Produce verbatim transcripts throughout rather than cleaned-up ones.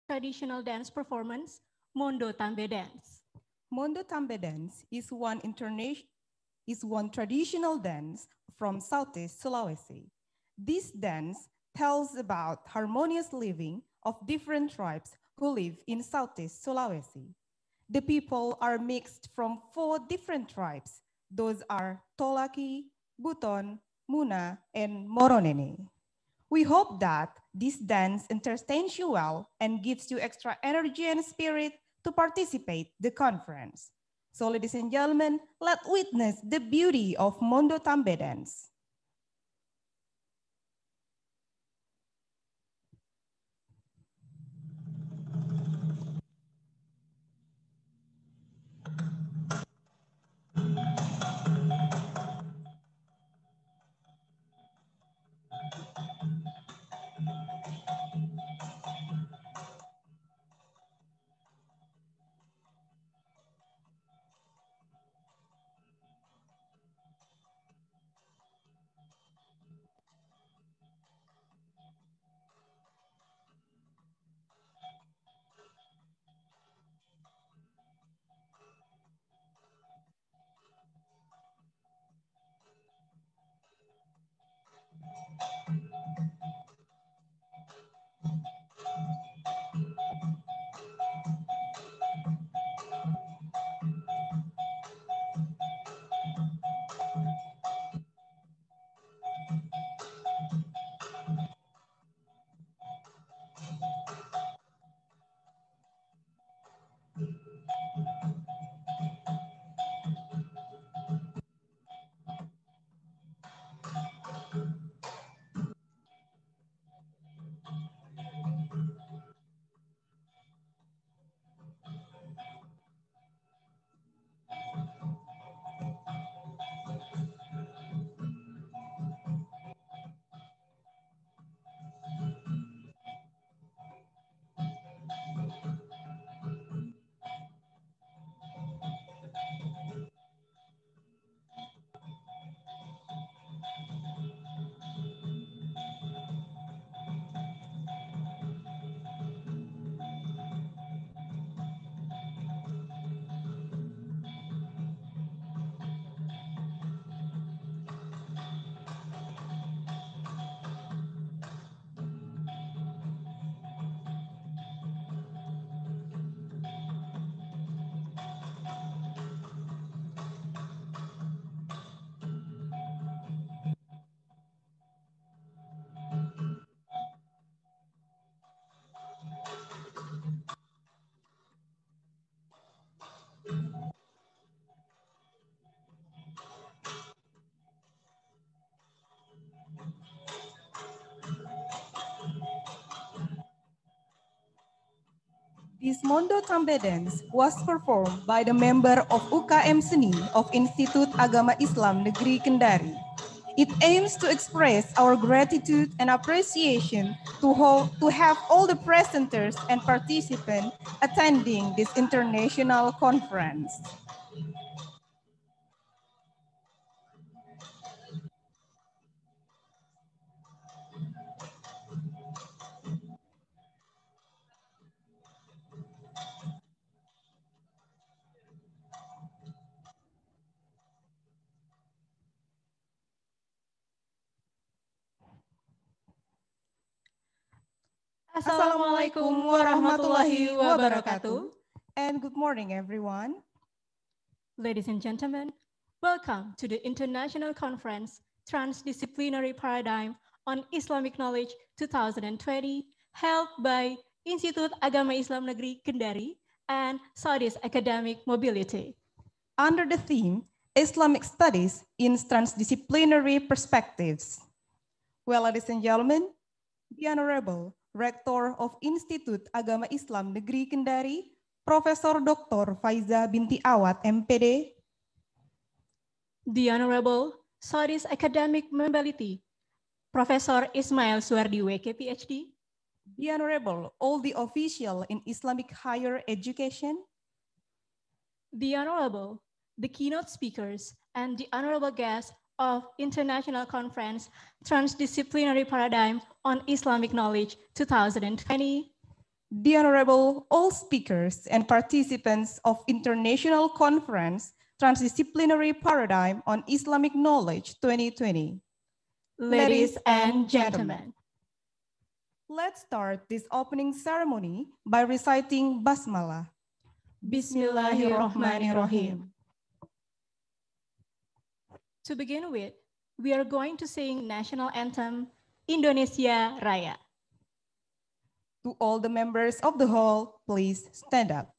traditional dance performance, Mondo Tambe Dance. Mondo Tambe Dance is one, is one traditional dance from Southeast Sulawesi. This dance tells about harmonious living of different tribes who live in Southeast Sulawesi. The people are mixed from four different tribes. Those are Tolaki, Buton, Muna, and Moronene. We hope that this dance entertains you well and gives you extra energy and spirit to participate the conference. So ladies and gentlemen, let's witness the beauty of Mondo Tambe Dance. This Mondo Tambe Dance was performed by the member of U K M Seni of Institut Agama Islam Negeri Kendari. It aims to express our gratitude and appreciation to, hold, to have all the presenters and participants attending this international conference. Assalamualaikum warahmatullahi wabarakatuh. And good morning, everyone. Ladies and gentlemen, welcome to the International Conference Transdisciplinary Paradigm on Islamic Knowledge two thousand twenty, held by Institut Agama Islam Negeri Kendari and Southeast Academic Mobility. Under the theme, Islamic Studies in Transdisciplinary Perspectives. Well, ladies and gentlemen, the Honorable Rektor of Institut Agama Islam Negeri Kendari, Profesor Doktor Faiza Binti Awad, M P D. The Honorable Southeast Academic Mobility, Professor Ismail Suardi W K P H D. The Honorable all the official in Islamic higher education. The Honorable, the keynote speakers, and the honorable guests of International Conference Transdisciplinary Paradigm on Islamic Knowledge two thousand twenty. The Honorable all speakers and participants of International Conference Transdisciplinary Paradigm on Islamic Knowledge twenty twenty. Ladies and gentlemen, let's start this opening ceremony by reciting Basmalah. Bismillahirrahmanirrahim. To begin with, we are going to sing national anthem, Indonesia Raya. To all the members of the hall, please stand up.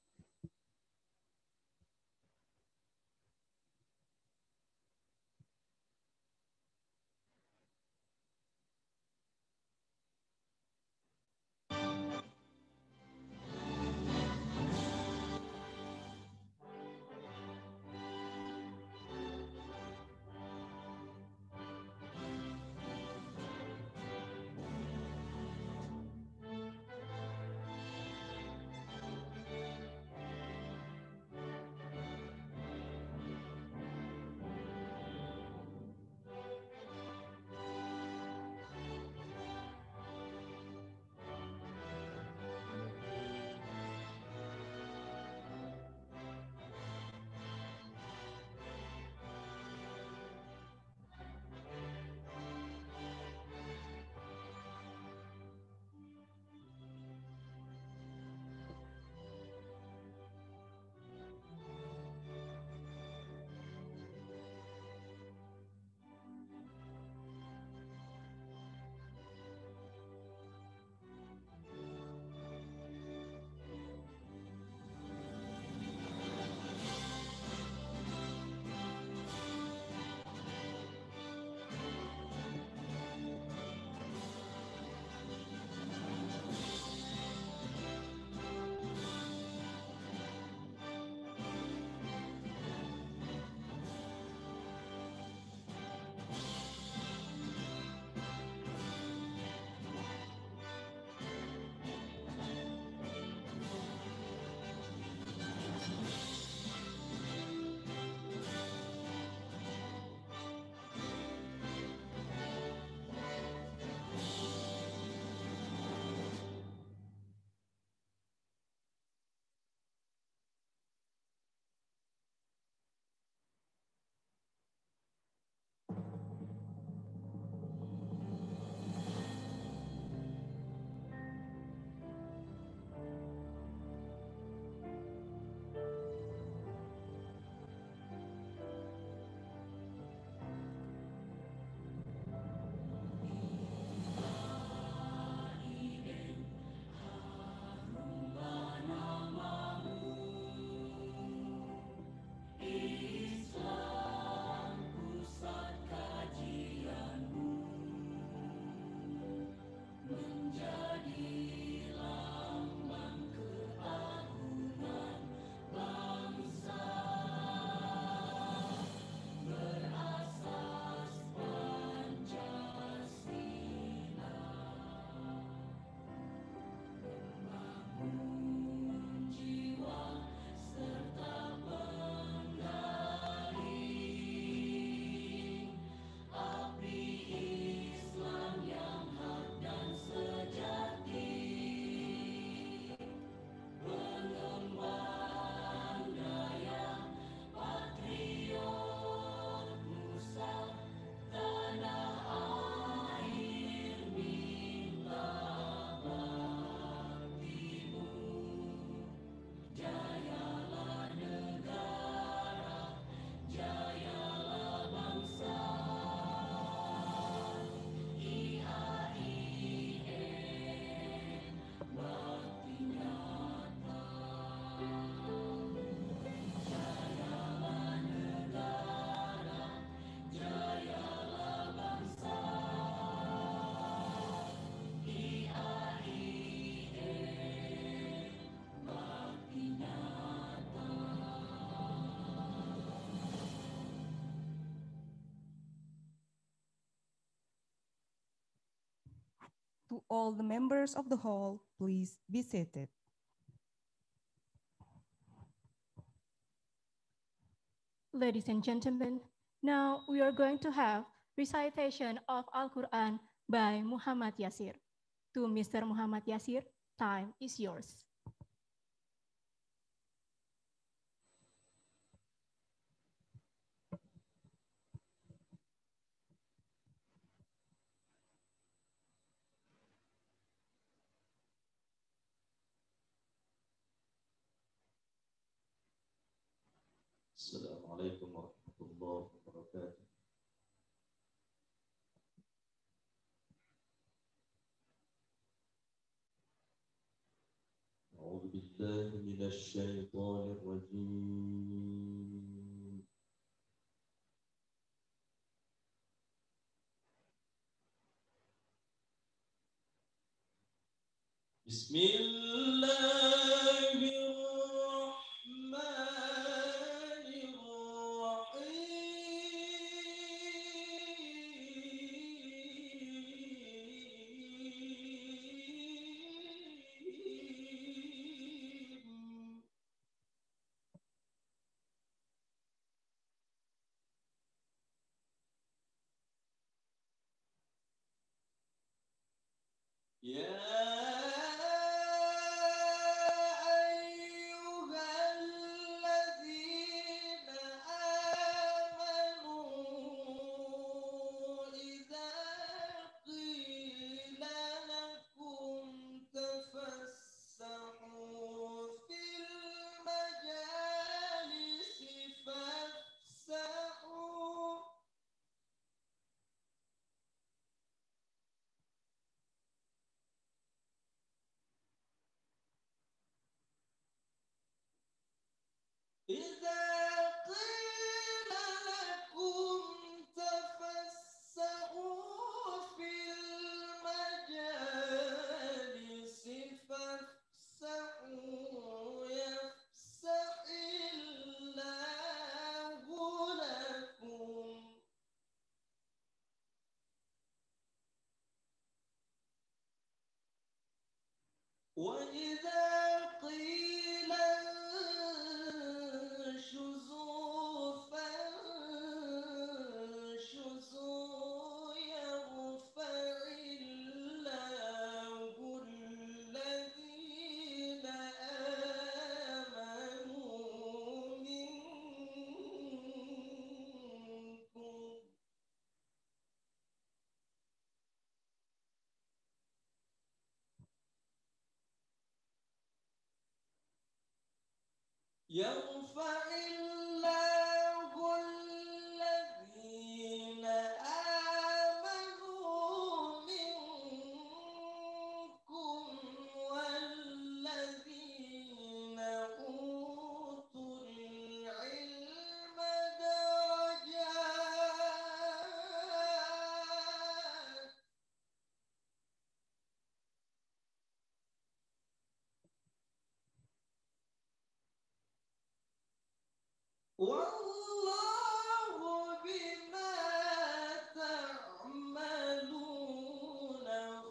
To all the members of the hall, please be seated. Ladies and gentlemen, now we are going to have recitation of Al-Quran by Muhammad Yasir. To Mister Muhammad Yasir, time is yours. Assalamualaikum warahmatullahi wabarakatuh. أعوذ بالله من الشيطان الرجيم. بسم الله الرحمن الرحيم. يا إذا قيل لكم تفسحوا في المجالس فافسحوا يفسح الله لكم. وإذا قيل انشزوا فانشزوا يرفع الله الذين آمنوا منكم. يرفع الله الذين آمنوا منكم والذين أوتوا العلم درجات. والله بما تعملون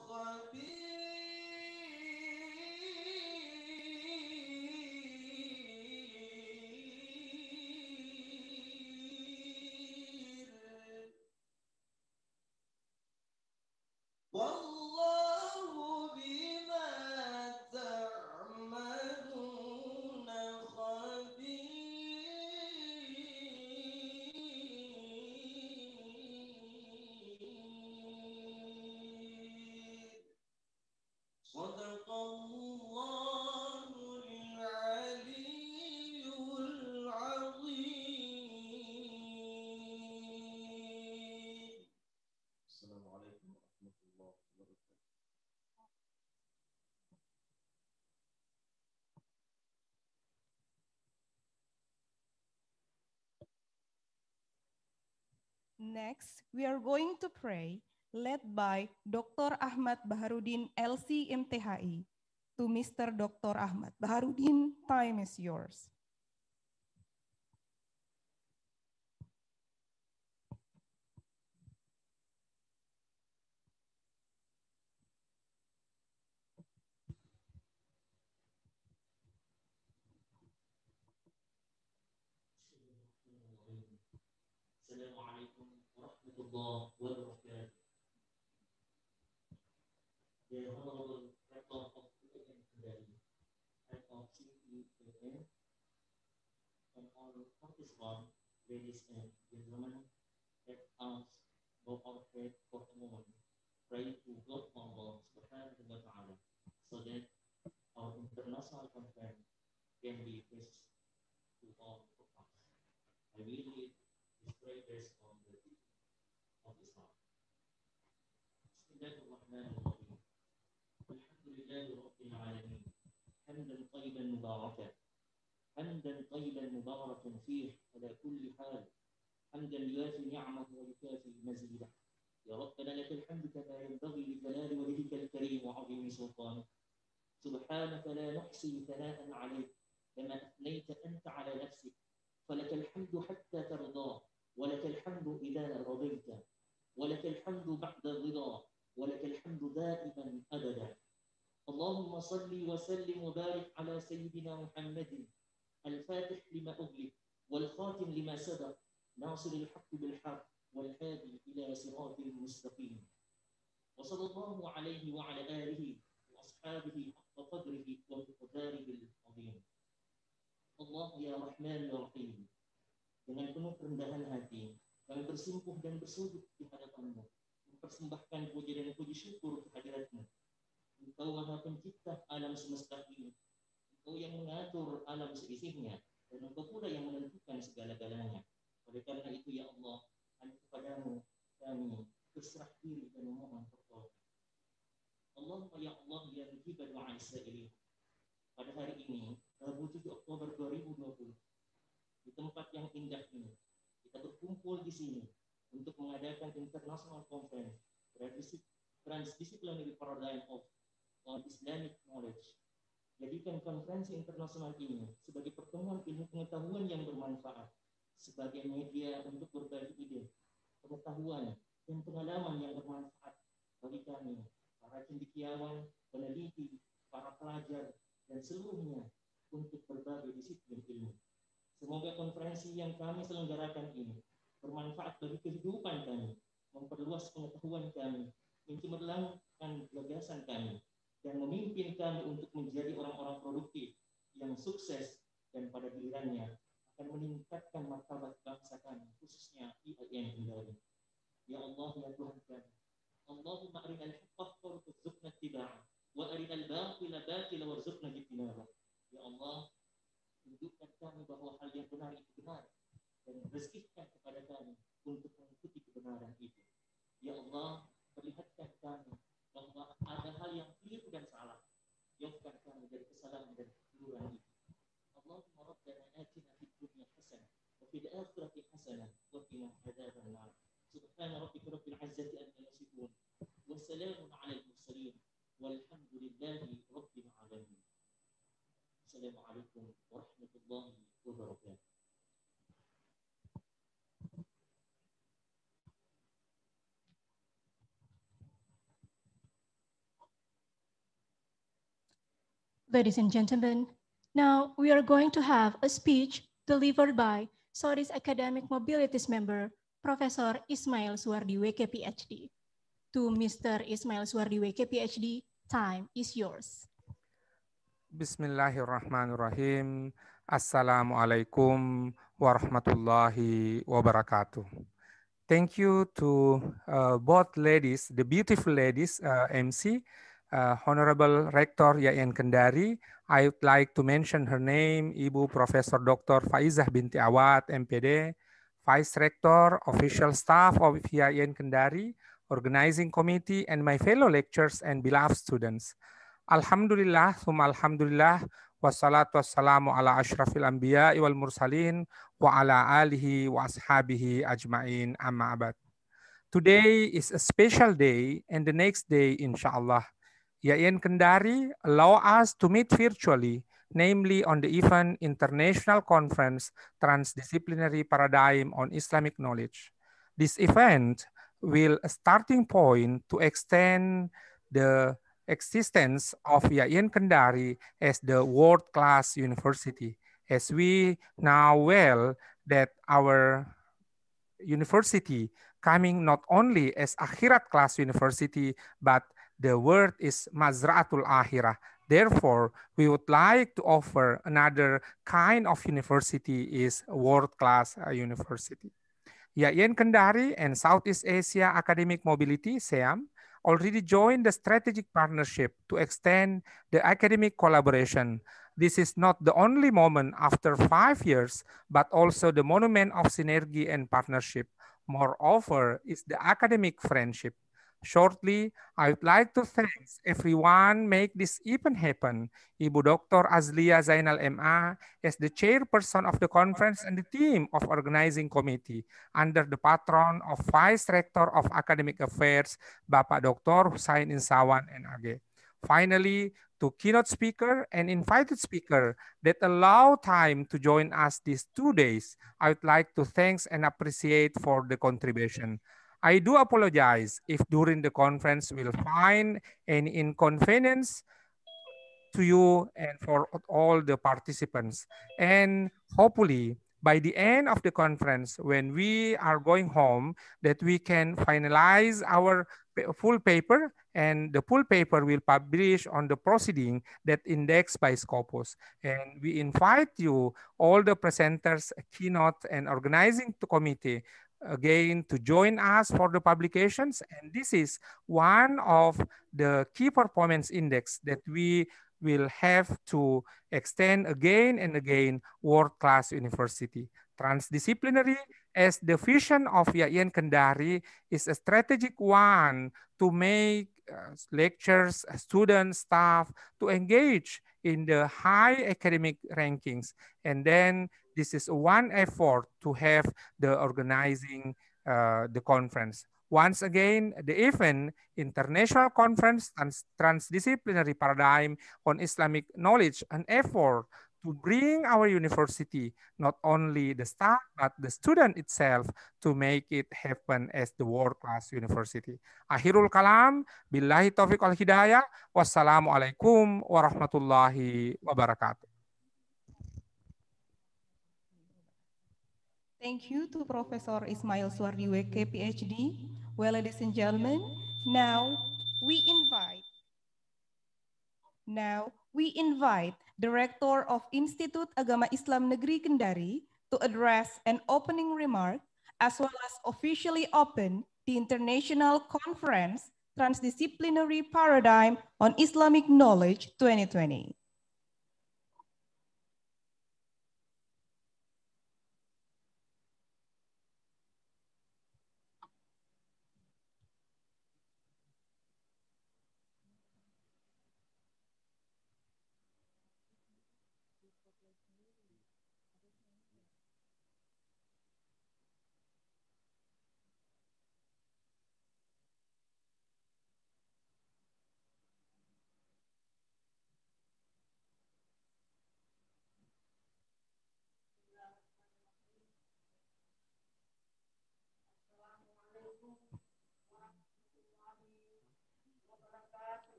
خبير. والله بما تعملون خبير. صدق الله العلي العظيم. السلام عليكم ورحمة الله وبركاته. Next, we are going to pray, led by Doctor Ahmad Baharudin, L C M T H I. To Mister Doctor Ahmad Baharudin, time is yours. Assalamualaikum warahmatullahi wabarakatuh. The Honorable Rector of Wabarakatuh. And all participants, ladies and gentlemen, let us bow our head for a moment, pray to God Allah Subhanahu wa Ta'ala, so that our international conference can be blessed to all of us. I will read this prayer based on the teaching of Islam. Bismillahirrahmanirrahim. Alhamdulillahi Rabbil Alamin. Hamdan tayyiban mubarakan. حمدا طيبا مباركا فيه على كل حال حمدا يوافي نعمه ويكافي مزيده يا ربنا لك الحمد كما ينبغي لجلال وجهك الكريم وعظيم سلطانك سبحانك لا نحصي ثناء عليك كما اثنيت انت على نفسك فلك الحمد حتى ترضى ولك الحمد اذا رضيت ولك الحمد بعد الرضا ولك الحمد دائما ابدا اللهم صل وسلم وبارك على سيدنا محمد الفاتح لما أغلق والخاتم لما سبق ناصر الحق بالحق والهادي إلى صراط المستقيم وصلى الله عليه وعلى آله وأصحابه حق قدره ومقداره العظيم Allah ya Rahman ya Rahim. Dengan penuh kerendahan hati kami bersimpuh dan bersujud di hadapan-Mu, mempersembahkan puji dan puji syukur kehadirat-Mu. Engkau Maha Pencipta alam semesta ini, Engkau yang mengatur alam seisinya, dan Engkau pula yang menentukan segala-galanya. Oleh karena itu ya Allah, hanya kepadamu kami berserah diri dan memohon pertolongan. Allahumma ya Allah ya mujib doa Israeli. Pada hari ini, Rabu tujuh Oktober dua ribu dua puluh, di tempat yang indah ini, kita berkumpul di sini untuk mengadakan International Conference Transdisciplinary Paradigm of Islamic Knowledge. Jadikan konferensi internasional ini sebagai pertemuan ilmu pengetahuan yang bermanfaat, sebagai media untuk berbagi ide, pengetahuan, dan pengalaman yang bermanfaat bagi kami, para cendekiawan, peneliti, para pelajar, dan seluruhnya untuk berbagai disiplin ilmu. Semoga konferensi yang kami selenggarakan ini bermanfaat bagi kehidupan kami, memperluas pengetahuan kami, mencemerlangkan gagasan kami, dan memimpin kami untuk menjadi orang-orang produktif yang sukses dan pada gilirannya akan meningkatkan martabat bangsa kami, khususnya I A I N Kendari. Ya Allah ya Tuhan kami, Allahumma arinal haqqa warzuqna ittiba'ah wa arinal batila batila warzuqna ijtinabah. Ya Allah, tunjukkan kami bahwa hal yang benar itu benar dan rezekikan kepada kami untuk mengikuti kebenaran itu. Ya Allah, perlihatkan kami bahwa ada hal yang keliru dan salah. Jauhkan kami dari kesalahan dan kekeliruan itu. Allahumma rabbana atina fid dunya hasanah wa fil akhirati hasanah wa qina adzaban nar. Subhana rabbika rabbil izzati amma yasifun wa salamun 'alal mursalin walhamdulillahi rabbil alamin. Assalamualaikum warahmatullahi wabarakatuh. Ladies and gentlemen, now we are going to have a speech delivered by Saudis Academic Mobilities member, Professor Ismail Suwardi W K P H D. To Mister Ismail Suwardi W K P H D, time is yours. Bismillahirrahmanirrahim. Assalamualaikum warahmatullahi wabarakatuh. Thank you to uh, both ladies, the beautiful ladies, uh, M C, Uh, Honorable Rector Y A I N Kendari. I would like to mention her name, Ibu Profesor Doktor Faizah binti Awad, M P D, Vice Rector, official staff of Y A I N Kendari, organizing committee, and my fellow lecturers and beloved students. Alhamdulillah, summa alhamdulillah, wassalatu wassalamu ala ashrafil anbiya wal mursalin, wa ala alihi wa ashabihi ajma'in, amma abad. Today is a special day, and the next day, inshallah, Y A I N Kendari allow us to meet virtually, namely on the event International Conference Transdisciplinary Paradigm on Islamic Knowledge. This event will a starting point to extend the existence of Y A I N Kendari as the world-class university, as we know well that our university coming not only as akhirat class university, but the word is Mazra'atul Akhirah, Therefore, we would like to offer another kind of university is world-class uh, university. Y A I N Kendari and Southeast Asia Academic Mobility, SEAM, already joined the strategic partnership to extend the academic collaboration. This is not the only moment after five years, but also the monument of synergy and partnership. Moreover, is the academic friendship. Shortly, I would like to thank everyone make this event happen. Ibu Doctor Azlia Zainal M A as the chairperson of the conference and the team of organizing committee under the patron of Vice Rector of Academic Affairs, Bapak Doctor Husain Insawan and A G. Finally, to keynote speaker and invited speaker that allow time to join us these two days, I would like to thank and appreciate for the contribution. I do apologize if during the conference we'll find any inconvenience to you and for all the participants. And hopefully, by the end of the conference, when we are going home, that we can finalize our full paper, and the full paper will publish on the proceeding that indexed by Scopus. And we invite you, all the presenters, keynote, and organizing to committee, again to join us for the publications. And this is one of the key performance index that we will have to extend again and again world-class university. Transdisciplinary, as the vision of Y A I N Kendari, is a strategic one to make uh, lectures, students, staff to engage in the high academic rankings. And then this is one effort to have the organizing uh, the conference. Once again, the event, International Conference Trans Transdisciplinary Paradigm on Islamic Knowledge, an effort to bring our university, not only the staff, but the student itself, to make it happen as the world-class university. Akhirul kalam, billahi taufiq wal hidayah, wassalamualaikum warahmatullahi wabarakatuh. Thank you to Professor Ismail Suardiweke, PhD. Well, ladies and gentlemen, now we invite, now we invite the Rector of Institut Agama Islam Negeri Kendari to address an opening remark, as well as officially open the International Conference Transdisciplinary Paradigm on Islamic Knowledge twenty twenty.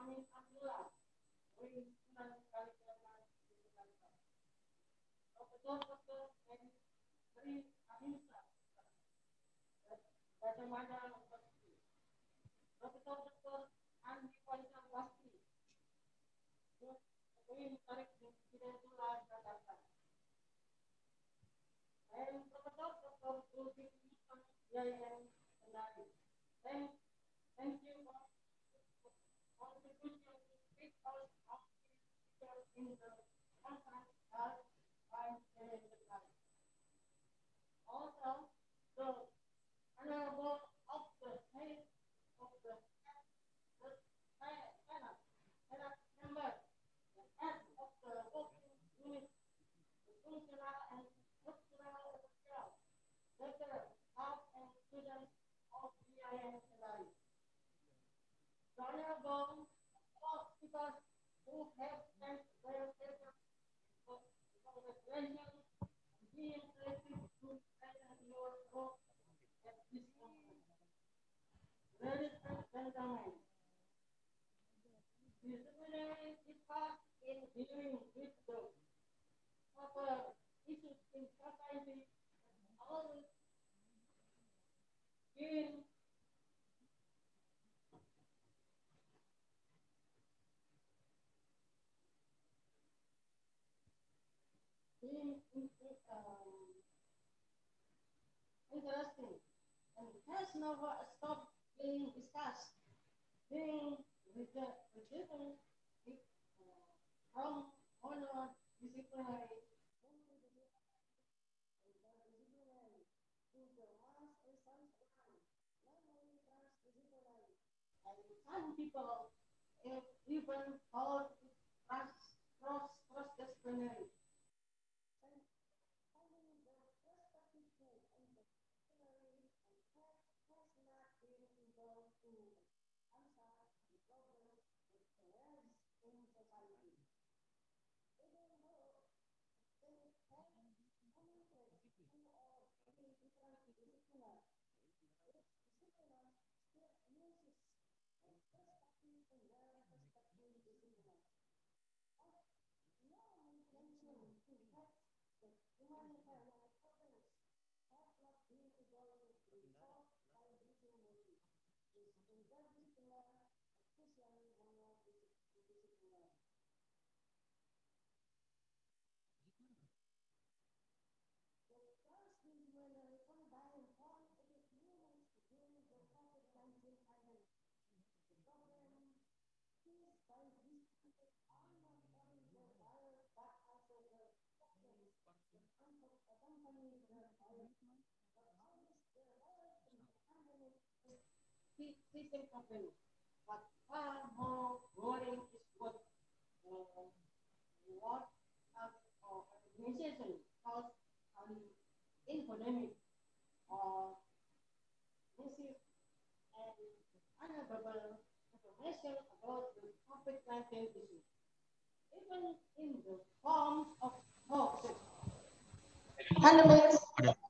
Handmade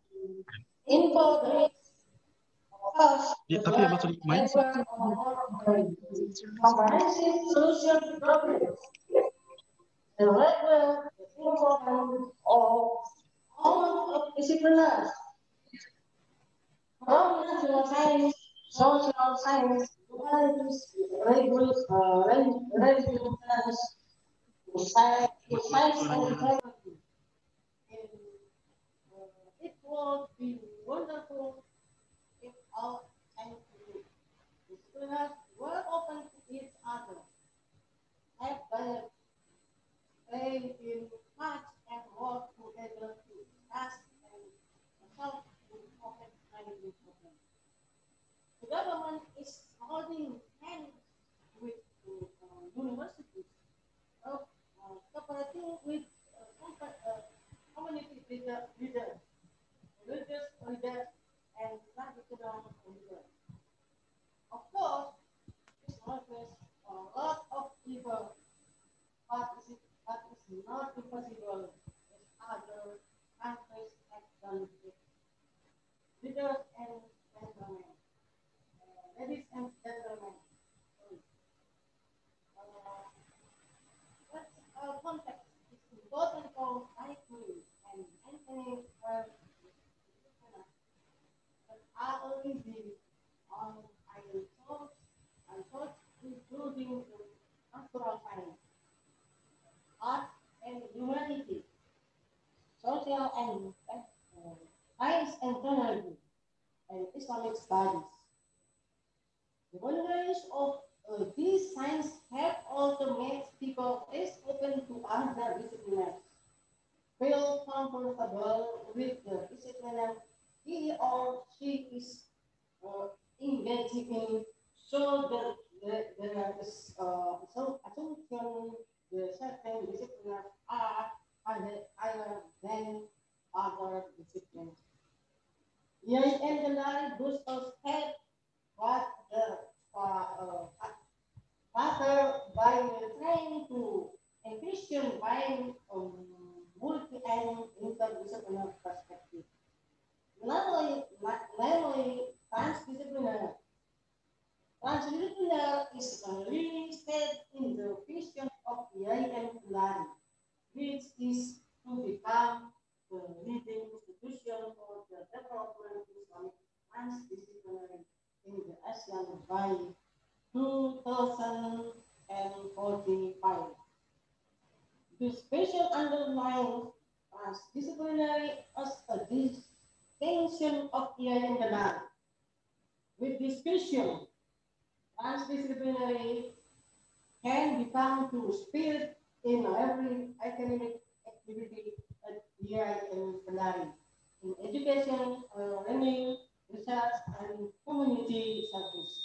info cost Ya, tapi ya bakal main sih. comprehensive solution problems. The level important of all of disciplines from natural science, social science, humanities, regular, uh, regular science, science, science and technology. including natural science, art and humanity, social and uh, science and technology, and Islamic studies. The boundaries of uh, these sciences have also made people less open to other disciplines, feel comfortable with the discipline he or she is uh, engaging in, so that the, there is uh, so assumption the certain disciplines are higher higher than other disciplines. Yet, and the Lari boosters have what the uh, uh, father by trying to envision by um, multi and interdisciplinary perspective. Namely, namely transdisciplinary. Transdisciplinary is a leading step in the vision of the I M Lari, which is to become the leading institution for the development of Islamic transdisciplinary in the ASEAN by two thousand forty-five. The special underlines transdisciplinary as a distinction of I A and Benar. With this vision, transdisciplinary can become to spirit in every academic activity at I A and Benar, in education, uh, learning, research, and community service.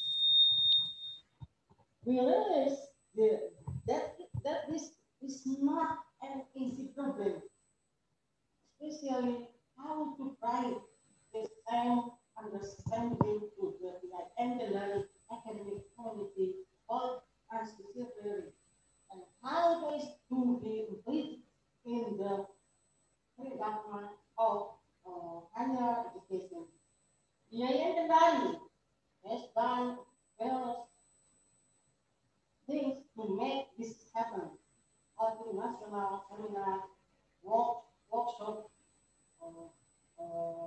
We realize the, that, that this is not an easy problem, especially how to write the same understanding to the entire academic community of transdisciplinary and how this to be implemented in the development of uh, higher education. The I A Kendari has done various things to make this happen. Multinational seminar, work, workshop, uh, uh,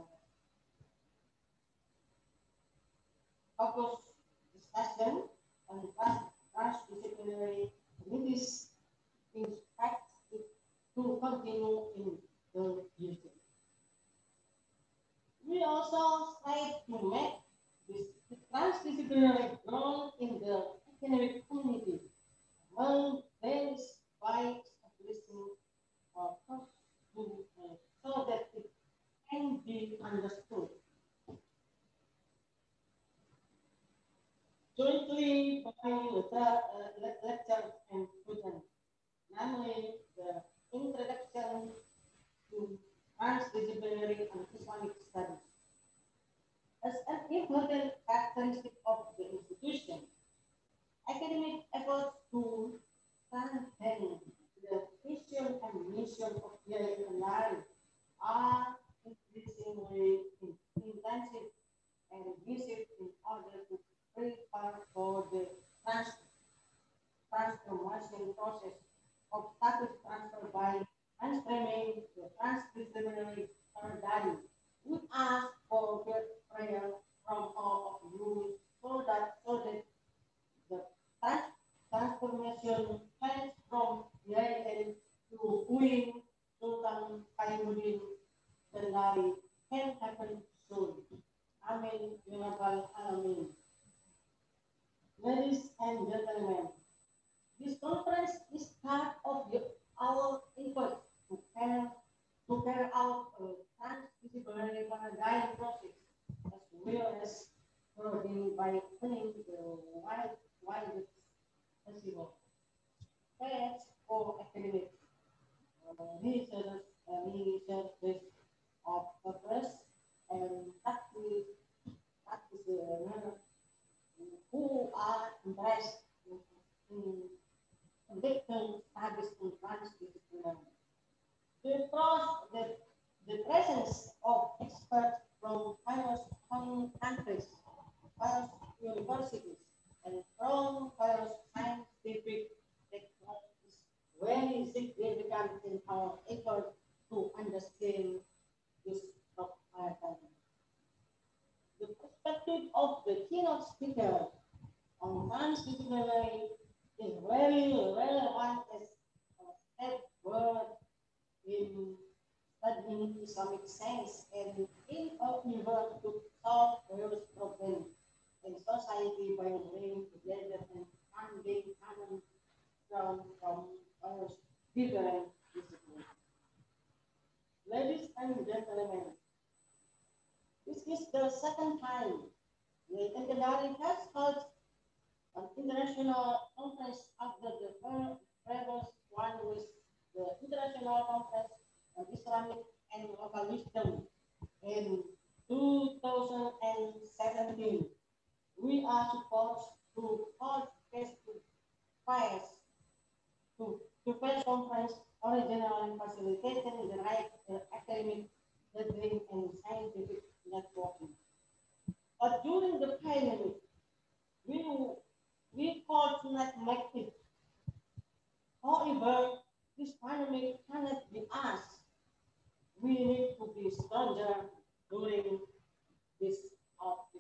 focus discussion, and transdisciplinary committees expect it to continue in the future. We also strive to make this transdisciplinary grow in the academic community. One is by establishing a course to, uh, so that it can be understood. Jointly by the uh, lecture and students, namely the introduction to transdisciplinary and Islamic studies. As an important characteristic of the institution, academic efforts to strengthen the vision and mission of the Yale are increasingly intensive and aggressive in order to prepare for the trans transformation process of status transfer by transforming the transdisciplinary paradigm. We ask for prayer from all of you so that so that the trans transformation hands from Yael to Uin Sultan Kaimuddin Kendari can happen soon. Amin. Ya Rabbal Alamin. Ladies and gentlemen, this conference is part of the, our effort to carry, to carry out a transdisciplinary paradigm process as well as providing by opening the wide, widest possible paths for academic uh, research, uh, research of purpose and practice, practice uh, who are interested in conducting studies in transdisciplinary. The, pros, the, the presence of experts from various countries, various universities, and from various scientific backgrounds is very significant in our effort to understand this paradigm. The perspective of the keynote speaker on transdisciplinary is very relevant as a step forward in studying Islamic science and in our effort to solve various problems in society by bringing together and finding common ground from various different disciplines. Ladies and gentlemen, this is the second time the Kendari has held an international conference after the previous one with the International Conference on Islamic and Local Wisdom in two thousand seventeen. We are supposed to hold face-to-face to to face conference originally facilitating the right uh, academic learning and scientific networking. But during the pandemic, we we could not make it. However, this pandemic cannot be us. We need to be stronger during this outbreak.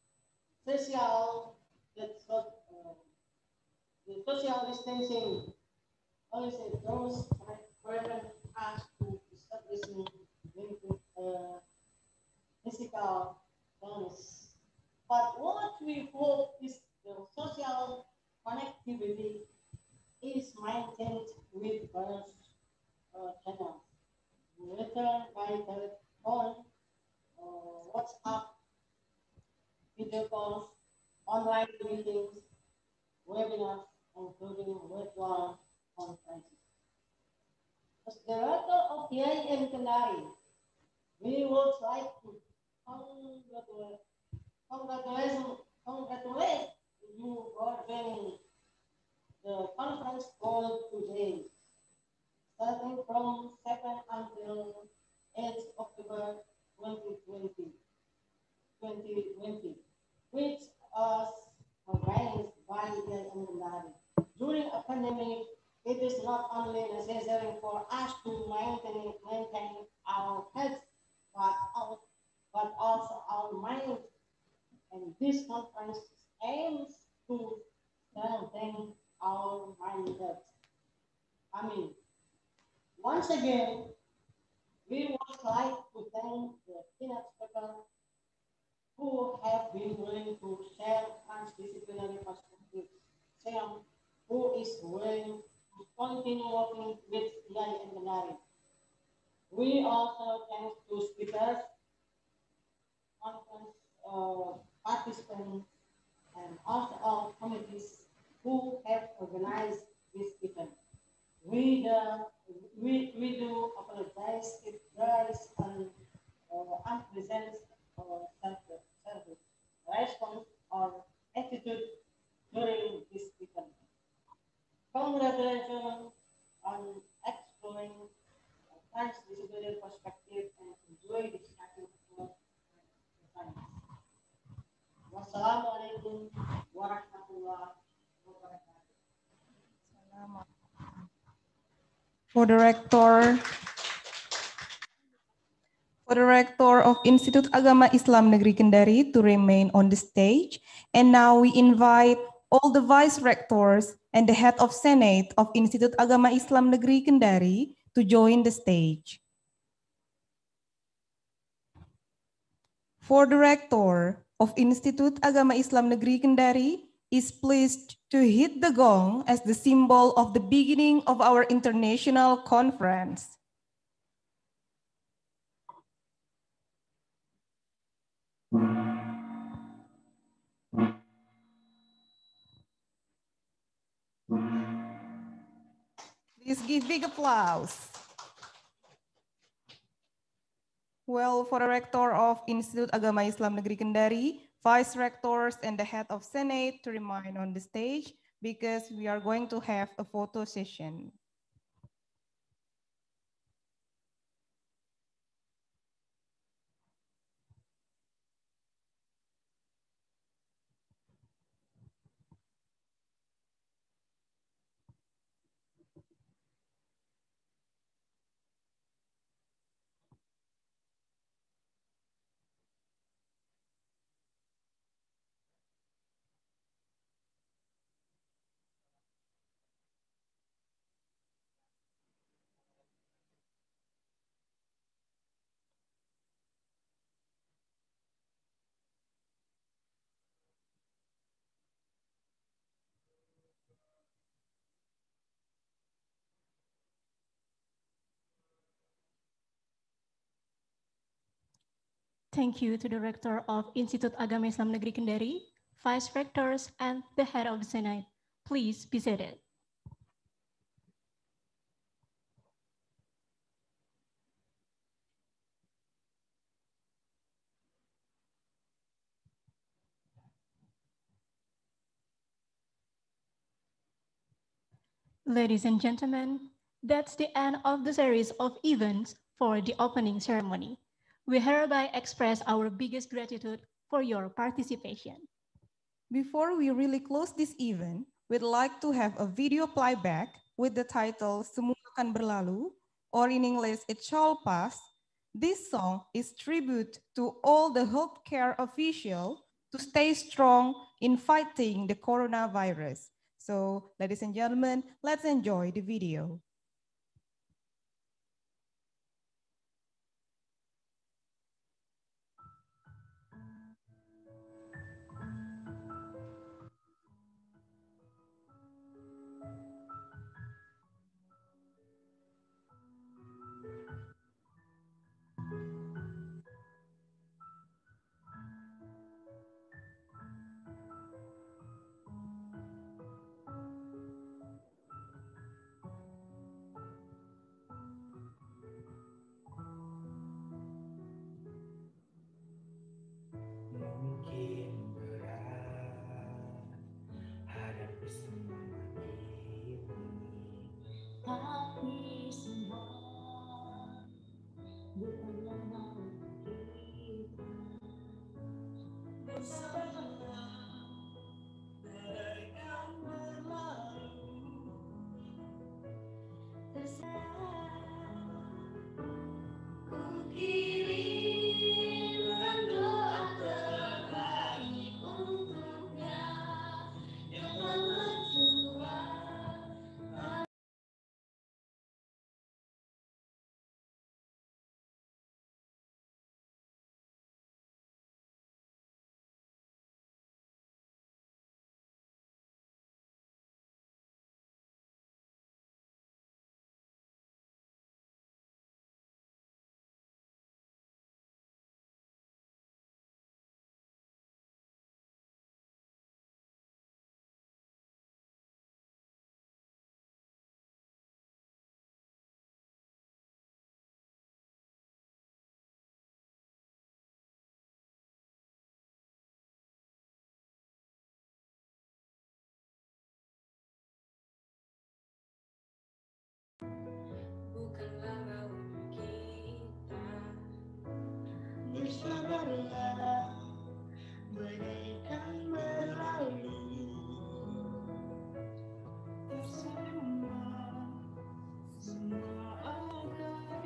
Social, that's what, uh, the social distancing policy those prevent us to establishing uh, physical bonds. But what we hope is the social connectivity is maintained with various uh, channels, whether by telephone, uh, WhatsApp, video calls, online meetings, webinars, including virtual conferences. As director of P I M Kendari, we would like to congratulate, congratulate, congratulate you for joining the conference call today, starting from second until eighth October twenty twenty, twenty twenty, which was organized by the Kendari. During a pandemic, it is not only necessary for us to maintain, maintain our health, but, our, but also our mind. And this conference aims to strengthen our mindset. I mean, once again, we would like to thank the keynote speaker who have been willing to share transdisciplinary perspectives. Sam, who is willing to continue working with Yai and Kendari. We also thank to speakers, conference uh, participants, and also all committees who have organized this event. We, uh, we, we do apologize if there is an uh, unpleasant uh, service, response, or attitude during this event. Congratulations on exploring a transdisciplinary perspective and enjoy discussion about science. Wassalamualaikum warahmatullahi wabarakatuh. For the rector, for the rector of Institut Agama Islam Negeri Kendari to remain on the stage. And now we invite all the vice rectors and the head of Senate of Institut Agama Islam Negeri Kendari to join the stage. For the rector of Institut Agama Islam Negeri Kendari is pleased to hit the gong as the symbol of the beginning of our international conference. Please give big applause. Well, for the rector of Institut Agama Islam Negeri Kendari, vice rectors, and the head of Senate to remain on the stage because we are going to have a photo session. Thank you to the Rector of Institut Agama Islam Negeri Kendari, Vice Rectors, and the Head of the Senate. Please be seated. Ladies and gentlemen, that's the end of the series of events for the opening ceremony. We hereby express our biggest gratitude for your participation. Before we really close this event, we'd like to have a video playback with the title Semua Akan Berlalu, or in English, It Shall Pass. This song is tribute to all the healthcare officials to stay strong in fighting the coronavirus. So, ladies and gentlemen, let's enjoy the video. Mungkin berat hadapi semua ini, tapi semua bukanlah mau kita. Bersabarlah, bagaikan berlalu. Terserah ku kirimkan doa terbaik untuknya yang telah berjuang. Bukanlah mau kita. Bersabarlah, bagaikan berlalu. Semua, semua akan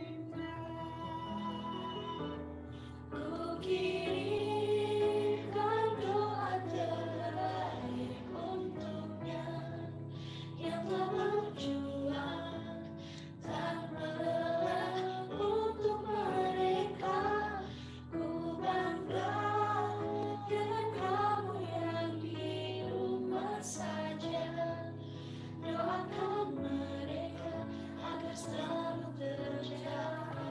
indah. Ku kirimkan doa terbaik untuknya yang telah berjuang tanpa lelah untuk mereka. Ku bangga dengan kamu yang di rumah saja. Doakan mereka agar selalu terjaga.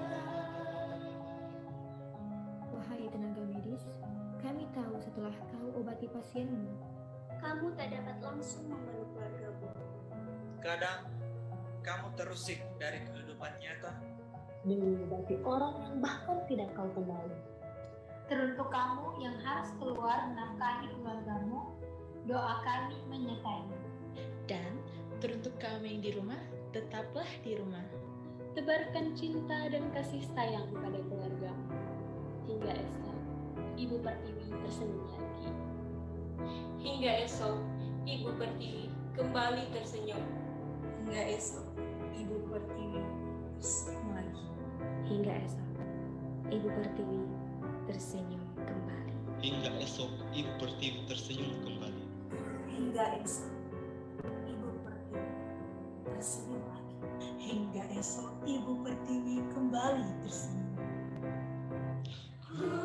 Wahai tenaga medis, kami tahu setelah kau obati pasienmu, kamu tak dapat langsung memeluk keluargamu. Kadang kamu terusik dari kehidupan nyata. Mengobati orang yang bahkan tidak kau kenali. Teruntuk kamu yang harus keluar menafkahi keluargamu, doa kami menyertaimu. Dan teruntuk kamu yang di rumah, tetaplah di rumah. Tebarkan cinta dan kasih sayang kepada keluargamu. Hingga esok, Ibu Pertiwi tersenyum lagi. Hingga esok, Ibu Pertiwi kembali tersenyum. Hingga esok, Ibu Pertiwi tersenyum lagi. Hingga esok, Ibu Pertiwi tersenyum kembali. Hingga esok, Ibu Pertiwi tersenyum kembali. Hingga esok, Ibu Pertiwi tersenyum lagi. Hingga esok, Ibu Pertiwi kembali tersenyum. Ku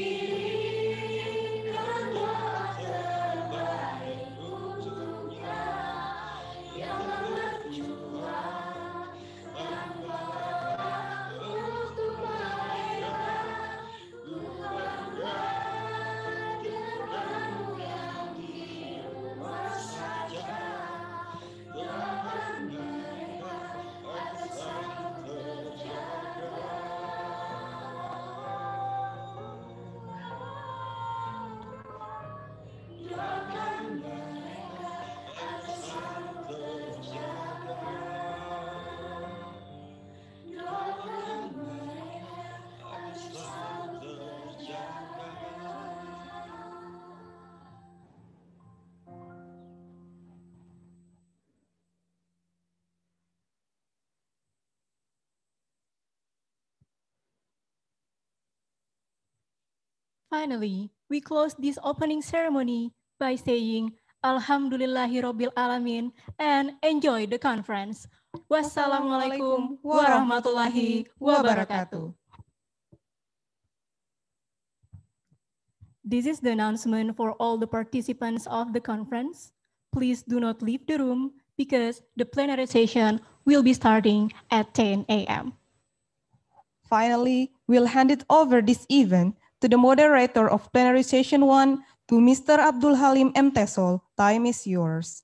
kirimkan doa terbaik untuknya yang telah berjuang tanpa lelah untuk mereka. Ku Finally, we close this opening ceremony by saying Alhamdulillahirabbil alamin and enjoy the conference. Wassalamualaikum warahmatullahi wabarakatuh. This is the announcement for all the participants of the conference. Please do not leave the room because the plenary session will be starting at ten A M Finally, we'll hand it over this event to the moderator of plenary session one, to Mister Abdul Halim M. Tesol. Time is yours.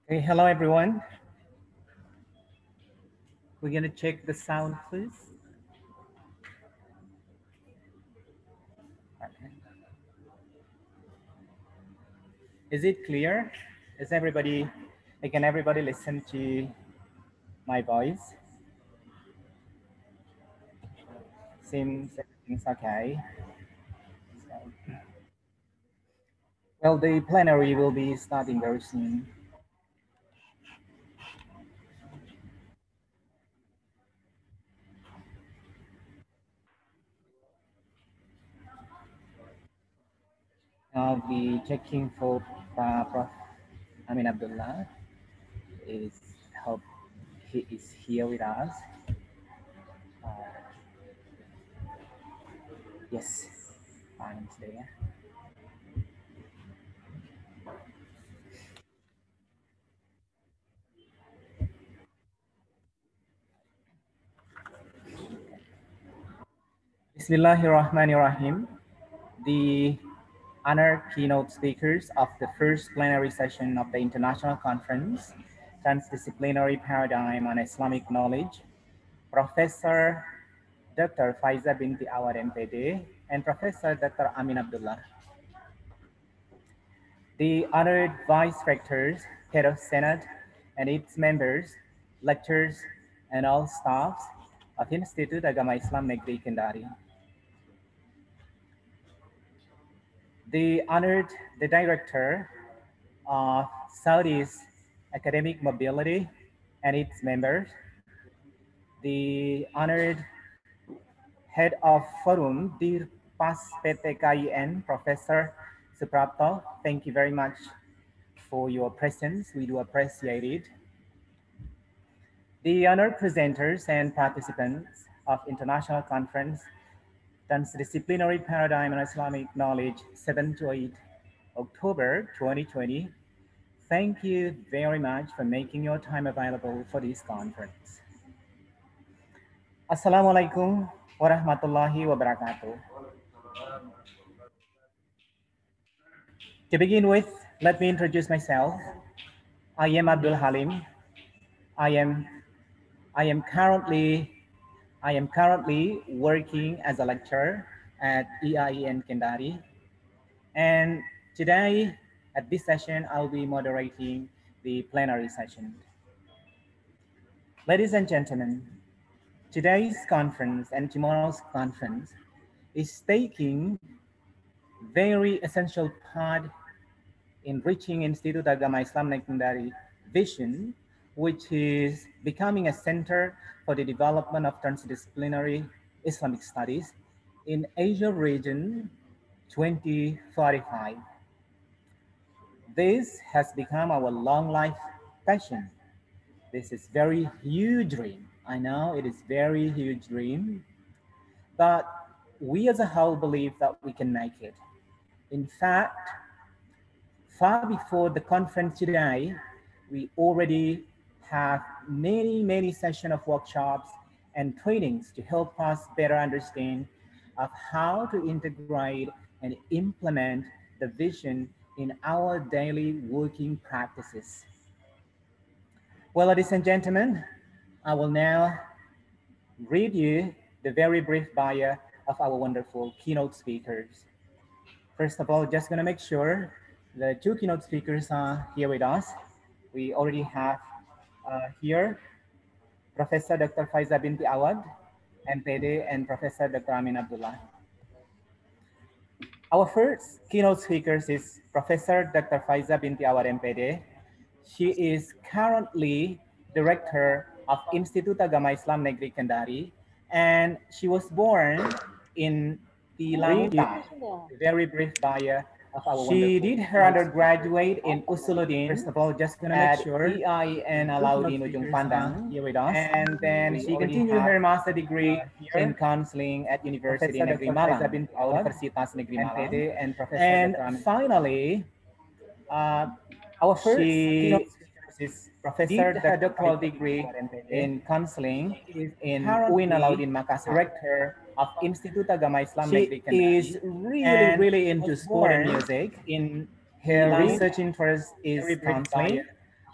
Okay, hello everyone. We're gonna check the sound, please. Okay. Is it clear? Is everybody, can everybody listen to my voice? Seems everything's okay. So, well, the plenary will be starting very soon. I'll be checking for uh, Prof Amin Abdullah. Is hope he is here with us. Uh, yes, I'm there. Bismillahirrahmanirrahim. The honored keynote speakers of the first plenary session of the International Conference, Transdisciplinary Paradigm on Islamic Knowledge, Professor Doctor Faiza Binti Awad M P D and Professor Doctor Amin Abdullah. The honored vice rectors, head of Senate, and its members, lecturers, and all staffs of Institute Agama Islam Negeri Kendari. The honored the director of Saudi's Academic Mobility and its members, the honored head of Forum Dir Pas P T K I N, Professor Suprapto, thank you very much for your presence. We do appreciate it. The honored presenters and participants of International Conference, Transdisciplinary Paradigm and Islamic Knowledge, seven to eight October twenty twenty. Thank you very much for making your time available for this conference. Assalamualaikum warahmatullahi wabarakatuh. To begin with, let me introduce myself. I am Abdul Halim. I am, I am currently, I am currently working as a lecturer at E I E N Kendari. And today, at this session, I'll be moderating the plenary session. Ladies and gentlemen, today's conference and tomorrow's conference is taking very essential part in reaching Institute Agama Islam Negeri Kendari vision, which is becoming a center for the development of transdisciplinary Islamic studies in Asia region twenty forty-five. This has become our long life passion. This is very huge dream. I know it is very huge dream, but we as a whole believe that we can make it. In fact, far before the conference today, we already have many, many sessions of workshops and trainings to help us better understand of how to integrate and implement the vision in our daily working practices. Well, ladies and gentlemen, I will now read you the very brief bio of our wonderful keynote speakers. First of all, just gonna make sure the two keynote speakers are here with us. We already have uh, here Professor Doctor Faiza Binti Awad, M P D, and Professor Doctor Amin Abdullah. Our first keynote speaker is Professor Doctor Faiza Binti Awad, M P D. She is currently Director of Institute Agama Islam Negeri Kendari, and she was born in the Langta. Very brief bio of our She did her undergraduate in Usuluddin. First of all, just gonna make sure E I E N Alauddin Ujung Pandang here with us. And then she continued her master degree in counseling at University Negeri Malang, Universitas Negeri Malang. And, and finally, uh, our first keynote speaker is Professor did doctoral degree in counseling in U I N Alauddin Makassar, Director of Institute Agama Islam Negeri Kendari. She is really, really into sport and music. In her research interest is counseling.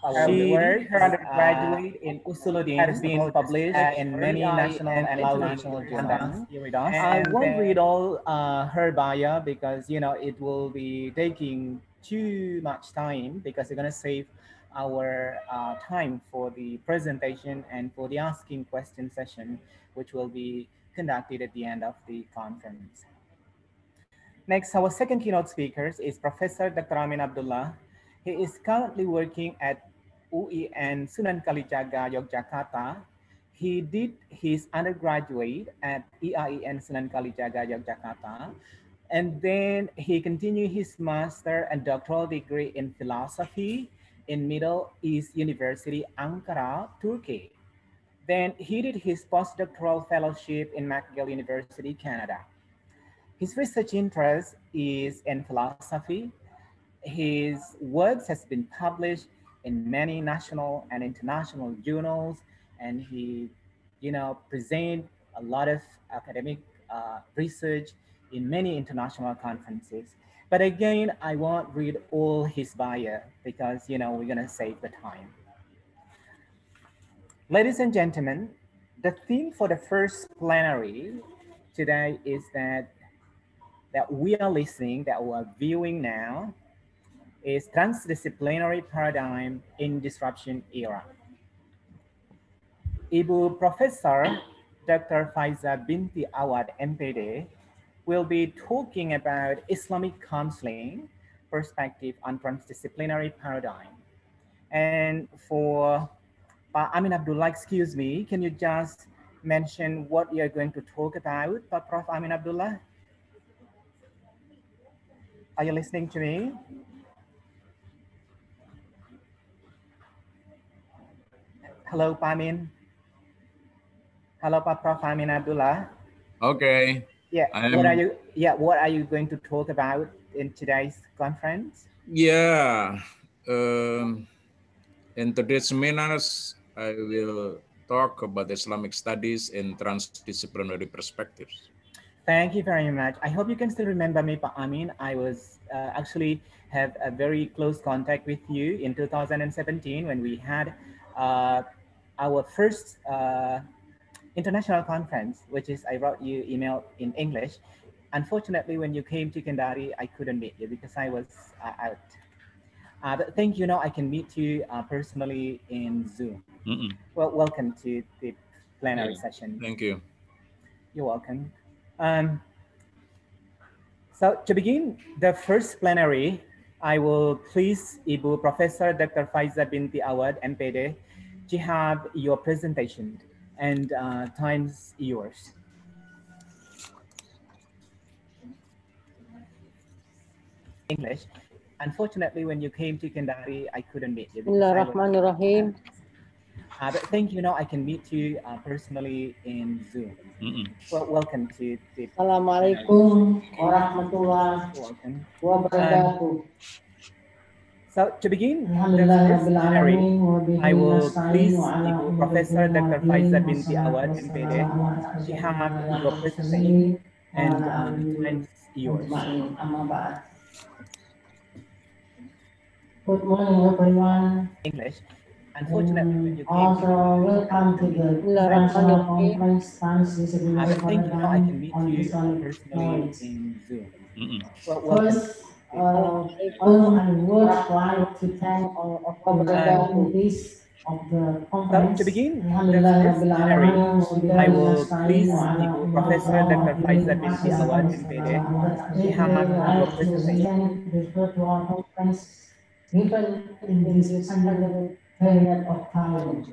Her She work, did her undergraduate uh, in Usuluddin, has been Saudi, published at in R many I national and and international international journals. journals. I And won't then- read all uh, her bio because you know it will be taking too much time because we're gonna save our uh, time for the presentation and for the asking question session, which will be conducted at the end of the conference. Next, our second keynote speaker is Professor Doctor Amin Abdullah. He is currently working at U I N Sunan Kalijaga, Yogyakarta. He did his undergraduate at I A I N Sunan Kalijaga, Yogyakarta. And then he continued his master and doctoral degree in philosophy in Middle East University, Ankara, Turkey. Then he did his postdoctoral fellowship in McGill University, Canada. His research interest is in philosophy. His works has been published in many national and international journals, and he, you know, present a lot of academic uh, research in many international conferences. But again, I won't read all his bio because, you know, we're gonna save the time. Ladies and gentlemen, the theme for the first plenary today is that that we are listening, that we are viewing now, is transdisciplinary paradigm in disruption era. Ibu Professor Doctor Faiza Binti Awad, M P D, will be talking about Islamic counseling perspective on transdisciplinary paradigm. And for Pak Amin Abdullah, excuse me, can you just mention what you're going to talk about, Pak Prof Amin Abdullah? Are you listening to me? Hello, Pak Amin. Hello, Pak Prof Amin Abdullah. Okay. Yeah. I'm, what are you? Yeah. What are you going to talk about in today's conference? Yeah. Um, in today's seminars, I will talk about Islamic studies in transdisciplinary perspectives. Thank you very much. I hope you can still remember me, Pak Amin. I was uh, actually have a very close contact with you in two thousand seventeen when we had uh, our first uh, international conference, which is I wrote you email in English. Unfortunately, when you came to Kendari, I couldn't meet you because I was uh, out. Uh, but thank you. Now I can meet you uh, personally in Zoom. Mm-mm. Well, welcome to the plenary Yeah. session. Thank you. You're welcome. Um, so to begin the first plenary, I will please Ibu Professor Doctor Faiza Binti Awad, M P D, to have your presentation, and uh, time's yours. English. Unfortunately, when you came to Kendari, I couldn't meet you. Bismillahirrahmanirrahim. Uh, but thank you. Now I can meet you uh, personally in Zoom. Mm-mm. Well, welcome to the. Assalamualaikum warahmatullahi Welcome. wabarakatuh. Um, so to begin the first plenary, I will please Ibu Professor Doctor Faiza Binti Awad, M P D, to have your presentation, and um, time's yours. Good morning, everyone. English. Unfortunately, when you came Also, welcome to the International Conference Transdisciplinary thank you. Now I can meet on you Islamic personally knowledge. in Zoom. Mm-mm. Well, welcome. First, uh, I would like to thank all of the attendees of the conference. So to begin the first plenary, I will please Ibu Professor Doctor Faiza Binti Awad, M P D, to have your presentation. This virtual conference given in this pandemic period of time.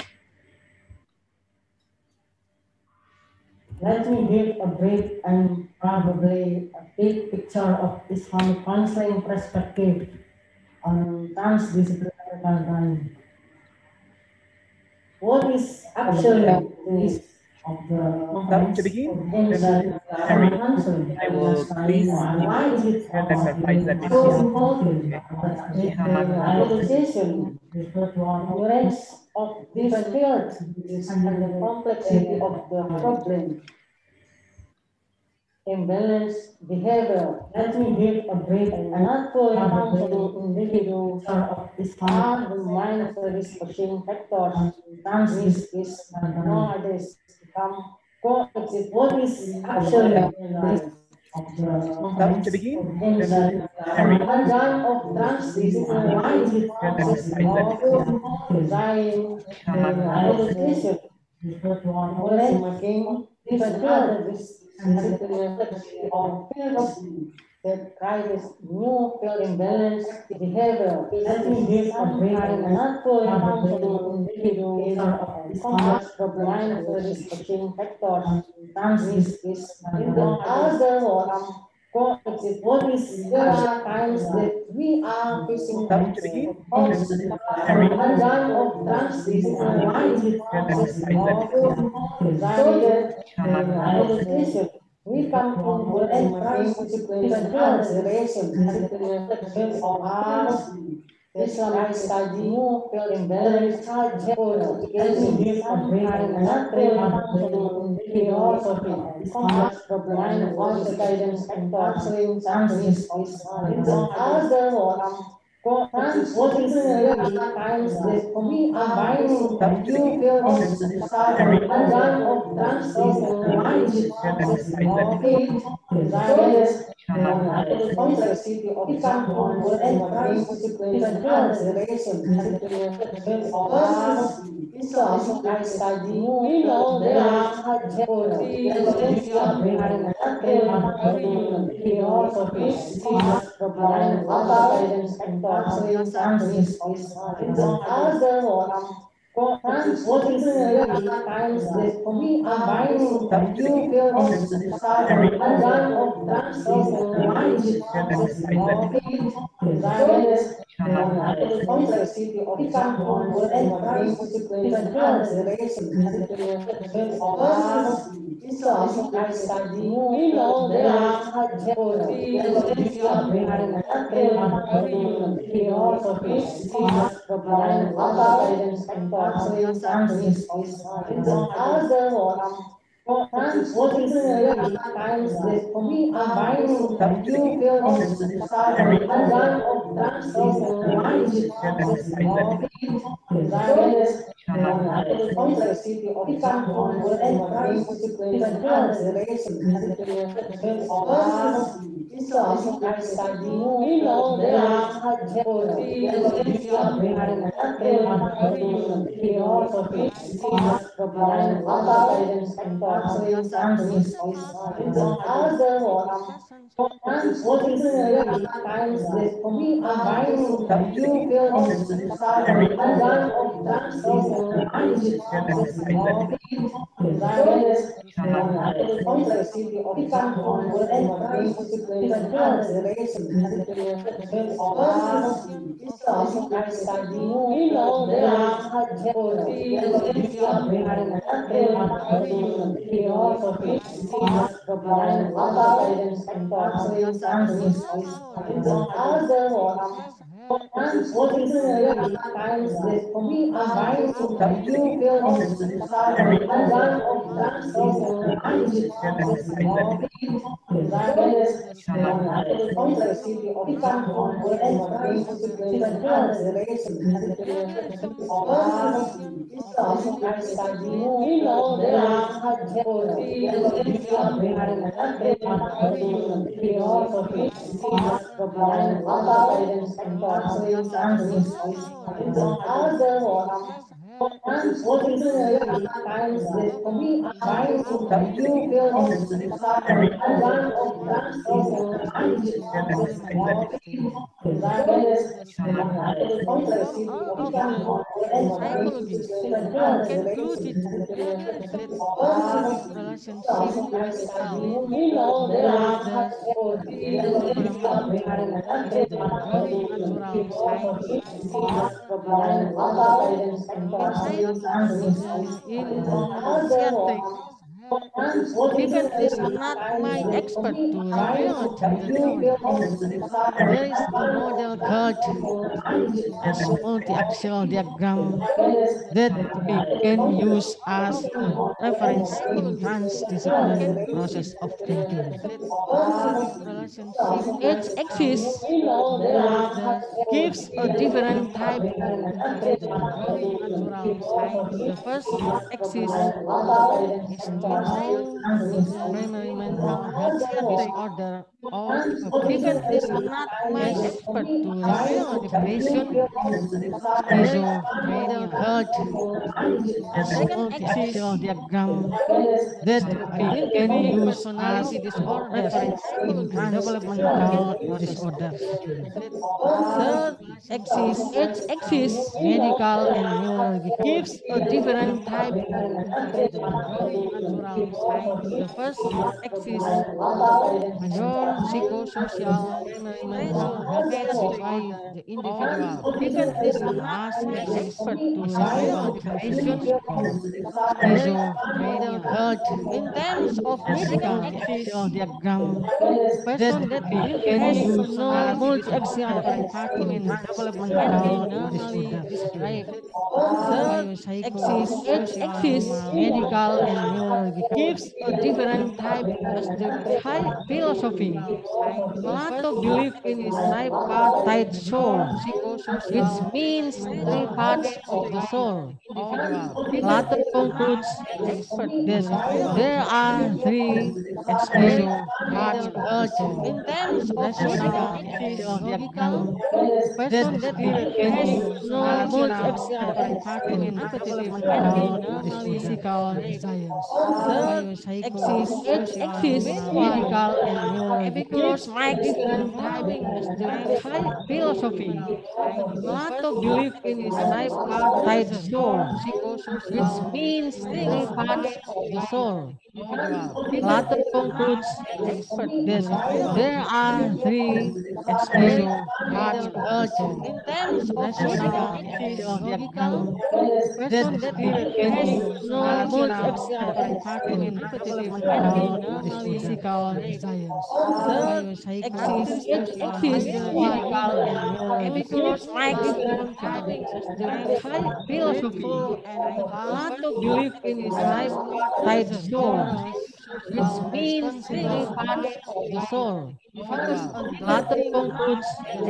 Let me give a brief and probably a big picture of Islamic counseling perspective on transdisciplinary paradigm. What is actually this of the conference? To begin the plenary, I will please why is it Doctor Faiza Binti so Awad, important that the realization of this field and the complexity of the problem imbalanced behavior. Let me give a brief and not fully functioning individual of this are the mindful pushing factors. Trans is, is nowadays become coexist. What is actually this? About to begin, One kind of trans is mind of design and organization. Oleh semakin diperkuat of fields that causes new field imbalance behavior. Let me give a brief and not fully functional individual of complex problem for this pushing factors. Trans is, is in the other words, coexist. What is there are times that we are facing about to begin, one kind of trans is mind so that organization we come into a transdisciplinary generation of us. Islamic study new field imbalance for education and not philosophy. Complex problem of guidance and counseling is other words. What is the times that we are buying new fields one kind of transdisciplinary desires and complexity of some I study, we know there are guidance and other words. What is the times that we are buying new fields one kind of desires and complexity of some I study, we know there are guidance and other words. What is the times that we are buying new fields one kind of desires and complexity of some I study, we know there are guidance and other words. What is the times that we are buying new fields one kind of desires and complexity of some I study, we know there are guidance and other words. What is the times that we are buying new fields one kind of desires and complexity of some I study, we know there are guidance and other words. What is the times that we are buying new fields one kind of desires and complexity we know there are guidance and other words. Even it is not my expert to reveal the theory. There is a model called as multi-axial diagram that we can use as a reference in transdisciplinary process of thinking. Each axis gives a different type of natural science. The first axis is the primary mental health disorder, or even it is not my expert to reveal depression, schizophrenia, health, as multi-axial diagram that we can use as reference in developmental disorders. Third axis, each axis, medical and neurological, gives a different type of natural science. The first axis, major psychosocial mental health by the individual. Even it is not my expert to reveal depression, schizophrenia, health. In terms of medical axial diagram, person that can use no multi-axial in developmental disorder described. Third axis, each axis, medical and neurological, gives a different type as the high philosophy. Plato believed in his tripartite soul, which means three parts of the soul. Plato concludes that there are three essential parts of the soul. In terms of medical diagram, person that can use no multi-axial in developmental physical science. Third axis, each axis, medical and neurological, gives different type as the high philosophy. Plato believed in his tripartite soul, which means three parts of the soul. Plato concludes that there are three essential parts of the soul. In terms of medical diagram, person that can use no multi-axial in developmental physical science. Third axis, each axis, medical and neurological, different type as the high philosophy. Plato believed in his tripartite soul, which means three parts of the soul. Plato concludes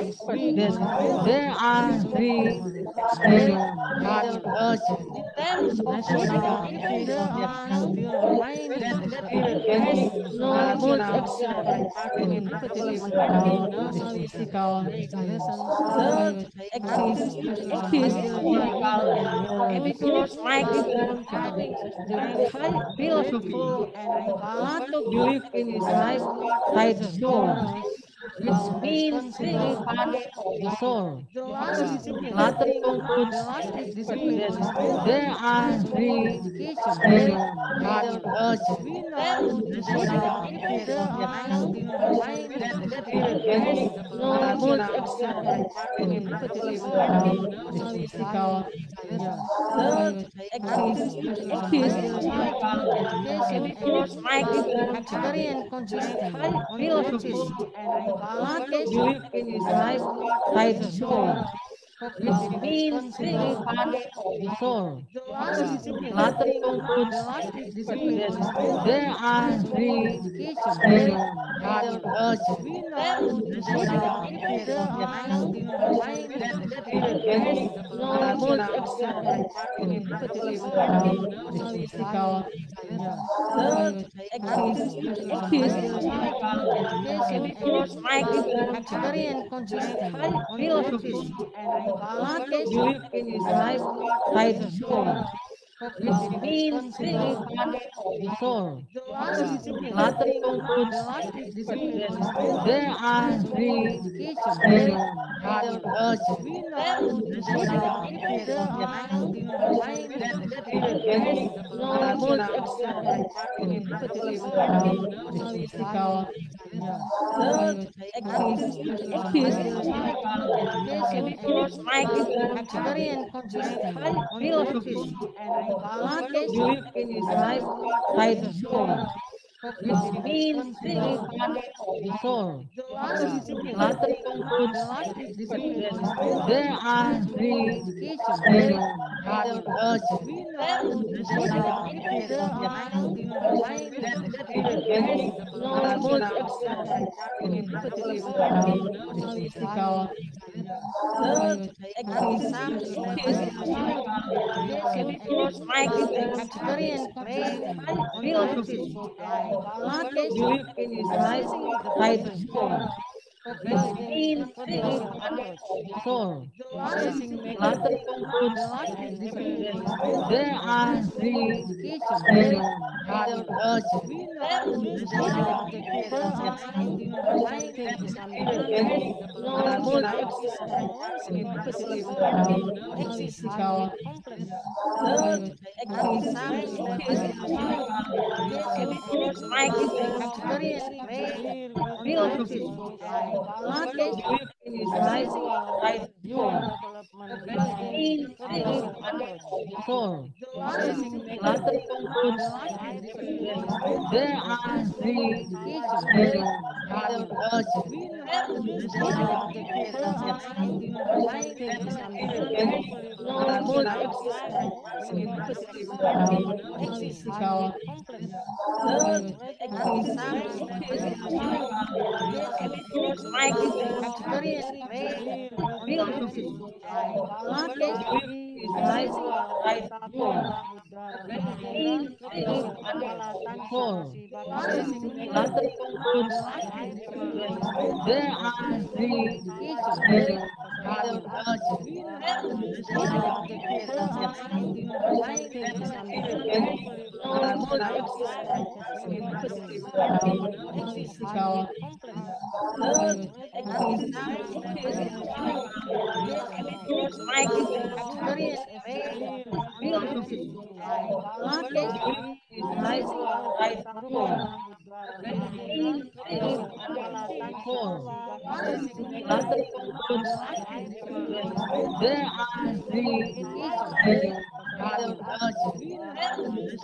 that there are three essential parts of the soul. In terms of medical diagram, person that can use no multi-axial in developmental physical science. Third axis, axis, medical and neurological, different type as the high philosophy. Plato believed in his tripartite soul, which means three parts of the soul. Plato concludes that there are three essential parts of the soul. In terms of medical diagram, person that can use no multi-axial in developmental physical science. Third axis, axis, medical and neurological, different consistent high philosophy. Plato believed in his tripartite soul, which means three parts of the soul. Plato concludes that there are three essential parts of the soul. In terms of medical diagram, person that can use no multi-axial in developmental physical science. Third axis, axis, medical and neurological, different consistent high philosophy. Plato believed in his tripartite soul, which means three parts of the soul. Plato concludes that there are three essential parts of the soul. In terms of medical diagram, person that can use no multi-axial in developmental physical science. Third, access to access education and experience consistent philosophy and knowledge in his life by the soul. This means the part of the soul. Later concludes this address. There are three stages that urge no more exercise in physical. Third, exercise and experience consistent philosophy knowledge in his life by the soul. This means the part of the soul. Later concludes this address. There are three stages that urge no more exercise in physical. Third, exercise and experience philosophy knowledge in his life by the soul. This means the part of the soul. Later concludes this address. There are three stages that urge no more exercise in physical. Third, exercise and experience philosophy knowledge is life by the soul. This means the part of the soul. Later concludes this address. There are three stages that urge no more exercise in physical. Third, exercise and experience philosophy knowledge is life by the soul. This means the part of the soul. Later concludes this address. There are three stages that urge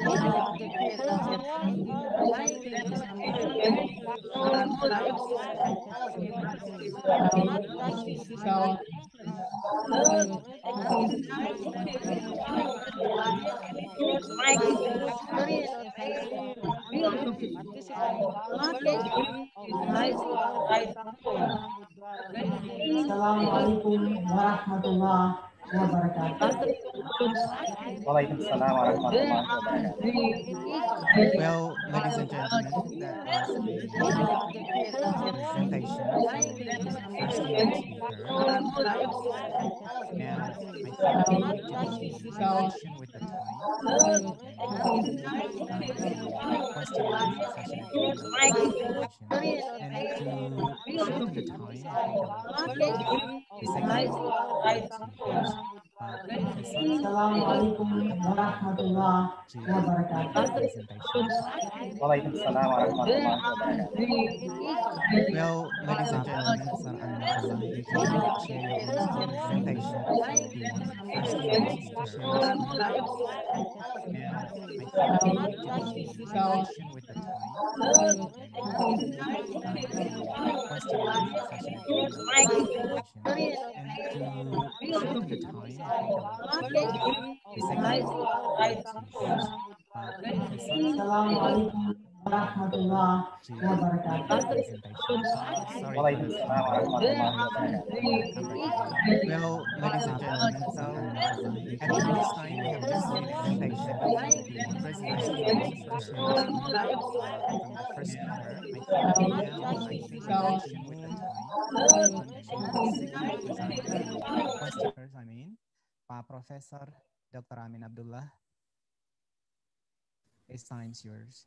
no more exercise in physical. Third, exercise and experience philosophy knowledge is life by the soul. Assalamualaikum warahmatullahi wabarakatuh. Waalaikumsalam warahmatullahi wabarakatuh. Well, ladies and gentlemen, that was a presentation from the first keynote speaker. Now, I think we need to be efficient with the time. And the question and answer session at the end of the presentation. And to shorten the time, I think the second speakers, uh, Professor Assalamualaikum warahmatullahi wabarakatuh. Waalaikumsalam warahmatullahi wabarakatuh. Well, ladies and gentlemen, Professor Amin, you can share your presentation for the first keynote speaker. Now, I think we need to be efficient with the time. And the question and answer session at the end of the presentation. And to shorten the time, I think the second speakers, uh, Professor Assalamualaikum warahmatullahi wabarakatuh. Sorry for the Well, ladies and gentlemen, so at this time we have just finished presentation of the presentation from the first speaker. I think now I think efficient with the time. Questioners, I mean, Pak Professor Doctor Amin Abdullah, it's time's yours.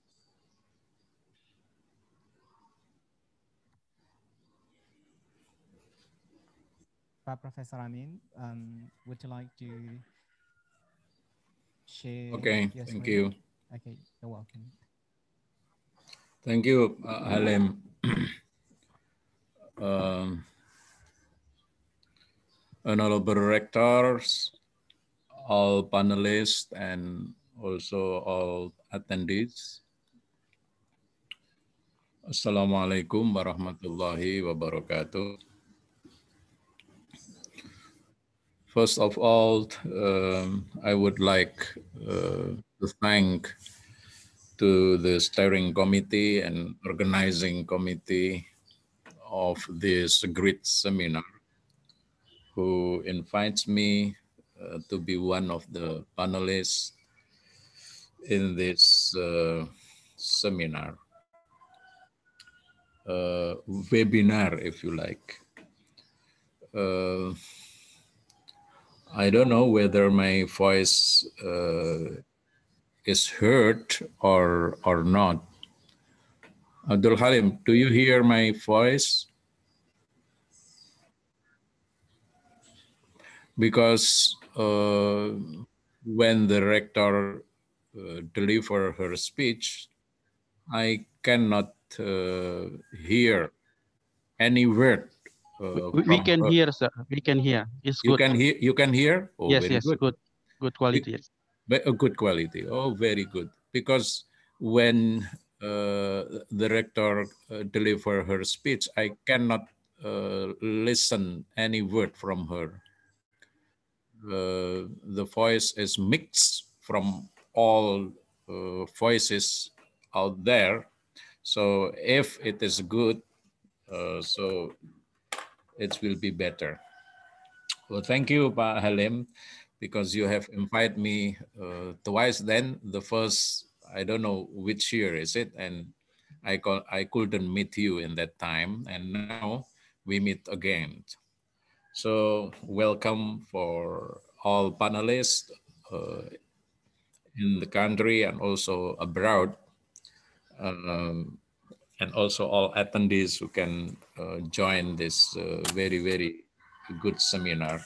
Pak Professor Amin, um, would you like to share? Okay, your thank screen? you. Okay, you're welcome. Thank you, uh, Halim. um, Honorable Rectors, all panelists, and also all attendees. Assalamualaikum warahmatullahi wabarakatuh. First of all, um, I would like uh, to thank to the steering committee and organizing committee of this great seminar, who invites me uh, to be one of the panelists in this uh, seminar, uh, webinar, if you like. Uh, I don't know whether my voice uh, is heard or, or not. Abdul Halim, do you hear my voice? Because uh, when the rector uh, deliver her speech, I cannot uh, hear any word. Uh, We, we from can her. hear, sir. We can hear. It's You good. can hear. You can hear. Oh, Yes, very yes, good. good, good quality. Yes. But a good quality. Oh, very good. Because when uh, the rector uh, deliver her speech, I cannot uh, listen any word from her. Uh, the voice is mixed from all uh, voices out there. So if it is good, uh, so it will be better. Well, thank you, Pak Halim, because you have invited me uh, twice then. The first, I don't know which year is it, and I, call, I couldn't meet you in that time, and now we meet again. So welcome for all panelists uh, in the country and also abroad, um, and also all attendees who can uh, join this uh, very, very good seminar.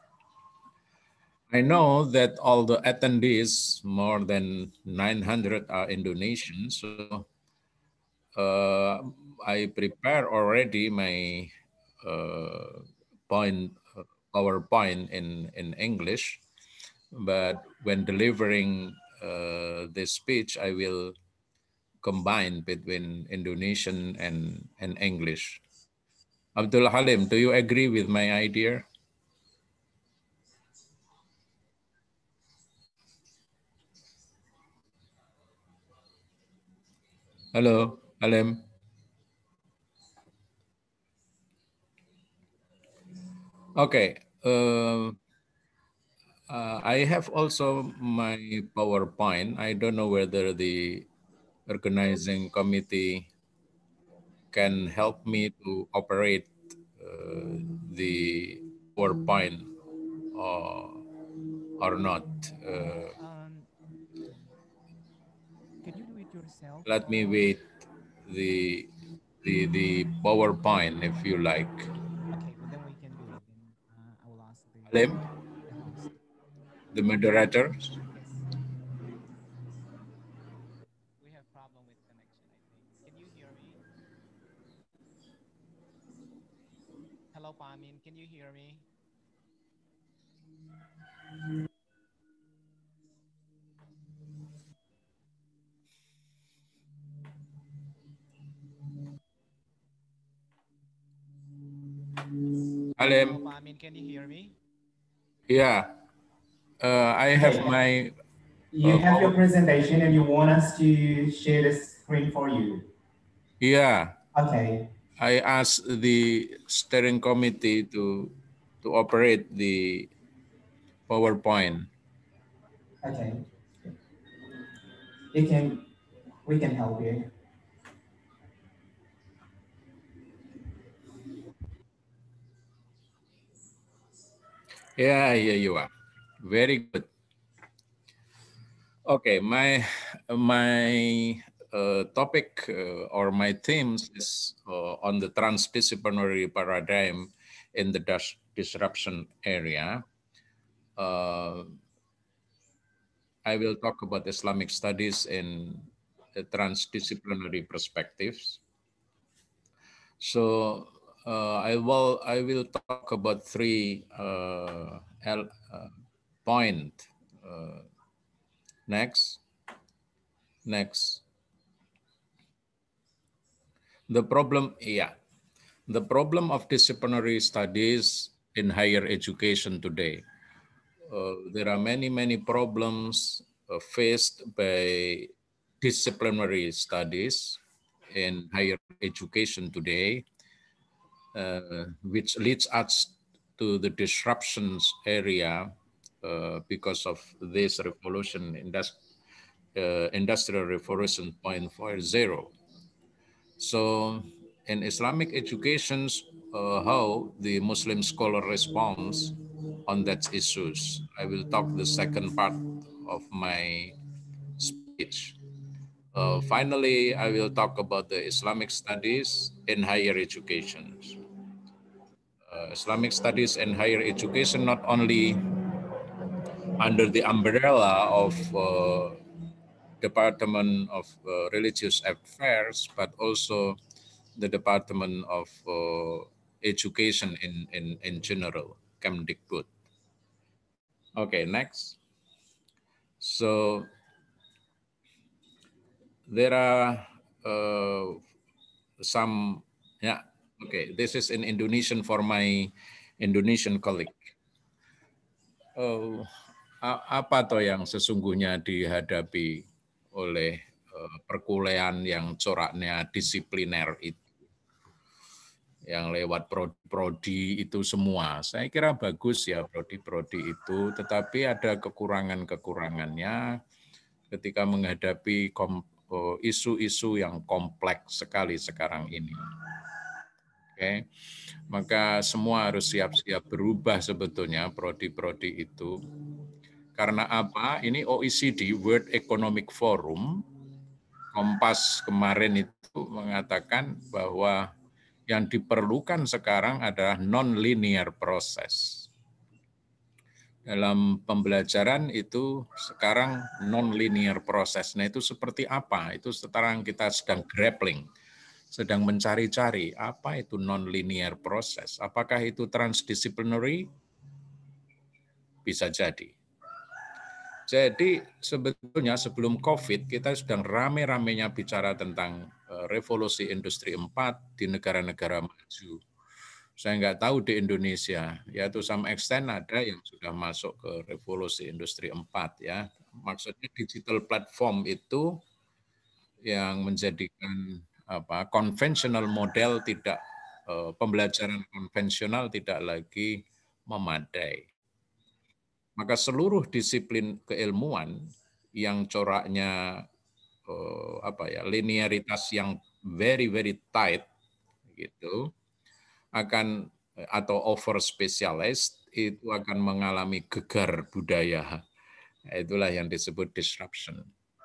I know that all the attendees, more than nine hundred, are Indonesian, so uh, I prepare already my uh, point, uh, PowerPoint in, in English, but when delivering uh, this speech, I will combine between Indonesian and, and English. Abdul Halim, do you agree with my idea? Hello, Halim. Okay. Uh, uh, I have also my PowerPoint. I don't know whether the organizing committee can help me to operate uh, the PowerPoint uh, or not. Uh, Um, can you do it yourself? let me Or... wait the the the PowerPoint if you like. Okay, well, then we can do it. Then uh, I will ask the, Halim, the host. the moderator. Yes. We have problem with connection, I think. Can you hear me? Hello, Pamin. Can you hear me? Halim. Hello, Pamin. Can you hear me? Yeah. Uh, I have my... You uh, have your presentation and you want us to share the screen for you. Yeah. Okay. I asked the steering committee to to operate the PowerPoint. Okay. You can, we can help you. Yeah, yeah, you are. Very good. Okay, my my uh, topic uh, or my themes is uh, on the transdisciplinary paradigm in the dis disruption area. Uh, I will talk about Islamic studies in uh, transdisciplinary perspectives. So uh, I will I will talk about three uh, L, uh, point. Uh, next, next. The problem, yeah, the problem of disciplinary studies in higher education today. Uh, there are many many problems uh, faced by disciplinary studies in higher education today, uh, which leads us to the disruptions area uh, because of this revolution, industri uh, industrial revolution point four. So in Islamic educations, uh, how the Muslim scholar responds on that issues. I will talk the second part of my speech. Uh, finally, I will talk about the Islamic studies in higher education. Uh, Islamic studies and higher education not only under the umbrella of uh, Department of uh, Religious Affairs, but also the Department of uh, Education in, in, in general, Kemdikbud. Okay, next. So there are uh, some, yeah, okay, this is in Indonesian for my Indonesian colleague. Uh, apa toh yang sesungguhnya dihadapi oleh uh, perkuliahan yang coraknya disipliner itu, yang lewat prodi-prodi itu semua. Saya kira bagus ya prodi-prodi itu, tetapi ada kekurangan-kekurangannya ketika menghadapi isu-isu yang kompleks sekali sekarang ini. Oke, maka semua harus siap-siap berubah sebetulnya prodi-prodi itu. Karena apa? Ini O E C D, World Economic Forum, Kompas kemarin itu mengatakan bahwa yang diperlukan sekarang adalah non-linear proses. Dalam pembelajaran itu sekarang non-linear proses. Nah itu seperti apa? Itu sekarang kita sedang grappling, sedang mencari-cari apa itu non-linear proses. Apakah itu transdisciplinary? Bisa jadi. Jadi sebetulnya sebelum COVID kita sedang rame-ramenya bicara tentang revolusi industri empat di negara-negara maju. Saya nggak tahu di Indonesia, ya to some extent ada yang sudah masuk ke revolusi industri empat ya. Maksudnya digital platform itu yang menjadikan apa konvensional model tidak pembelajaran konvensional tidak lagi memadai. Maka seluruh disiplin keilmuan yang coraknya eh, apa ya linearitas yang very very tight gitu akan atau over specialized itu akan mengalami gegar budaya. Itulah yang disebut disruption.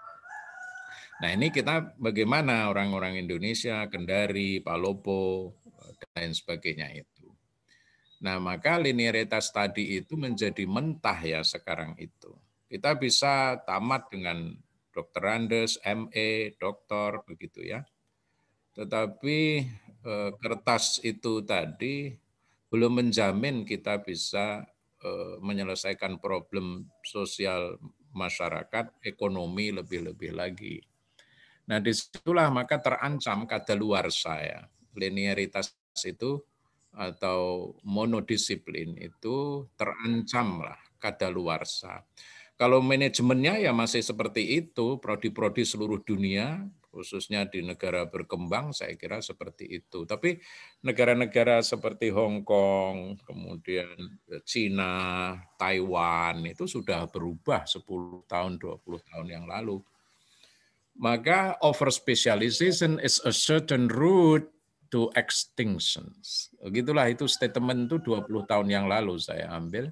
Nah ini kita bagaimana orang-orang Indonesia, Kendari, Palopo dan lain sebagainya itu. Nah, maka linearitas tadi itu menjadi mentah ya sekarang itu. Kita bisa tamat dengan dokter Andes, M E, doktor, begitu ya. Tetapi eh, kertas itu tadi belum menjamin kita bisa eh, menyelesaikan problem sosial masyarakat, ekonomi lebih-lebih lagi. Nah, disitulah maka terancam kadaluarsa ya. Linearitas itu atau monodisiplin itu terancam lah kadaluarsa. Kalau manajemennya ya masih seperti itu, prodi-prodi seluruh dunia, khususnya di negara berkembang, saya kira seperti itu. Tapi negara-negara seperti Hong Kong, kemudian Cina, Taiwan, itu sudah berubah sepuluh tahun, dua puluh tahun yang lalu. Maka over specialization is a certain route to extinctions. Begitulah itu statement itu dua puluh tahun yang lalu saya ambil.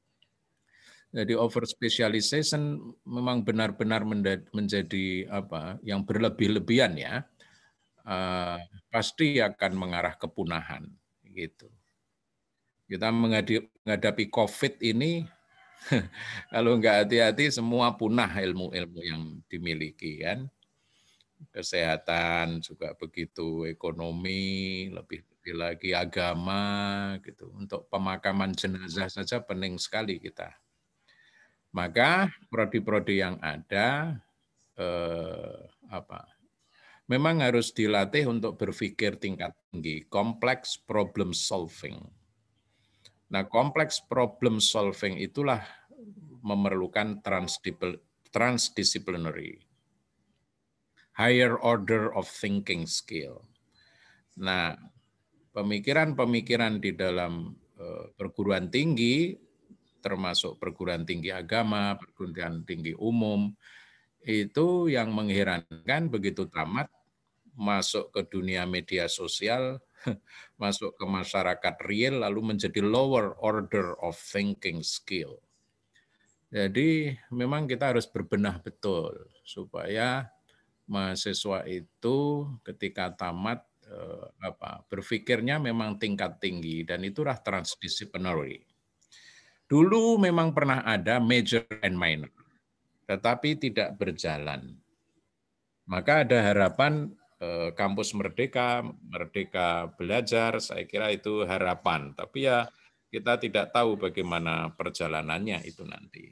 Jadi over specialization memang benar-benar menjadi apa yang berlebih-lebihan ya. Uh, pasti akan mengarah kepunahan gitu. Kita menghadapi COVID ini kalau nggak hati-hati semua punah ilmu-ilmu yang dimiliki kan. Kesehatan juga begitu, ekonomi, lebih, lebih lagi agama gitu. Untuk pemakaman jenazah saja penting sekali kita. Maka prodi-prodi yang ada eh, apa? Memang harus dilatih untuk berpikir tingkat tinggi, complex problem solving. Nah, complex problem solving itulah memerlukan transdisciplinary, higher order of thinking skill. Nah, pemikiran-pemikiran di dalam uh, perguruan tinggi, termasuk perguruan tinggi agama, perguruan tinggi umum, itu yang mengherankan begitu tamat, masuk ke dunia media sosial, masuk ke masyarakat real, lalu menjadi lower order of thinking skill. Jadi memang kita harus berbenah betul supaya mahasiswa itu ketika tamat eh, apa, berpikirnya memang tingkat tinggi dan itulah transdisciplinary. Dulu memang pernah ada major and minor, tetapi tidak berjalan. Maka ada harapan eh, kampus Merdeka, Merdeka Belajar, saya kira itu harapan. Tapi ya kita tidak tahu bagaimana perjalanannya itu nanti.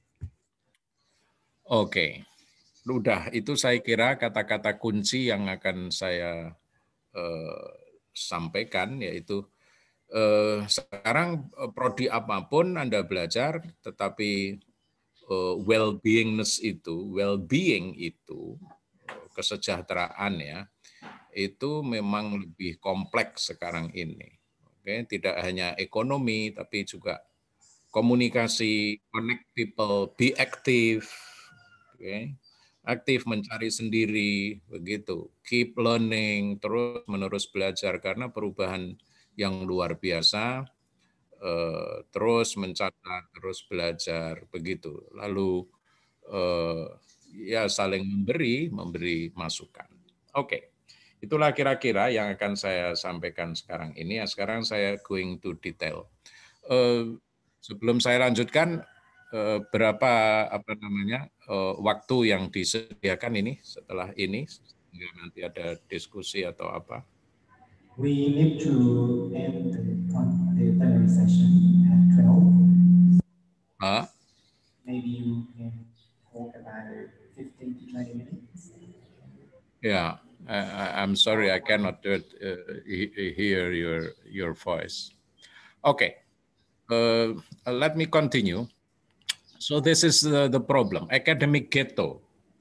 Oke, udah itu saya kira kata-kata kunci yang akan saya eh, sampaikan, yaitu eh, sekarang prodi apapun Anda belajar, tetapi eh, well-beingness itu, well-being itu, kesejahteraan ya, itu memang lebih kompleks sekarang ini. Oke, tidak hanya ekonomi, tapi juga komunikasi, connect people, be active, oke, aktif mencari sendiri, begitu. Keep learning, terus menerus belajar karena perubahan yang luar biasa, eh, terus mencatat, terus belajar, begitu. Lalu eh, ya saling memberi, memberi masukan. Oke, itulah kira-kira yang akan saya sampaikan sekarang ini. Sekarang saya going to detail. Uh, sebelum saya lanjutkan, uh, berapa apa namanya uh, waktu yang disediakan ini setelah ini, sehingga nanti ada diskusi atau apa? We need to end the plenary session at twelve. Huh? Maybe you can talk about fifteen to twenty minutes. Yeah, I, I'm sorry, I cannot uh, hear your your voice. Okay, uh, let me continue. So this is uh, the problem: academic ghetto.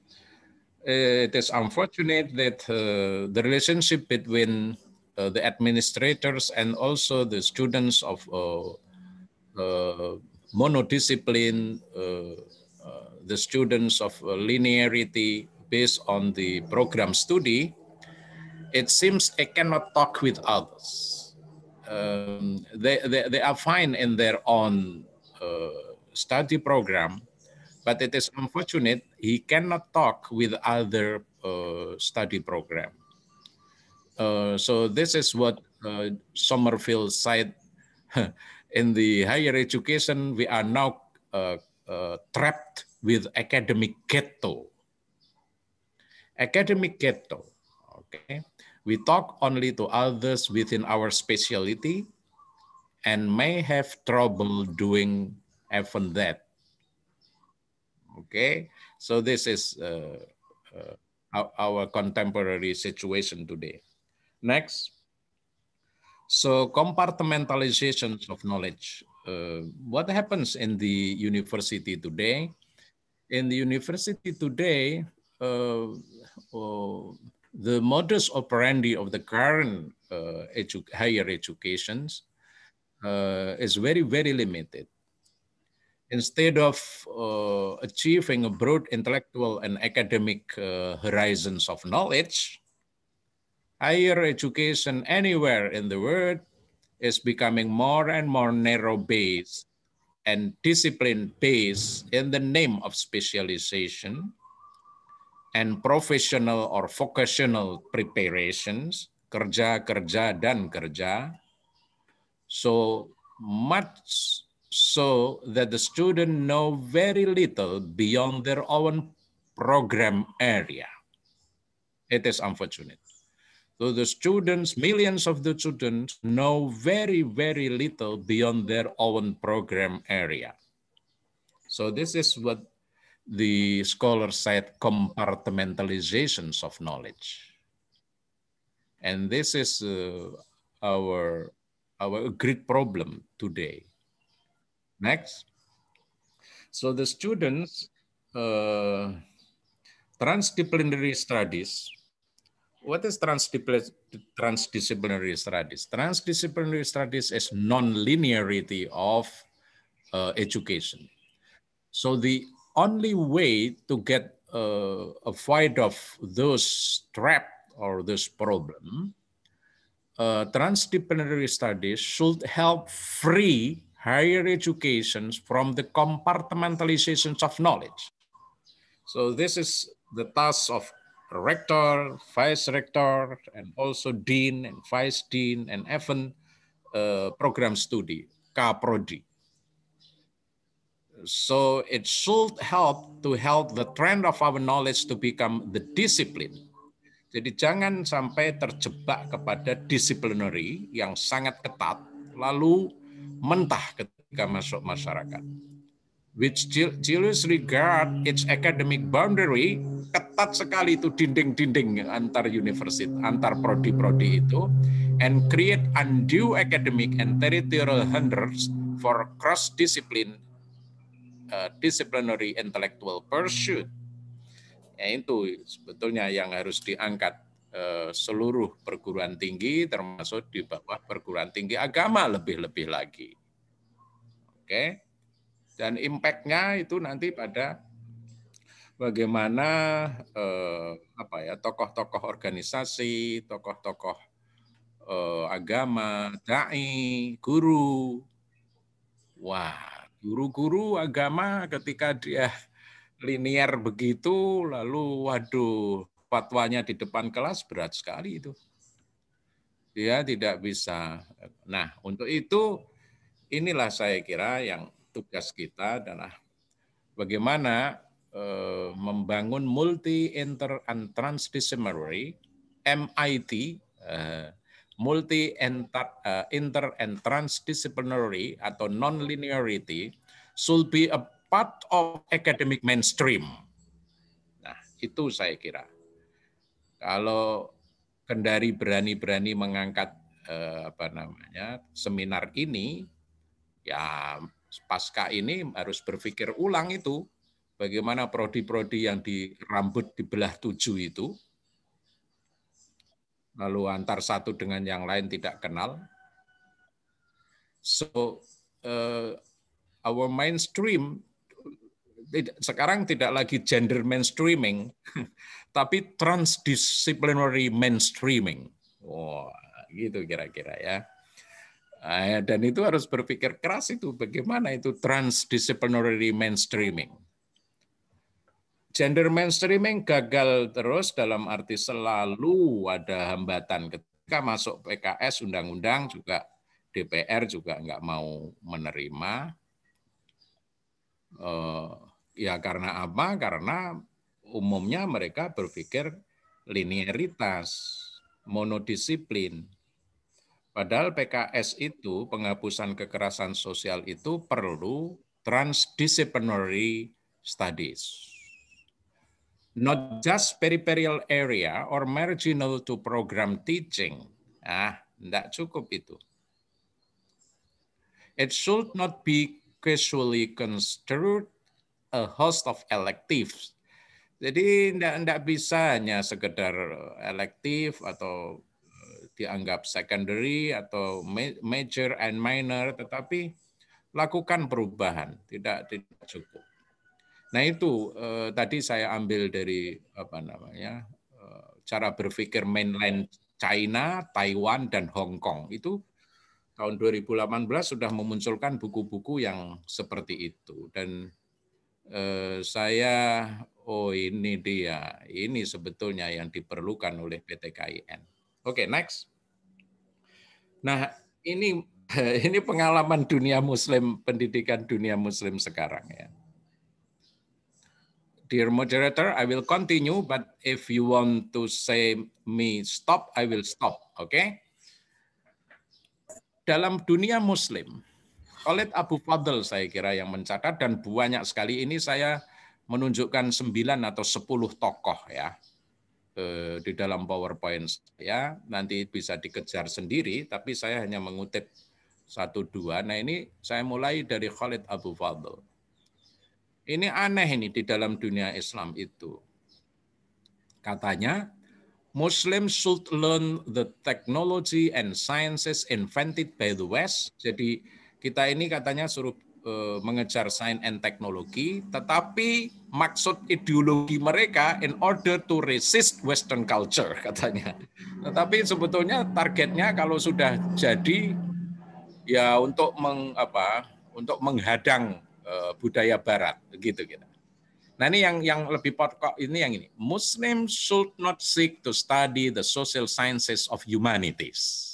It is unfortunate that uh, the relationship between uh, the administrators and also the students of uh, uh, monodiscipline, uh, uh, the students of uh, linearity based on the program study, it seems I cannot talk with others. Um, they, they, they are fine in their own uh, study program, but it is unfortunate he cannot talk with other uh, study program. Uh, so this is what uh, Somerville said. In the higher education, we are now uh, uh, trapped with academic ghetto. Academic ghetto, okay? We talk only to others within our specialty and may have trouble doing even that. Okay, so this is uh, uh, our contemporary situation today. Next. So compartmentalization of knowledge. Uh, what happens in the university today? In the university today, uh, uh, the modus operandi of the current uh, edu higher educations uh, is very, very limited. Instead of uh, achieving a broad intellectual and academic uh, horizons of knowledge, higher education anywhere in the world is becoming more and more narrow-based and discipline-based in the name of specialization and professional or vocational preparations, kerja, kerja, dan kerja, so much so that the student know very little beyond their own program area. It is unfortunate. So the students, millions of the students know very, very little beyond their own program area. So this is what the scholar said, compartmentalizations of knowledge. And this is uh, our, our great problem today. Next. So the students, uh, transdisciplinary studies. What is transdisciplinary studies? Transdisciplinary studies is non-linearity of uh, education. So the only way to get uh, avoid of those trap or this problem, uh, transdisciplinary studies should help free higher education from the compartmentalizations of knowledge. So this is the task of rector, vice rector, and also dean and vice dean, and even uh, program studi, K-Prodi. So it should help to help the trend of our knowledge to become the discipline. Jadi jangan sampai terjebak kepada disciplinary yang sangat ketat, lalu mentah ketika masuk masyarakat. Which jealous regard its academic boundary, ketat sekali itu dinding-dinding antar universitas, antar prodi-prodi itu, and create undue academic and territorial hindrance for cross-discipline uh, disciplinary intellectual pursuit. Ya, itu sebetulnya yang harus diangkat uh, seluruh perguruan tinggi, termasuk di bawah perguruan tinggi agama lebih-lebih lagi. Oke. Okay? Dan impact-nya itu nanti pada bagaimana eh, apa ya tokoh-tokoh organisasi, tokoh-tokoh eh, agama, dai, guru. Wah, guru-guru agama ketika dia linear begitu, lalu waduh, fatwanya di depan kelas berat sekali itu. Dia tidak bisa. Nah, untuk itu inilah saya kira yang tugas kita adalah bagaimana uh, membangun multi inter and transdisciplinary M I T uh, multi inter, uh, inter and transdisciplinary atau non-linearity should be a part of academic mainstream. Nah, itu saya kira. Kalau Kendari berani-berani mengangkat uh, apa namanya seminar ini, ya pasca ini harus berpikir ulang itu, bagaimana prodi-prodi yang di rambut dibelah tujuh itu, lalu antar satu dengan yang lain tidak kenal. So, uh, our mainstream, sekarang tidak lagi gender mainstreaming, tapi transdisciplinary mainstreaming. Wah, gitu kira-kira ya. Dan itu harus berpikir keras itu, bagaimana itu transdisciplinary mainstreaming. Gender mainstreaming gagal terus dalam arti selalu ada hambatan. Ketika masuk P K S, undang-undang juga D P R juga nggak mau menerima. Ya karena apa? Karena umumnya mereka berpikir linearitas, monodisiplin. Padahal P K S itu, penghapusan kekerasan sosial itu perlu transdisciplinary studies. Not just peripheral area or marginal to program teaching. Ah, enggak cukup itu. It should not be casually construed a host of electives. Jadi enggak, enggak bisa hanya sekedar elektif atau dianggap secondary atau major and minor, tetapi lakukan perubahan, tidak tidak cukup. Nah itu eh, tadi saya ambil dari apa namanya eh, cara berpikir mainland China, Taiwan, dan Hong Kong. Itu tahun dua ribu delapan belas sudah memunculkan buku-buku yang seperti itu, dan eh, saya oh ini dia, ini sebetulnya yang diperlukan oleh P T K I N. Oke, okay, next. Nah, ini ini pengalaman dunia Muslim, pendidikan dunia Muslim sekarang ya. dear moderator, I will continue, but if you want to say me stop, I will stop. Oke? Okay? Dalam dunia Muslim, Khalid Abu Fadl saya kira yang mencatat, dan banyak sekali ini saya menunjukkan sembilan atau sepuluh tokoh ya di dalam PowerPoint saya. Nanti bisa dikejar sendiri, tapi saya hanya mengutip satu dua. Nah ini saya mulai dari Khalid Abu Fadl. Ini aneh ini di dalam dunia Islam itu. Katanya, Muslims should learn the technology and sciences invented by the West. Jadi kita ini katanya suruh uh, mengejar sains and teknologi, tetapi maksud ideologi mereka in order to resist Western culture katanya. Tetapi sebetulnya targetnya kalau sudah jadi ya untuk meng, apa, untuk menghadang uh, budaya Barat, gitu gitu. Nah ini yang yang lebih pokok ini yang ini. Muslims should not seek to study the social sciences of humanities.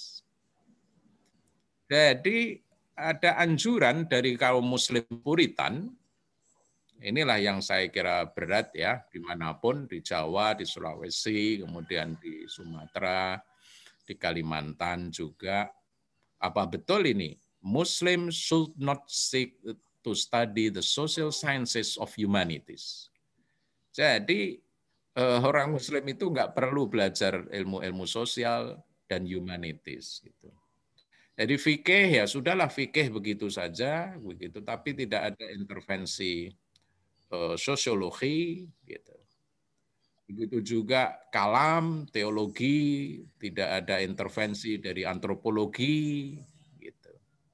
Jadi ada anjuran dari kaum Muslim Puritan. Inilah yang saya kira berat ya, dimanapun, di Jawa, di Sulawesi, kemudian di Sumatera, di Kalimantan juga. Apa betul ini? Muslims should not seek to study the social sciences of humanities. Jadi orang Muslim itu nggak perlu belajar ilmu-ilmu sosial dan humanities. Gitu. Jadi fikih ya sudahlah fikih begitu saja, begitu. Tapi tidak ada intervensi sosiologi, gitu. Begitu juga kalam, teologi, tidak ada intervensi dari antropologi, gitu.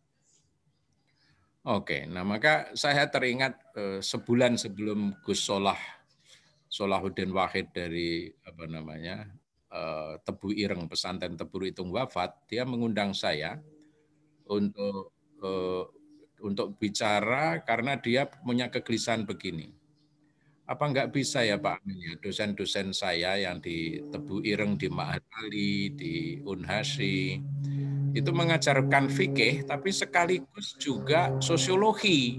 Oke, nah maka saya teringat eh, sebulan sebelum Gus Solah, Solahuddin Wahid dari apa namanya eh, Tebu Ireng, pesantren Tebu Ireng wafat, dia mengundang saya untuk eh, untuk bicara karena dia punya kegelisahan begini. Apa enggak bisa ya Pak Amin ya, dosen-dosen saya yang di Tebu Ireng, di Ma'had Ali, di Unhasi, itu mengajarkan fikih, tapi sekaligus juga sosiologi.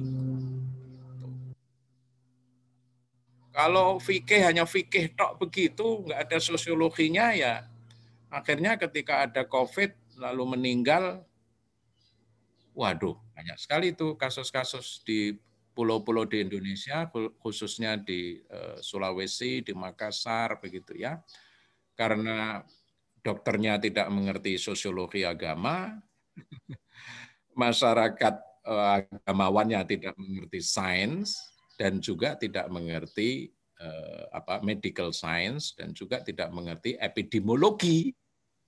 Kalau fikih hanya fikih tok begitu, enggak ada sosiologinya ya, akhirnya ketika ada COVID lalu meninggal, waduh banyak sekali tuh kasus-kasus di pulau-pulau di Indonesia, khususnya di Sulawesi, di Makassar, begitu ya. Karena dokternya tidak mengerti sosiologi agama, masyarakat agamawannya tidak mengerti sains, dan juga tidak mengerti apa medical science, dan juga tidak mengerti epidemiologi.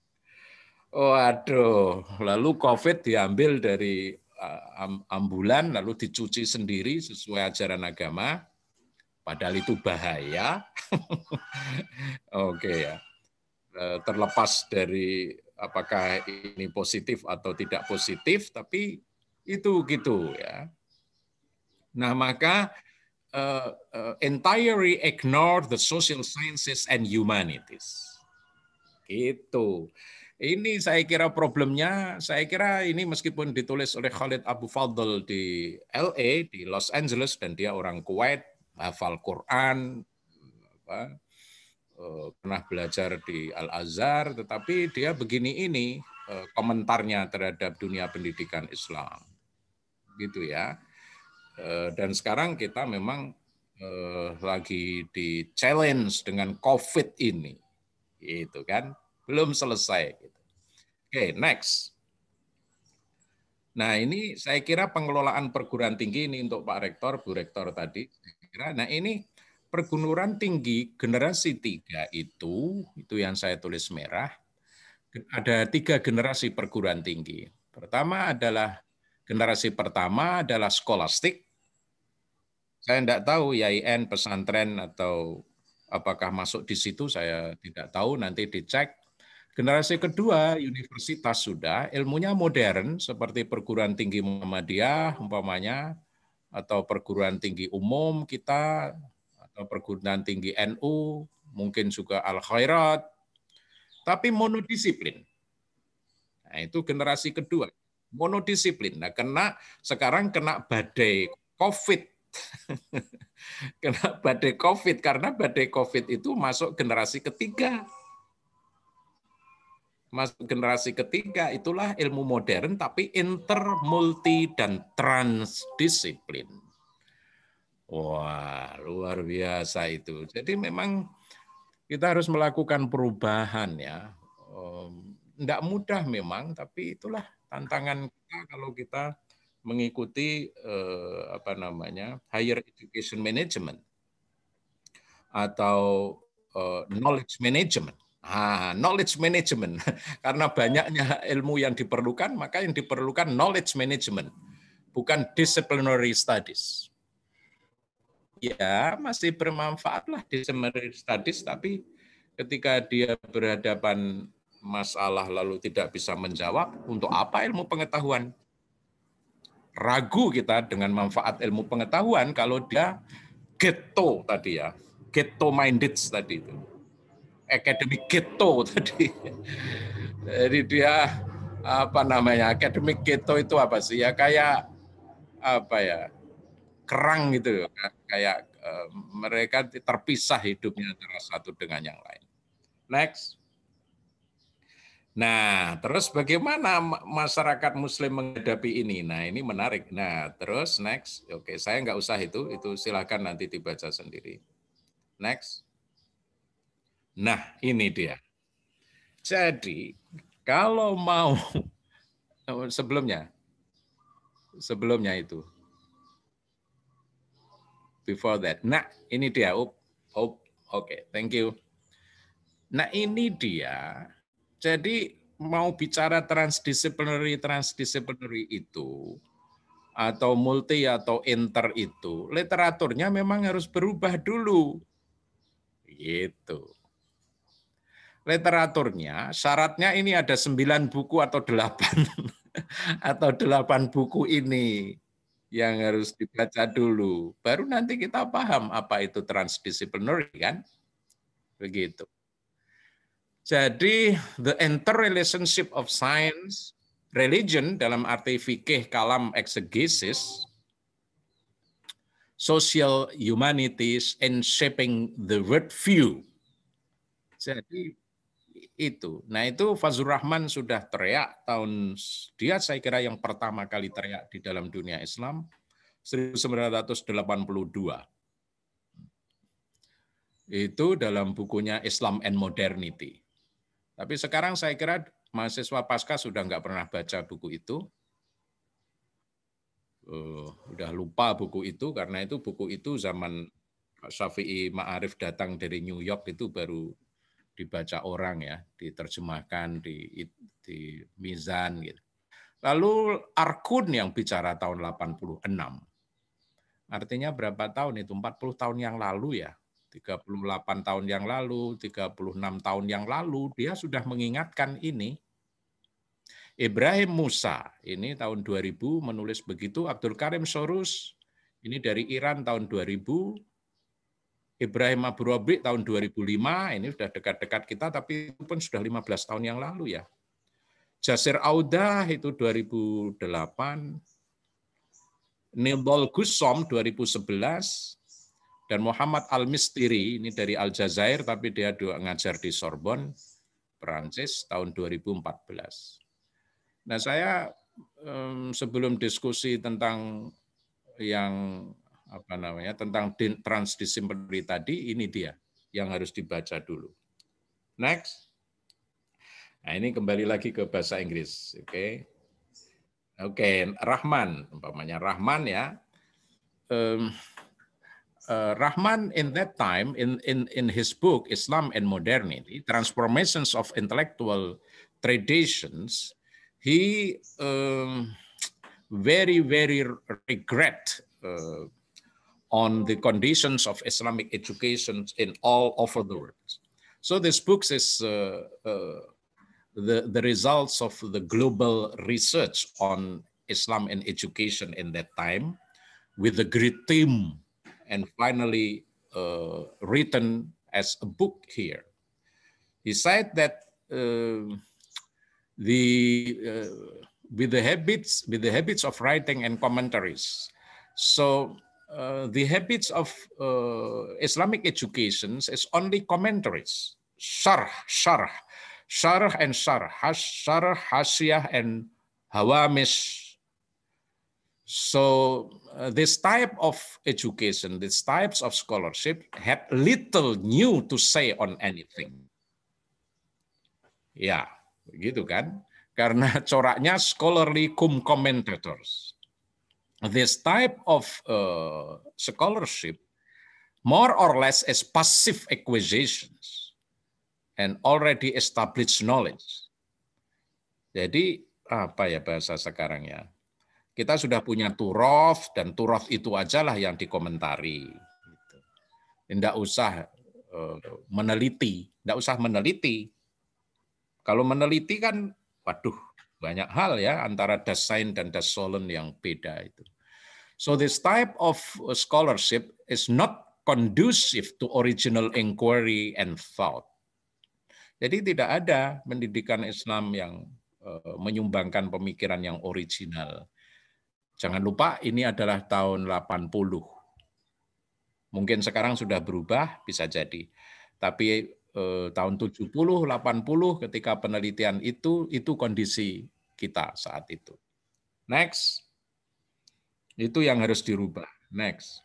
Waduh, lalu COVID diambil dari ambulan lalu dicuci sendiri sesuai ajaran agama, padahal itu bahaya. Oke ya, terlepas dari apakah ini positif atau tidak positif, tapi itu gitu ya. Nah maka uh, uh, entirely ignore the social sciences and humanities. Gitu. Ini saya kira problemnya, saya kira ini meskipun ditulis oleh Khalid Abu Fadl di L A, di Los Angeles, dan dia orang Kuwait, hafal Quran, apa, pernah belajar di Al-Azhar, tetapi dia begini ini komentarnya terhadap dunia pendidikan Islam. Gitu ya. Dan sekarang kita memang lagi di challenge dengan COVID ini. Gitu kan. Belum selesai. Oke, next. Nah, ini saya kira pengelolaan perguruan tinggi ini untuk Pak Rektor, Bu Rektor tadi. Saya kira, nah ini perguruan tinggi generasi tiga itu, itu yang saya tulis merah, ada tiga generasi perguruan tinggi. Pertama adalah, generasi pertama adalah skolastik. Saya tidak tahu Y I N, pesantren, atau apakah masuk di situ, saya tidak tahu, nanti dicek. Generasi kedua, universitas sudah, ilmunya modern, seperti perguruan tinggi Muhammadiyah, umpamanya, atau perguruan tinggi umum kita, atau perguruan tinggi N U, mungkin juga Al-Khairat, tapi monodisiplin. Nah, itu generasi kedua, monodisiplin. Nah, kena, sekarang kena badai COVID. Kena badai COVID, karena badai COVID itu masuk generasi ketiga. Masuk generasi ketiga, itulah ilmu modern, tapi inter, multi, dan transdisiplin. Wah, luar biasa itu. Jadi memang kita harus melakukan perubahan ya. Tidak mudah memang, tapi itulah tantangan kita kalau kita mengikuti eh, apa namanya higher education management atau eh, knowledge management. Ah, knowledge management karena banyaknya ilmu yang diperlukan, maka yang diperlukan knowledge management, bukan disciplinary studies. Ya, masih bermanfaat lah disciplinary studies, tapi ketika dia berhadapan masalah lalu tidak bisa menjawab, untuk apa ilmu pengetahuan? Ragu kita dengan manfaat ilmu pengetahuan kalau dia ghetto tadi ya, ghetto minded tadi itu. Academic ghetto tadi. Jadi dia apa namanya? Academic ghetto itu apa sih? Ya kayak apa ya? Kerang gitu, kayak uh, mereka terpisah hidupnya antara satu dengan yang lain. Next. Nah, terus bagaimana masyarakat Muslim menghadapi ini? Nah, ini menarik. Nah, terus next. Oke, saya nggak usah itu, itu silakan nanti dibaca sendiri. Next. Nah, ini dia. Jadi, kalau mau sebelumnya, sebelumnya itu. Before that. Nah, ini dia. Oh, oh, oke, okay, thank you. Nah, ini dia. Jadi mau bicara transdisciplinary, transdisciplinary itu atau multi atau inter itu, literaturnya memang harus berubah dulu. Gitu. Literaturnya, syaratnya ini ada sembilan buku atau delapan atau delapan buku ini yang harus dibaca dulu. Baru nanti kita paham apa itu transdisciplinary kan? Begitu. Jadi the interrelationship of science, religion dalam arti fikih, kalam, exegesis, social humanities, and shaping the worldview. Jadi itu. Nah itu Fazlur Rahman sudah teriak tahun, dia saya kira yang pertama kali teriak di dalam dunia Islam, seribu sembilan ratus delapan puluh dua. Itu dalam bukunya Islam and Modernity. Tapi sekarang saya kira mahasiswa pasca sudah nggak pernah baca buku itu. Uh, udah lupa buku itu, karena itu buku itu zaman Syafi'i Ma'arif datang dari New York itu baru dibaca orang ya, diterjemahkan di, di Mizan gitu. Lalu Arkun yang bicara tahun delapan puluh enam. Artinya berapa tahun itu? empat puluh tahun yang lalu ya. tiga puluh delapan tahun yang lalu, tiga puluh enam tahun yang lalu, dia sudah mengingatkan ini. Ibrahim Musa, ini tahun dua ribu menulis begitu. Abdul Karim Sorus, ini dari Iran tahun dua ribu. Ibrahim Abu Rabi tahun dua ribu lima, ini sudah dekat-dekat kita, tapi itu pun sudah lima belas tahun yang lalu ya. Jasir Audah itu dua ribu delapan. Nidol Gussom dua ribu sebelas. Dan Muhammad Al-Mistiri, ini dari Aljazair, tapi dia juga ngajar di Sorbonne, Perancis, tahun dua ribu empat belas. Nah, saya sebelum diskusi tentang yang apa namanya tentang transdisciplinary tadi, ini dia yang harus dibaca dulu. Next. Nah, ini kembali lagi ke bahasa Inggris, oke? Okay? Oke, okay. Rahman, umpamanya Rahman ya. Um, Uh, Rahman in that time, in, in, in his book, Islam and Modernity, Transformations of Intellectual Traditions, he um, very, very regret uh, on the conditions of Islamic education in all over the world. So this book is uh, uh, the, the results of the global research on Islam and education in that time, with the great theme, and finally uh, written as a book here. He said that uh, the uh, with the habits with the habits of writing and commentaries, so uh, the habits of uh, Islamic education is only commentaries, syarh, syarh, syarh and syarh, syarh, hasyiah and hawamish. So uh, this type of education, these types of scholarship had little new to say on anything. Ya, begitu kan? Karena coraknya scholarly cum commentators. This type of uh, scholarship more or less is passive acquisitions and already established knowledge. Jadi apa ya bahasa sekarang ya? Kita sudah punya turof, dan turof itu ajalah yang dikomentari. Tidak usah uh, meneliti, tidak usah meneliti. Kalau meneliti kan, waduh, banyak hal ya antara Dasein dan Dasolen yang beda itu. So this type of scholarship is not conducive to original inquiry and thought. Jadi tidak ada pendidikan Islam yang uh, menyumbangkan pemikiran yang original. Jangan lupa ini adalah tahun delapan puluh. Mungkin sekarang sudah berubah, bisa jadi. Tapi eh, tahun tujuh puluh, delapan puluh ketika penelitian itu, itu kondisi kita saat itu. Next. Itu yang harus dirubah. Next.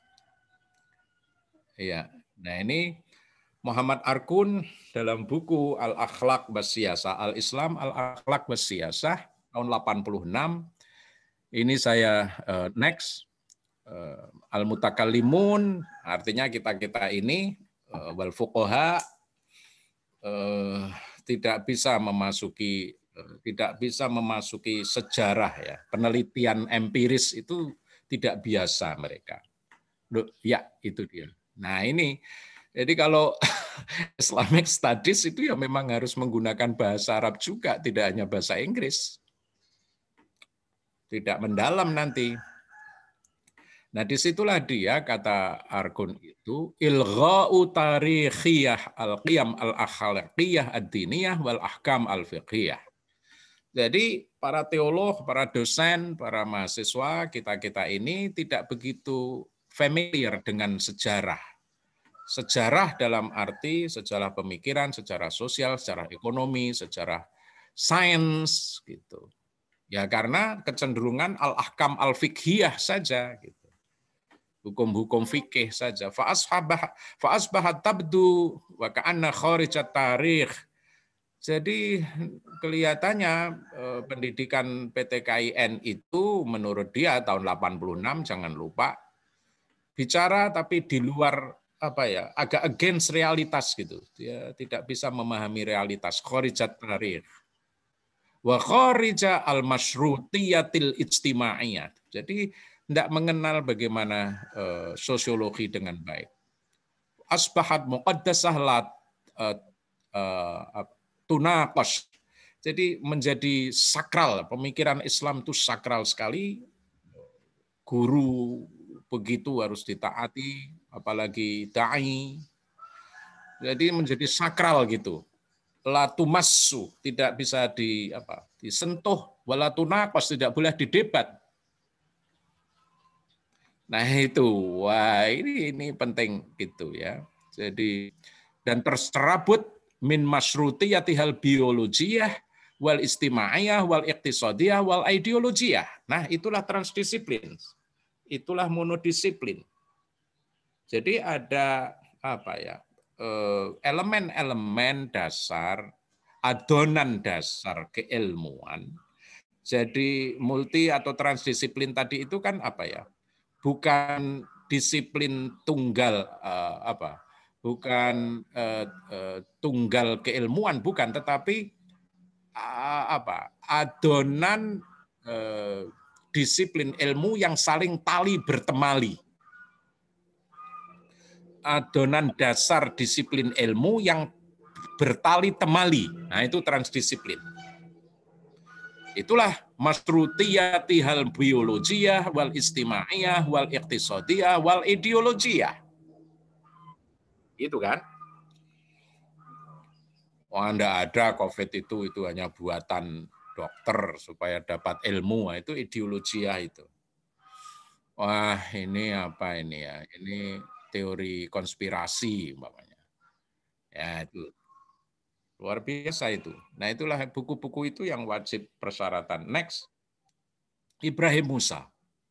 Iya. Nah ini Muhammad Arkun dalam buku Al-Akhlaq Wassiyasah, Al-Islam Al-Akhlaq Wassiyasah tahun delapan puluh enam. Ini saya uh, next uh, al-mutakallimun, artinya kita-kita ini uh, wal fuqaha uh, tidak bisa memasuki uh, tidak bisa memasuki sejarah ya. Penelitian empiris itu tidak biasa mereka. Loh, ya, itu dia. Nah, ini jadi kalau Islamic Studies itu ya memang harus menggunakan bahasa Arab juga, tidak hanya bahasa Inggris. Tidak mendalam nanti. Nah, disitulah dia, kata Arkun itu, ilgha'u tarikhiyah al-qiyam al-akhlaqiyah ad-diniyah wal-ahkam al-fiqhiyah. Jadi, para teolog, para dosen, para mahasiswa, kita-kita ini tidak begitu familiar dengan sejarah. Sejarah dalam arti sejarah pemikiran, sejarah sosial, sejarah ekonomi, sejarah sains, gitu. Ya karena kecenderungan al-ahkam al-fiqhiyah saja gitu. Hukum-hukum fikih saja. Fa ashabah fa asbahat tabdu wa ka'anna kharijat tarikh. Jadi kelihatannya eh, pendidikan P T K I N itu menurut dia tahun delapan puluh enam, jangan lupa, bicara tapi di luar apa ya, agak against realitas gitu. Dia tidak bisa memahami realitas. Kharijat tarikh. Wa kharija al-masyrutiyatil ijtimaiyah. Jadi tidak mengenal bagaimana uh, sosiologi dengan baik. Asbahat muqaddasah la uh, uh, tunaqash. Jadi menjadi sakral, pemikiran Islam itu sakral sekali. Guru begitu harus ditaati, apalagi dai. Jadi menjadi sakral gitu. La tumassu, tidak bisa di apa disentuh, wala tunaqas, tidak boleh didebat. Nah itu, wah ini ini penting gitu ya. Jadi dan terserabut min masyrutiyatihal biologiyah wal istimaiyah wal iqtisadiyah wal ideologiyah. Nah, itulah transdisiplin. Itulah monodisiplin. Jadi ada apa ya? elemen-elemen dasar, adonan dasar keilmuan. Jadi multi atau transdisiplin tadi itu kan apa ya? Bukan disiplin tunggal uh, apa? Bukan uh, uh, tunggal keilmuan, bukan, tetapi uh, apa? Adonan uh, disiplin ilmu yang saling tali bertemali. Adonan dasar disiplin ilmu yang bertali temali. Nah, itu transdisiplin. Itulah masrutiyatihal biologiyah wal istimaiyah wal iqtisadiyah wal ideologiyah. Itu kan? Wah, enggak ada COVID itu, itu hanya buatan dokter supaya dapat ilmu. Nah, itu ideologiyah itu. Wah, ini apa ini ya? Ini teori konspirasi umpamanya. Ya, itu luar biasa itu. Nah, itulah buku-buku itu yang wajib persyaratan. Next. Ibrahim Musa.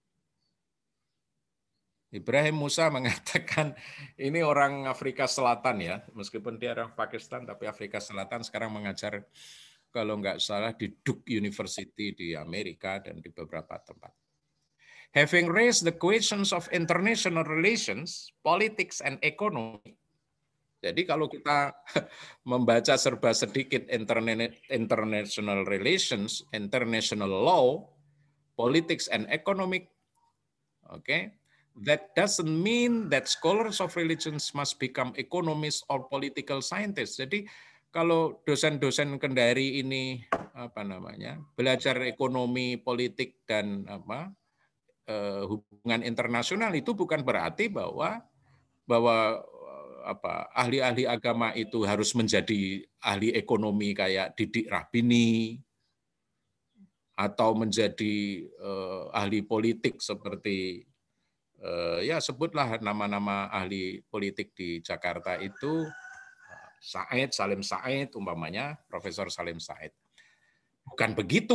Ibrahim Musa mengatakan ini orang Afrika Selatan ya, meskipun dia orang Pakistan tapi Afrika Selatan, sekarang mengajar kalau nggak salah di Duke University di Amerika dan di beberapa tempat. Having raised the questions of international relations, politics and economy. Jadi kalau kita membaca serba sedikit international relations, international law, politics and economic, oke, okay, that doesn't mean that scholars of religions must become economists or political scientists. Jadi kalau dosen-dosen Kendari ini apa namanya belajar ekonomi, politik dan apa eh, hubungan internasional, itu bukan berarti bahwa bahwa apa ahli-ahli agama itu harus menjadi ahli ekonomi kayak Didik Rahbini atau menjadi eh, ahli politik seperti Uh, ya sebutlah nama-nama ahli politik di Jakarta itu Said, Salim Said umpamanya, Profesor Salim Said. Bukan begitu.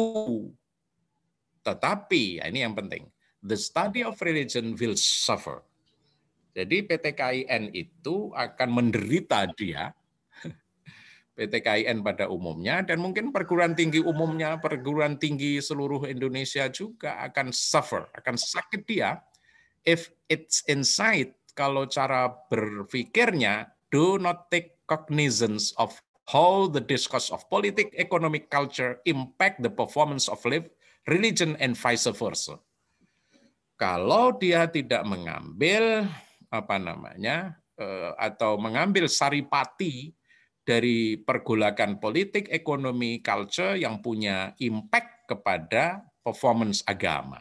Tetapi, ini yang penting, the study of religion will suffer. Jadi P T K I N itu akan menderita dia, P T K I N pada umumnya, dan mungkin perguruan tinggi umumnya, perguruan tinggi seluruh Indonesia juga akan suffer, akan sakit dia, if it's inside, kalau cara berpikirnya do not take cognizance of how the discourse of politic, economic, culture impact the performance of life, religion, and vice versa. Kalau dia tidak mengambil apa namanya atau mengambil saripati dari pergolakan politik, ekonomi, culture yang punya impact kepada performance agama.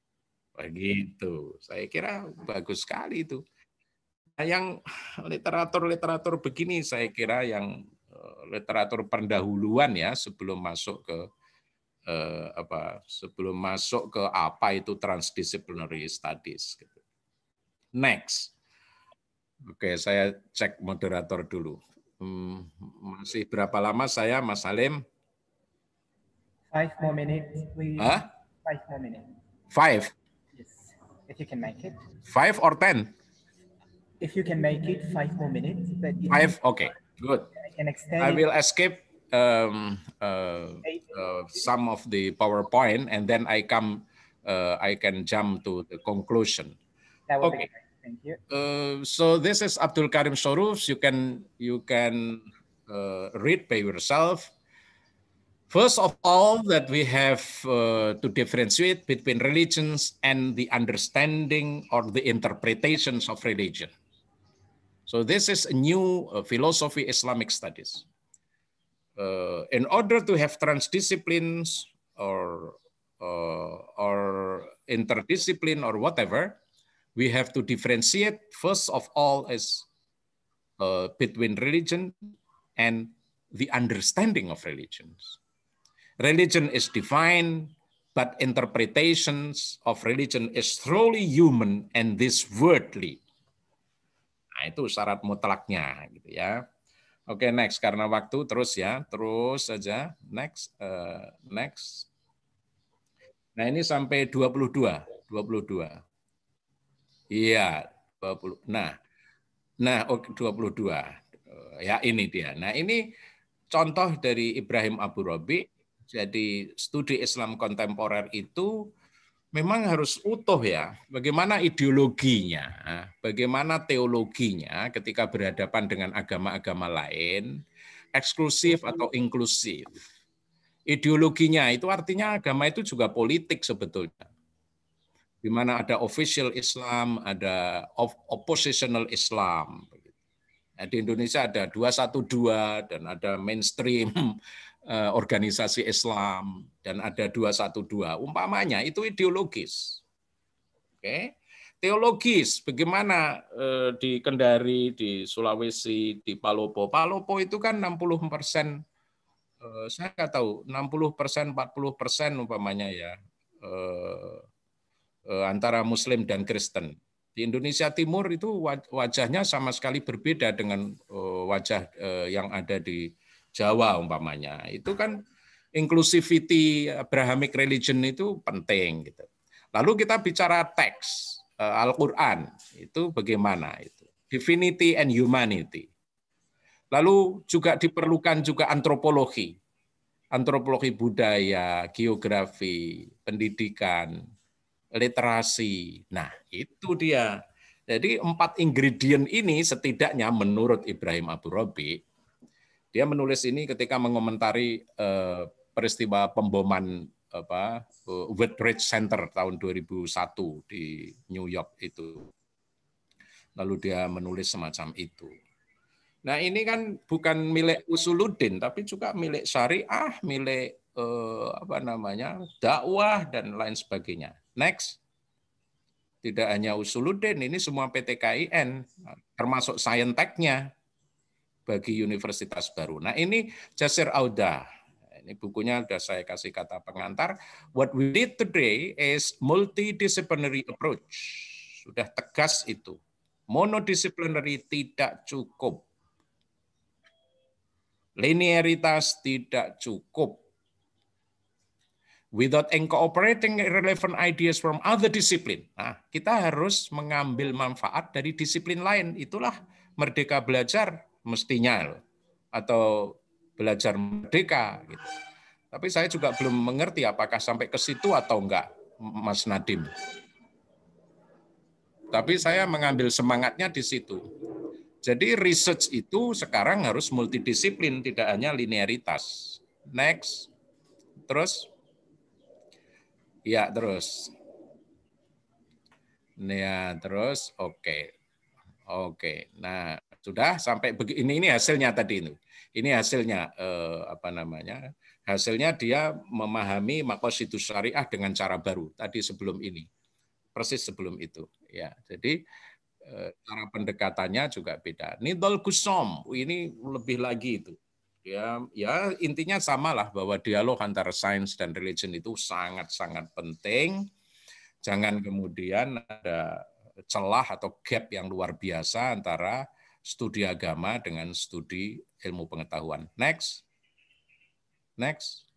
Begitu, saya kira bagus sekali itu. Nah, yang literatur-literatur begini saya kira yang literatur pendahuluan ya sebelum masuk ke eh, apa sebelum masuk ke apa itu transdisciplinary studies. Next, oke saya cek moderator dulu. Hmm, masih berapa lama saya, Mas Salim? Five more minutes, please. Hah? Five more minutes. Five. If you can make it. Five or ten? If you can make it, five more minutes. But Five, okay, good. I can extend I will it. escape um, uh, uh, some of the PowerPoint and then I come. Uh, I can jump to the conclusion. That would Okay. be great. Thank you. Uh, so this is Abdul Karim Shoruf. You can you can uh, read by yourself. First of all, that we have uh, to differentiate between religions and the understanding or the interpretations of religion. So this is a new uh, philosophy Islamic studies. Uh, in order to have transdisciplines or uh, or interdiscipline or whatever, we have to differentiate first of all is uh, between religion and the understanding of religions. Religion is divine, but interpretations of religion is thoroughly human and this worldly. Nah, itu syarat mutlaknya gitu ya. Oke, next karena waktu terus ya, terus saja. Next, uh, next. Nah, ini sampai dua puluh dua, dua puluh dua. Iya, dua puluh. Nah. Nah, oke dua puluh dua. Uh, ya ini dia. Nah, ini contoh dari Ibrahim Abu Robi. Jadi studi Islam kontemporer itu memang harus utuh ya. Bagaimana ideologinya, bagaimana teologinya ketika berhadapan dengan agama-agama lain, eksklusif atau inklusif. Ideologinya itu artinya agama itu juga politik sebetulnya. Di mana ada official Islam, ada oppositional Islam. Nah, di Indonesia ada dua satu dua dan ada mainstream organisasi Islam dan ada dua satu dua. Umpamanya itu ideologis. Oke. Teologis bagaimana eh, di Kendari, di Sulawesi, di Palopo. Palopo itu kan enam puluh persen eh, saya nggak tahu enam puluh persen empat puluh persen umpamanya ya. Eh, eh, antara Muslim dan Kristen. Di Indonesia Timur itu wajahnya sama sekali berbeda dengan eh, wajah eh, yang ada di Jawa umpamanya. Itu kan inclusivity Abrahamic religion itu penting gitu. Lalu kita bicara teks eh, Al-Qur'an, itu bagaimana itu? Divinity and humanity. Lalu juga diperlukan juga antropologi. Antropologi budaya, geografi, pendidikan, literasi. Nah, itu dia. Jadi empat ingredient ini setidaknya menurut Ibrahim Abu Robi, dia menulis ini ketika mengomentari eh, peristiwa pemboman apa World Trade Center tahun dua ribu satu di New York itu. Lalu dia menulis semacam itu. Nah, ini kan bukan milik Usuluddin, tapi juga milik syariah, milik eh, apa namanya dakwah dan lain sebagainya. Next, tidak hanya Usuluddin, ini semua P T K I N, termasuk Saintek-nya bagi universitas baru. Nah, ini Jasir Auda. Ini bukunya sudah saya kasih kata pengantar. What we did today is multidisciplinary approach. Sudah tegas itu. Monodisciplinary tidak cukup. Linearitas tidak cukup. Without incorporating relevant ideas from other discipline. Nah, kita harus mengambil manfaat dari disiplin lain. Itulah merdeka belajar mestinya, atau belajar merdeka. Gitu. Tapi saya juga belum mengerti apakah sampai ke situ atau enggak, Mas Nadim. Tapi saya mengambil semangatnya di situ. Jadi research itu sekarang harus multidisiplin, tidak hanya linearitas. Next. Terus. Ya, terus. Ya, terus. Oke. Oke. Nah, sudah sampai begini. Ini hasilnya tadi itu. Ini hasilnya eh, apa namanya? Hasilnya dia memahami maqasidus syariah dengan cara baru. Tadi sebelum ini. Persis sebelum itu. Ya, jadi cara pendekatannya juga beda. Nidal Gusom, ini lebih lagi itu. Ya, ya intinya samalah bahwa dialog antara sains dan religion itu sangat-sangat penting. Jangan kemudian ada celah atau gap yang luar biasa antara studi agama dengan studi ilmu pengetahuan. Next. Next.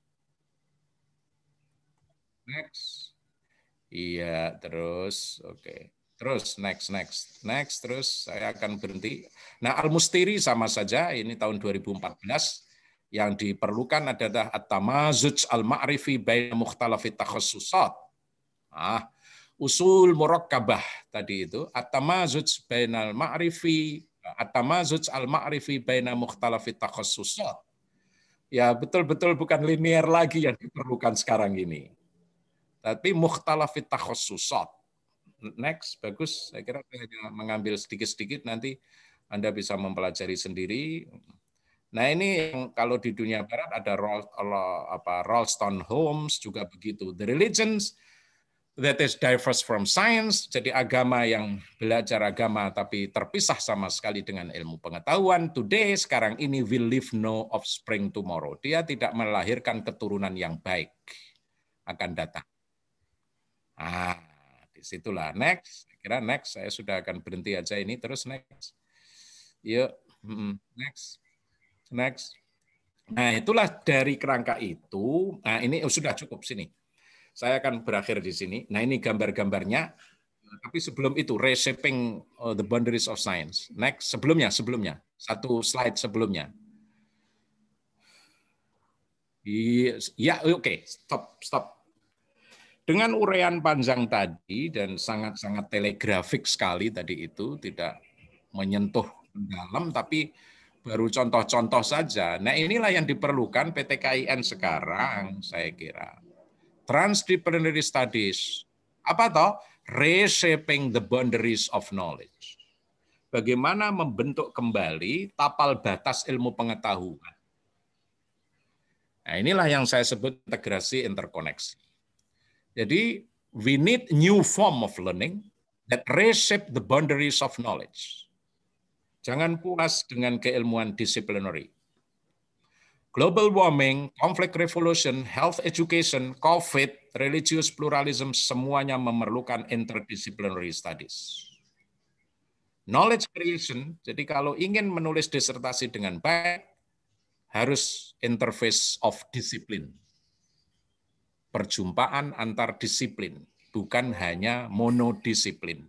Next. Iya, terus oke. Okay. Terus next next next terus saya akan berhenti. Nah, Al-Mustiri sama saja, ini tahun dua ribu empat belas yang diperlukan adalah at-tamazuj al-ma'rifi baina mukhtalafi takhassusat. Ah, usul murakkabah tadi itu at-tamazuj bainal ma'rifi at-tamazuj al-ma'rifi baina mukhtalafi takhassusat. Ya, betul-betul bukan linear lagi yang diperlukan sekarang ini. Tapi mukhtalafi takhassusat. Next, bagus. Saya kira saya mengambil sedikit-sedikit, nanti Anda bisa mempelajari sendiri. Nah, ini yang kalau di dunia barat ada Ralston Holmes juga begitu. The religions that is diverse from science, jadi agama yang belajar agama tapi terpisah sama sekali dengan ilmu pengetahuan. Today, sekarang ini will leave no offspring tomorrow. Dia tidak melahirkan keturunan yang baik akan datang. Ah. Disitulah next, kira next saya sudah akan berhenti aja ini terus next, yuk next, next. Nah itulah dari kerangka itu. Nah ini oh, sudah cukup sini. Saya akan berakhir di sini. Nah ini gambar-gambarnya. Tapi sebelum itu reshaping the boundaries of science. Next sebelumnya sebelumnya satu slide sebelumnya. Ya oke okay. stop stop. Dengan uraian panjang tadi dan sangat-sangat telegrafik sekali tadi itu, tidak menyentuh dalam, tapi baru contoh-contoh saja. Nah inilah yang diperlukan P T K I N sekarang, saya kira. Transdisciplinary Studies. Apa toh? Reshaping the boundaries of knowledge. Bagaimana membentuk kembali tapal batas ilmu pengetahuan. Nah inilah yang saya sebut integrasi interkoneksi. Jadi, we need new form of learning that reshape the boundaries of knowledge. Jangan puas dengan keilmuan disciplinary. global warming, conflict resolution, health education, COVID, religious pluralism, semuanya memerlukan interdisciplinary studies. Knowledge creation, jadi kalau ingin menulis disertasi dengan baik, harus interface of discipline. Perjumpaan antar disiplin, bukan hanya monodisiplin.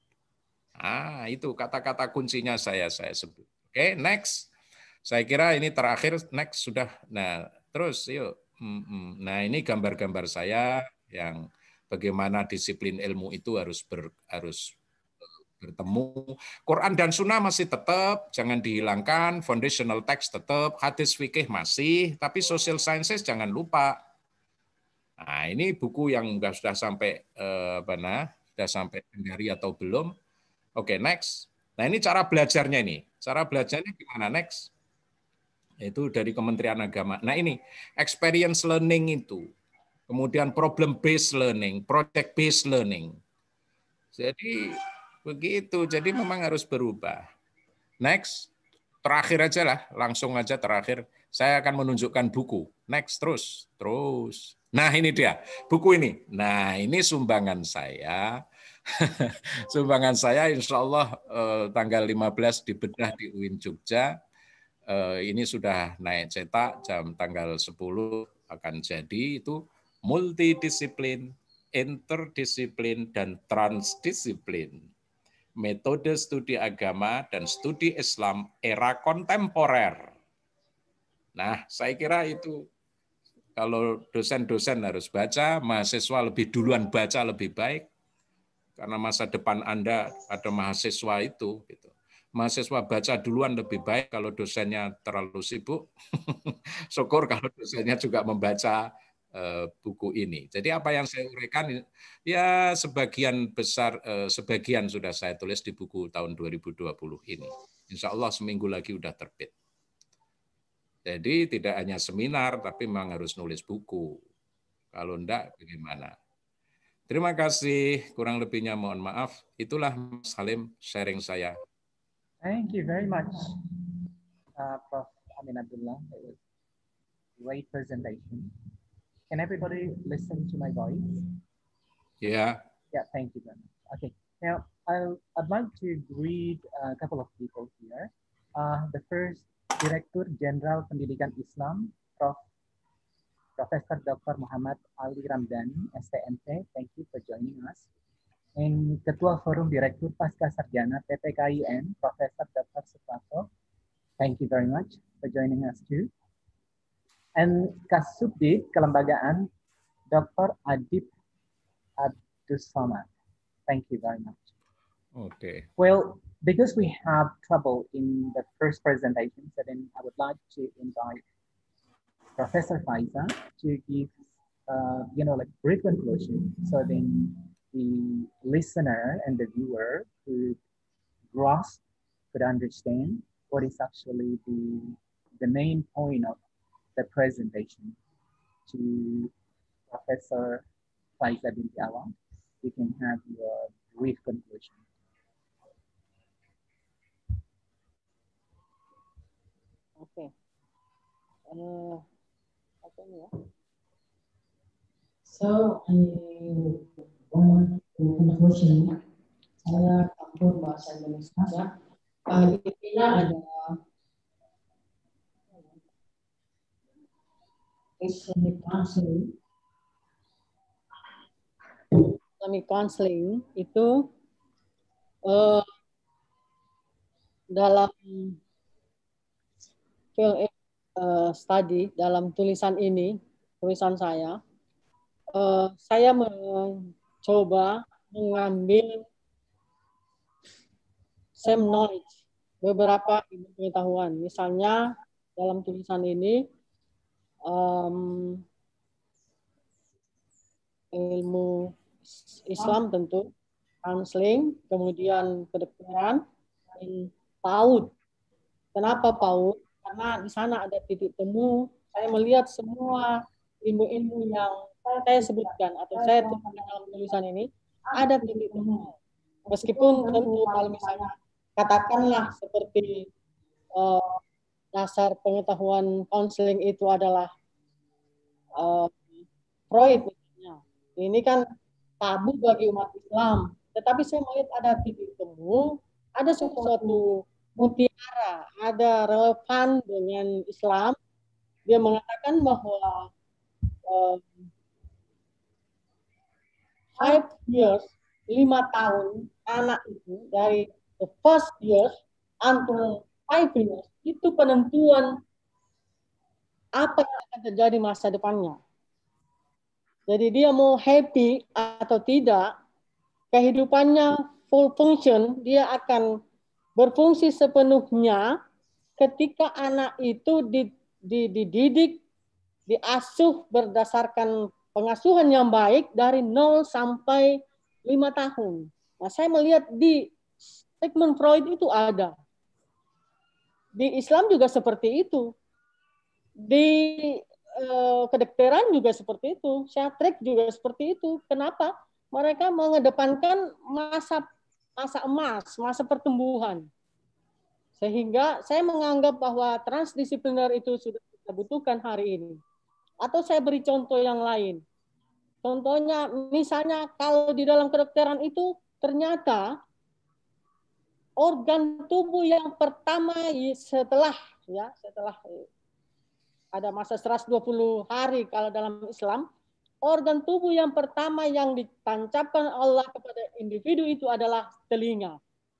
Ah, itu kata-kata kuncinya saya saya sebut. Oke, next. Saya kira ini terakhir, next sudah. Nah, terus yuk. Nah, ini gambar-gambar saya yang bagaimana disiplin ilmu itu harus ber, harus bertemu. Quran dan Sunnah masih tetap, jangan dihilangkan. Foundational text tetap, hadis fikih masih, tapi social sciences jangan lupa. Nah, ini buku yang sudah sampai eh, mana? Sudah sampai Kendari atau belum? Oke, next. Nah, ini cara belajarnya ini. Cara belajarnya gimana? Next. Itu dari Kementerian Agama. Nah, ini experience learning itu. Kemudian problem based learning, project based learning. Jadi begitu. Jadi memang harus berubah. Next. Terakhir aja lah, langsung aja terakhir. Saya akan menunjukkan buku. Next, terus. Terus. Nah, ini dia. Buku ini. Nah, ini sumbangan saya. Sumbangan saya insya Allah eh, tanggal lima belas di Bedah di U I N Jogja. Eh, ini sudah naik cetak, jam tanggal sepuluh akan jadi. Itu multidisiplin, interdisiplin, dan transdisiplin. Metode studi agama dan studi Islam era kontemporer. Nah, saya kira itu kalau dosen-dosen harus baca, mahasiswa lebih duluan baca lebih baik. Karena masa depan Anda ada mahasiswa itu. Gitu. Mahasiswa baca duluan lebih baik kalau dosennya terlalu sibuk. Syukur kalau dosennya juga membaca uh, buku ini. Jadi apa yang saya uraikan, ya sebagian besar, uh, sebagian sudah saya tulis di buku tahun dua ribu dua puluh ini. Insya Allah seminggu lagi udah terbit. Jadi tidak hanya seminar, tapi memang harus nulis buku. Kalau enggak, bagaimana? Terima kasih, kurang lebihnya mohon maaf. Itulah Mas Halim sharing saya. Thank you very much, uh, Prof Amin Abdullah. It was a great presentation. Can everybody listen to my voice? Yeah. Yeah, thank you very much. Okay, now I'll, I'd like to greet a couple of people here. Uh, the first, Direktur Jenderal Pendidikan Islam, Prof Professor Doctor Muhammad Ali Ramdhani, S T M P, thank you for joining us. And Ketua Forum Direktur Pasca Sarjana P P K I N, Professor Doctor Suprato, thank you very much for joining us too. And Kasubdit Kelembagaan Doctor Adib Abdus Somad, thank you very much. Okay. Well, because we have trouble in the first presentation, so then I would like to invite Professor Faiza to give, uh, you know, like brief conclusion, so then the listener and the viewer could grasp, could understand what is actually the, the main point of the presentation. To Professor Faiza binti Awam, you can have your brief conclusion. Okay. Uh, So, I want to conclusion. Saya campur bahasa Indonesia. Uh, intinya ada Islamic counseling. Islamic counseling itu uh, dalam field Uh, study dalam tulisan ini, tulisan saya, uh, saya mencoba mengambil same knowledge, beberapa ilmu pengetahuan. Misalnya dalam tulisan ini um, ilmu Islam tentu, counseling, kemudian kedokteran, dan PAUD. Kenapa PAUD? Karena di sana ada titik temu, saya melihat semua ilmu-ilmu yang saya sebutkan atau saya tuliskan dalam tulisan ini ada titik temu. Meskipun tentu kalau misalnya katakanlah seperti uh, dasar pengetahuan konseling itu adalah uh, Freud misalnya. Ini kan tabu bagi umat Islam. Tetapi saya melihat ada titik temu, ada sesuatu mutiara, ada relevan dengan Islam. Dia mengatakan bahwa uh, five years, lima tahun anak itu dari the first years until five years itu penentuan apa yang akan terjadi masa depannya. Jadi dia mau happy atau tidak, kehidupannya full function, dia akan berfungsi sepenuhnya ketika anak itu dididik, diasuh berdasarkan pengasuhan yang baik dari nol sampai lima tahun. Nah, saya melihat di Sigmund Freud itu ada. Di Islam juga seperti itu. Di eh, kedokteran juga seperti itu. Psikiatrik juga seperti itu. Kenapa? Mereka mengedepankan masa masa emas, masa pertumbuhan. Sehingga saya menganggap bahwa transdisipliner itu sudah kita butuhkan hari ini. Atau saya beri contoh yang lain. Contohnya misalnya kalau di dalam kedokteran itu ternyata organ tubuh yang pertama setelah ya setelah ada masa seratus dua puluh hari kalau dalam Islam, organ tubuh yang pertama yang ditancapkan Allah kepada individu itu adalah telinga.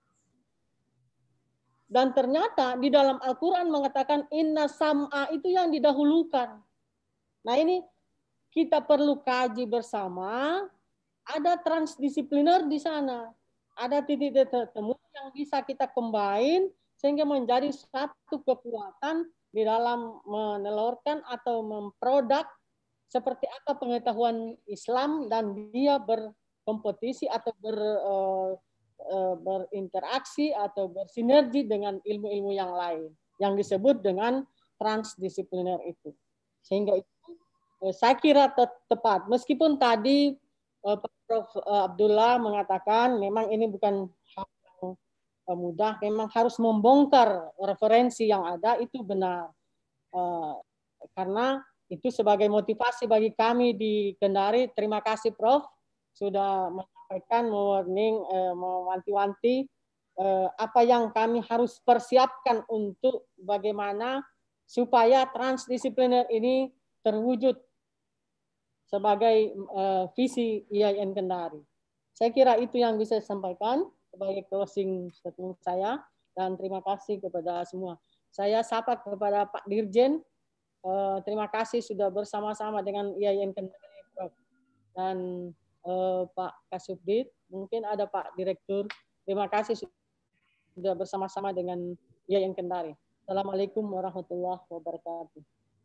Dan ternyata di dalam Al-Quran mengatakan inna sam'a itu yang didahulukan. Nah ini kita perlu kaji bersama, ada transdisipliner di sana. Ada titik-titik temu yang bisa kita combine sehingga menjadi satu kekuatan di dalam menelurkan atau memproduk seperti apa pengetahuan Islam dan dia berkompetisi atau ber, uh, uh, berinteraksi atau bersinergi dengan ilmu-ilmu yang lain yang disebut dengan transdisipliner itu. Sehingga itu uh, saya kira te tepat. Meskipun tadi uh, Prof Abdullah mengatakan memang ini bukan hal yang uh, mudah, memang harus membongkar referensi yang ada, itu benar. Uh, karena itu sebagai motivasi bagi kami di Kendari. Terima kasih Prof sudah menyampaikan, mewarning, eh, mewanti-wanti eh, apa yang kami harus persiapkan untuk bagaimana supaya transdisipliner ini terwujud sebagai eh, visi I A I N Kendari. Saya kira itu yang bisa saya sampaikan sebagai closing statement saya, dan terima kasih kepada semua. Saya sapa kepada Pak Dirjen. Uh, terima kasih sudah bersama-sama dengan I A I N Kendari, Prof. Dan uh, Pak Kasubdit, mungkin ada Pak Direktur. Terima kasih sudah bersama-sama dengan I A I N Kendari. Assalamualaikum warahmatullahi wabarakatuh.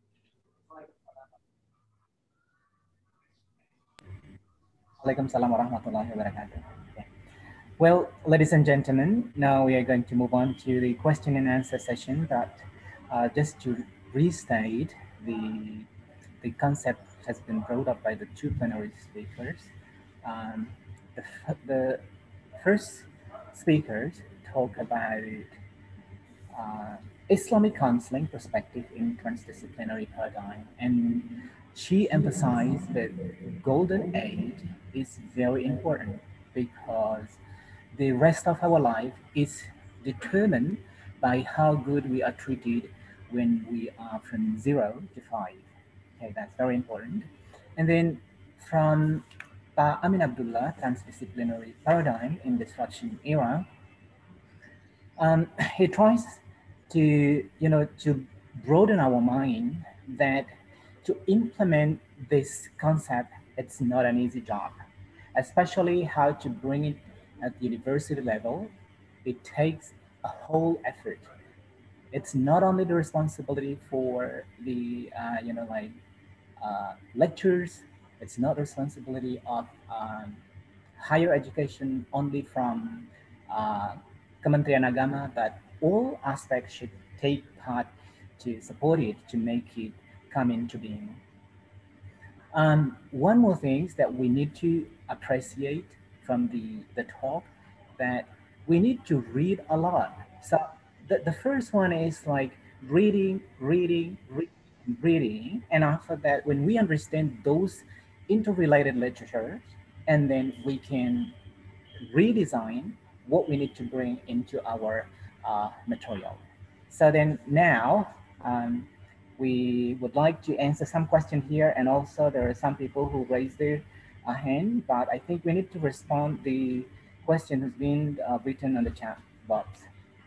Waalaikumsalam warahmatullahi wabarakatuh. Okay. Well, ladies and gentlemen, now we are going to move on to the question and answer session. But uh, just to restate, the the concept has been brought up by the two plenary speakers. Um, the, the first speakers talk about uh, Islamic counseling perspective in transdisciplinary paradigm, and she emphasized that golden age is very important because the rest of our life is determined by how good we are treated when we are from zero to five. Okay, that's very important. And then from uh, Amin Abdullah, transdisciplinary paradigm in disruption era, um, he tries to, you know, to broaden our mind that to implement this concept, it's not an easy job, especially how to bring it at the university level. It takes a whole effort. It's not only the responsibility for the, uh, you know, like uh, lectures, it's not the responsibility of um, higher education only from uh, Kementerian Agama, but all aspects should take part to support it, to make it come into being. Um, one more thing is that we need to appreciate from the, the talk that we need to read a lot. So the, the first one is like reading, reading, reading, reading. And after that, when we understand those interrelated literatures, and then we can redesign what we need to bring into our uh, material. So then now um, we would like to answer some question here, and also there are some people who raised their uh, hand, but I think we need to respond the question has been uh, written on the chat box.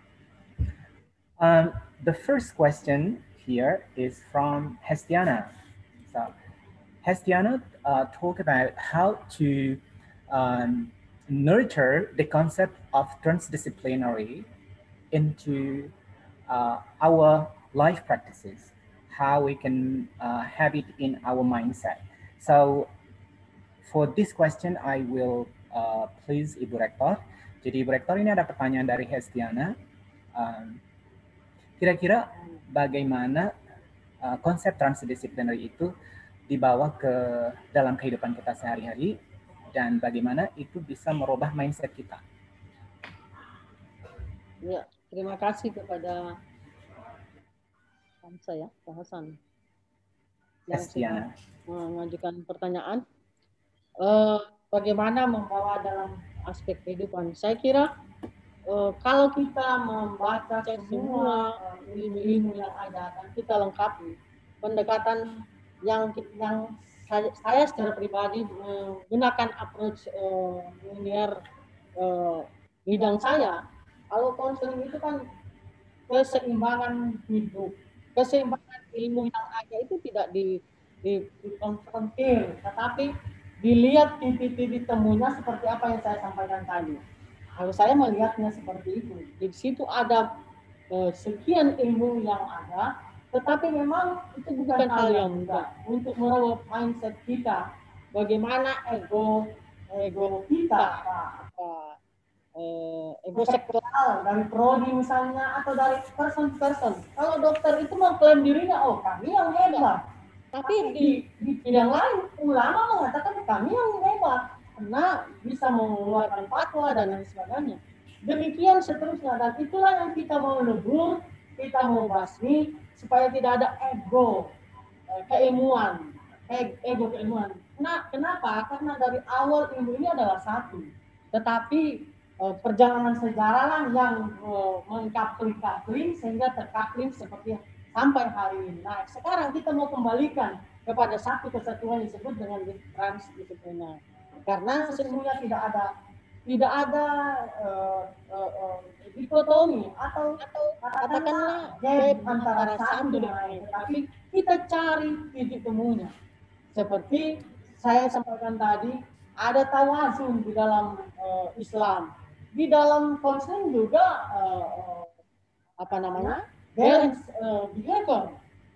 Um, the first question here is from Hestiana. So Hestiana uh, talk about how to um, nurture the concept of transdisciplinary into uh, our life practices, how we can uh, have it in our mindset. So for this question, I will uh, please Ibu Rektor. Jadi Ibu Rektor, ini ada pertanyaan dari Hestiana. Um, kira-kira bagaimana uh, konsep transdisciplinary itu dibawa ke dalam kehidupan kita sehari-hari, dan bagaimana itu bisa merubah mindset kita? Ya, terima kasih kepada saya, Pak Hasan, yang sudah mengajukan pertanyaan. Uh, bagaimana membawa dalam aspek kehidupan? Saya kira uh, kalau kita membaca semua ilmu-ilmu yang ada, dan kita lengkapi pendekatan yang yang saya, saya secara pribadi menggunakan approach uh, linear uh, bidang saya. Kalau konseling itu kan keseimbangan hidup, keseimbangan ilmu yang ada itu tidak di di dikonfrontir, tetapi dilihat titik-titik temunya seperti apa yang saya sampaikan tadi. Kalau saya melihatnya seperti itu, di situ ada eh, sekian ilmu yang ada, tetapi memang itu bukan hal yang mudah untuk merubah mindset kita. Bagaimana ego ego kita, apa, eh, ego sektoral dari prodi misalnya, atau dari person to person. Kalau dokter itu mengklaim dirinya, oh kami yang hebat. Tapi di, di bidang lain, ulama mengatakan kami yang hebat, karena bisa mengeluarkan fatwa dan lain sebagainya. Demikian seterusnya, dan itulah yang kita mau lebur, kita mau basmi, supaya tidak ada ego, keilmuan, ego keilmuan. Nah, kenapa? Karena dari awal ilmu ini adalah satu, tetapi perjalanan sejarah lah yang mengkapling-kapling sehingga terkapling seperti sampai hari ini. Nah, sekarang kita mau kembalikan kepada satu kesatuan yang disebut dengan transdisipliner. Karena sesungguhnya tidak ada tidak ada uh, uh, uh, dikotomi atau, atau katakanlah gap antara satu dan lain, tapi kita cari titik temunya. Seperti saya sampaikan tadi, ada tawazun di dalam uh, Islam, di dalam konseling juga uh, uh, apa namanya? balance uh, behavior,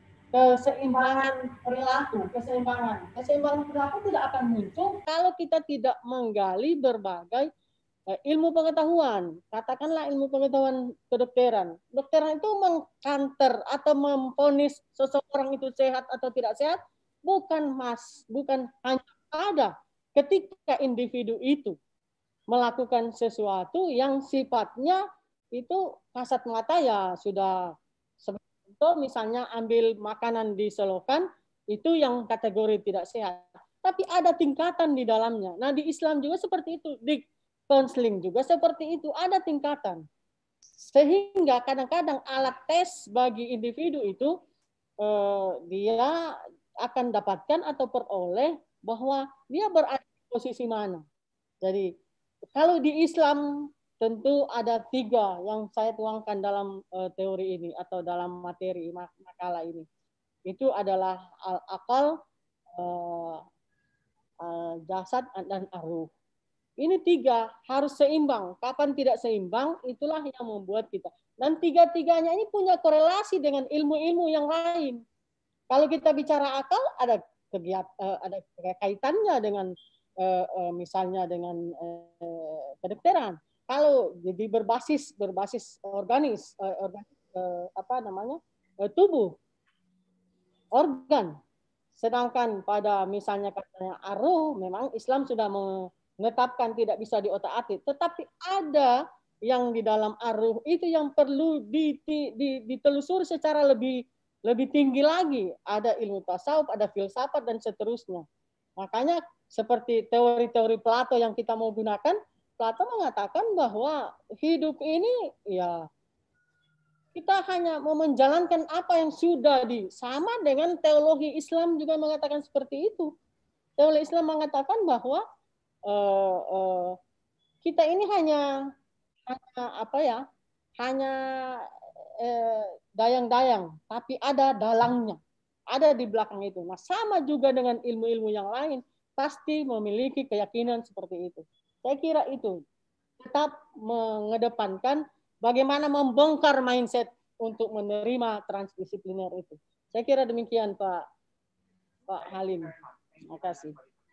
keseimbangan perilaku, keseimbangan, keseimbangan perilaku tidak akan muncul kalau kita tidak menggali berbagai uh, ilmu pengetahuan. Katakanlah ilmu pengetahuan kedokteran. Kedokteran itu mengkanter atau memvonis seseorang itu sehat atau tidak sehat, bukan mas, bukan hanya ada ketika individu itu melakukan sesuatu yang sifatnya itu kasat mata ya sudah. Contoh misalnya ambil makanan di selokan, itu yang kategori tidak sehat. Tapi ada tingkatan di dalamnya. Nah di Islam juga seperti itu, di konseling juga seperti itu, ada tingkatan. Sehingga kadang-kadang alat tes bagi individu itu eh, dia akan dapatkan atau peroleh bahwa dia berada di posisi mana. Jadi kalau di Islam tentu ada tiga yang saya tuangkan dalam uh, teori ini atau dalam materi mak makalah ini. Itu adalah akal, uh, uh, jasad, dan arwah. Ini tiga harus seimbang. Kapan tidak seimbang, itulah yang membuat kita. Dan tiga-tiganya ini punya korelasi dengan ilmu-ilmu yang lain. Kalau kita bicara akal, ada kegiatan, uh, ada kaitannya dengan uh, uh, misalnya dengan uh, kedokteran. Kalau jadi berbasis berbasis organis, eh, organis eh, apa namanya eh, tubuh, organ. Sedangkan pada misalnya katanya arwah, memang Islam sudah menetapkan tidak bisa diotak-atik, tetapi ada yang di dalam ar-ruh itu yang perlu ditelusuri secara lebih lebih tinggi lagi. Ada ilmu tasawuf, ada filsafat dan seterusnya. Makanya seperti teori-teori Plato yang kita mau gunakan, Plato mengatakan bahwa hidup ini ya kita hanya mau menjalankan apa yang sudah di, sama dengan teologi Islam juga mengatakan seperti itu. Teologi Islam mengatakan bahwa uh, uh, kita ini hanya hanya apa ya, hanya dayang-dayang, uh, tapi ada dalangnya, ada di belakang itu. Nah, sama juga dengan ilmu-ilmu yang lain, pasti memiliki keyakinan seperti itu. Saya kira itu tetap mengedepankan bagaimana membongkar mindset untuk menerima transdisipliner itu. Saya kira demikian Pak Pak Halim. Terima kasih.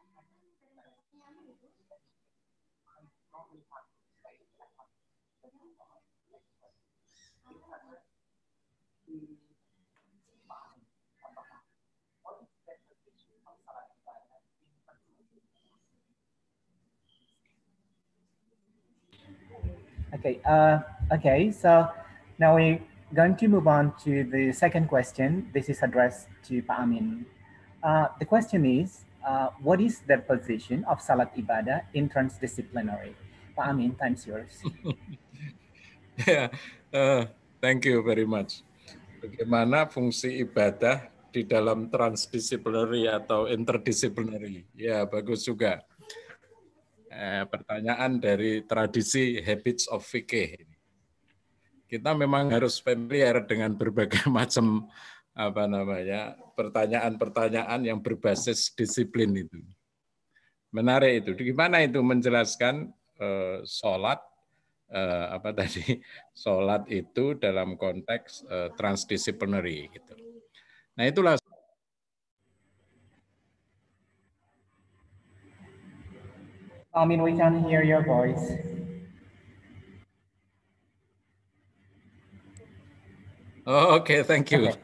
Okay, uh, okay, so now we're going to move on to the second question. This is addressed to Pak Amin. Uh, the question is, uh, what is the position of Salat Ibadah in transdisciplinary? Pak Amin, time's yours. Yeah, uh, thank you very much. Bagaimana fungsi ibadah di dalam transdisciplinary atau interdisciplinary? Ya, bagus juga. Eh, pertanyaan dari tradisi habits of fikih. Kita memang harus familiar dengan berbagai macam apa namanya pertanyaan-pertanyaan yang berbasis disiplin itu. Menarik itu. Gimana itu menjelaskan eh, sholat eh, apa tadi sholat itu dalam konteks eh, transdisciplinary gitu. Nah itulah. I mean, we can hear your voice. Oh, oke, okay, thank you. Okay.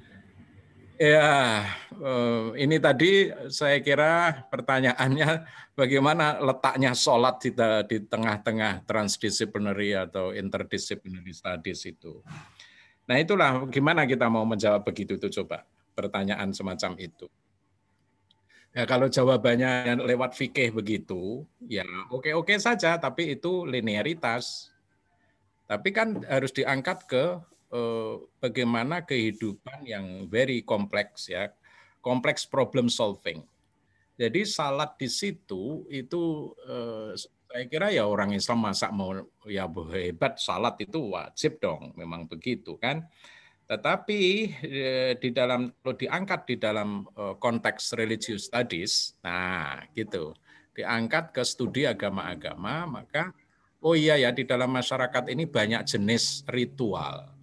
Ya, uh, ini tadi saya kira pertanyaannya bagaimana letaknya sholat di, di tengah-tengah transdisciplinary atau interdisciplinary studies itu. Nah itulah gimana kita mau menjawab begitu tuh coba pertanyaan semacam itu. Ya, kalau jawabannya lewat fikih begitu, ya oke-oke saja, tapi itu linearitas. Tapi kan harus diangkat ke eh, bagaimana kehidupan yang very kompleks ya, kompleks problem solving. Jadi salat di situ itu eh, saya kira ya orang Islam masa mau ya hebat salat itu wajib dong, memang begitu kan. Tetapi di dalam kalau diangkat di dalam konteks religious studies, nah gitu, diangkat ke studi agama-agama, maka oh iya ya di dalam masyarakat ini banyak jenis ritual.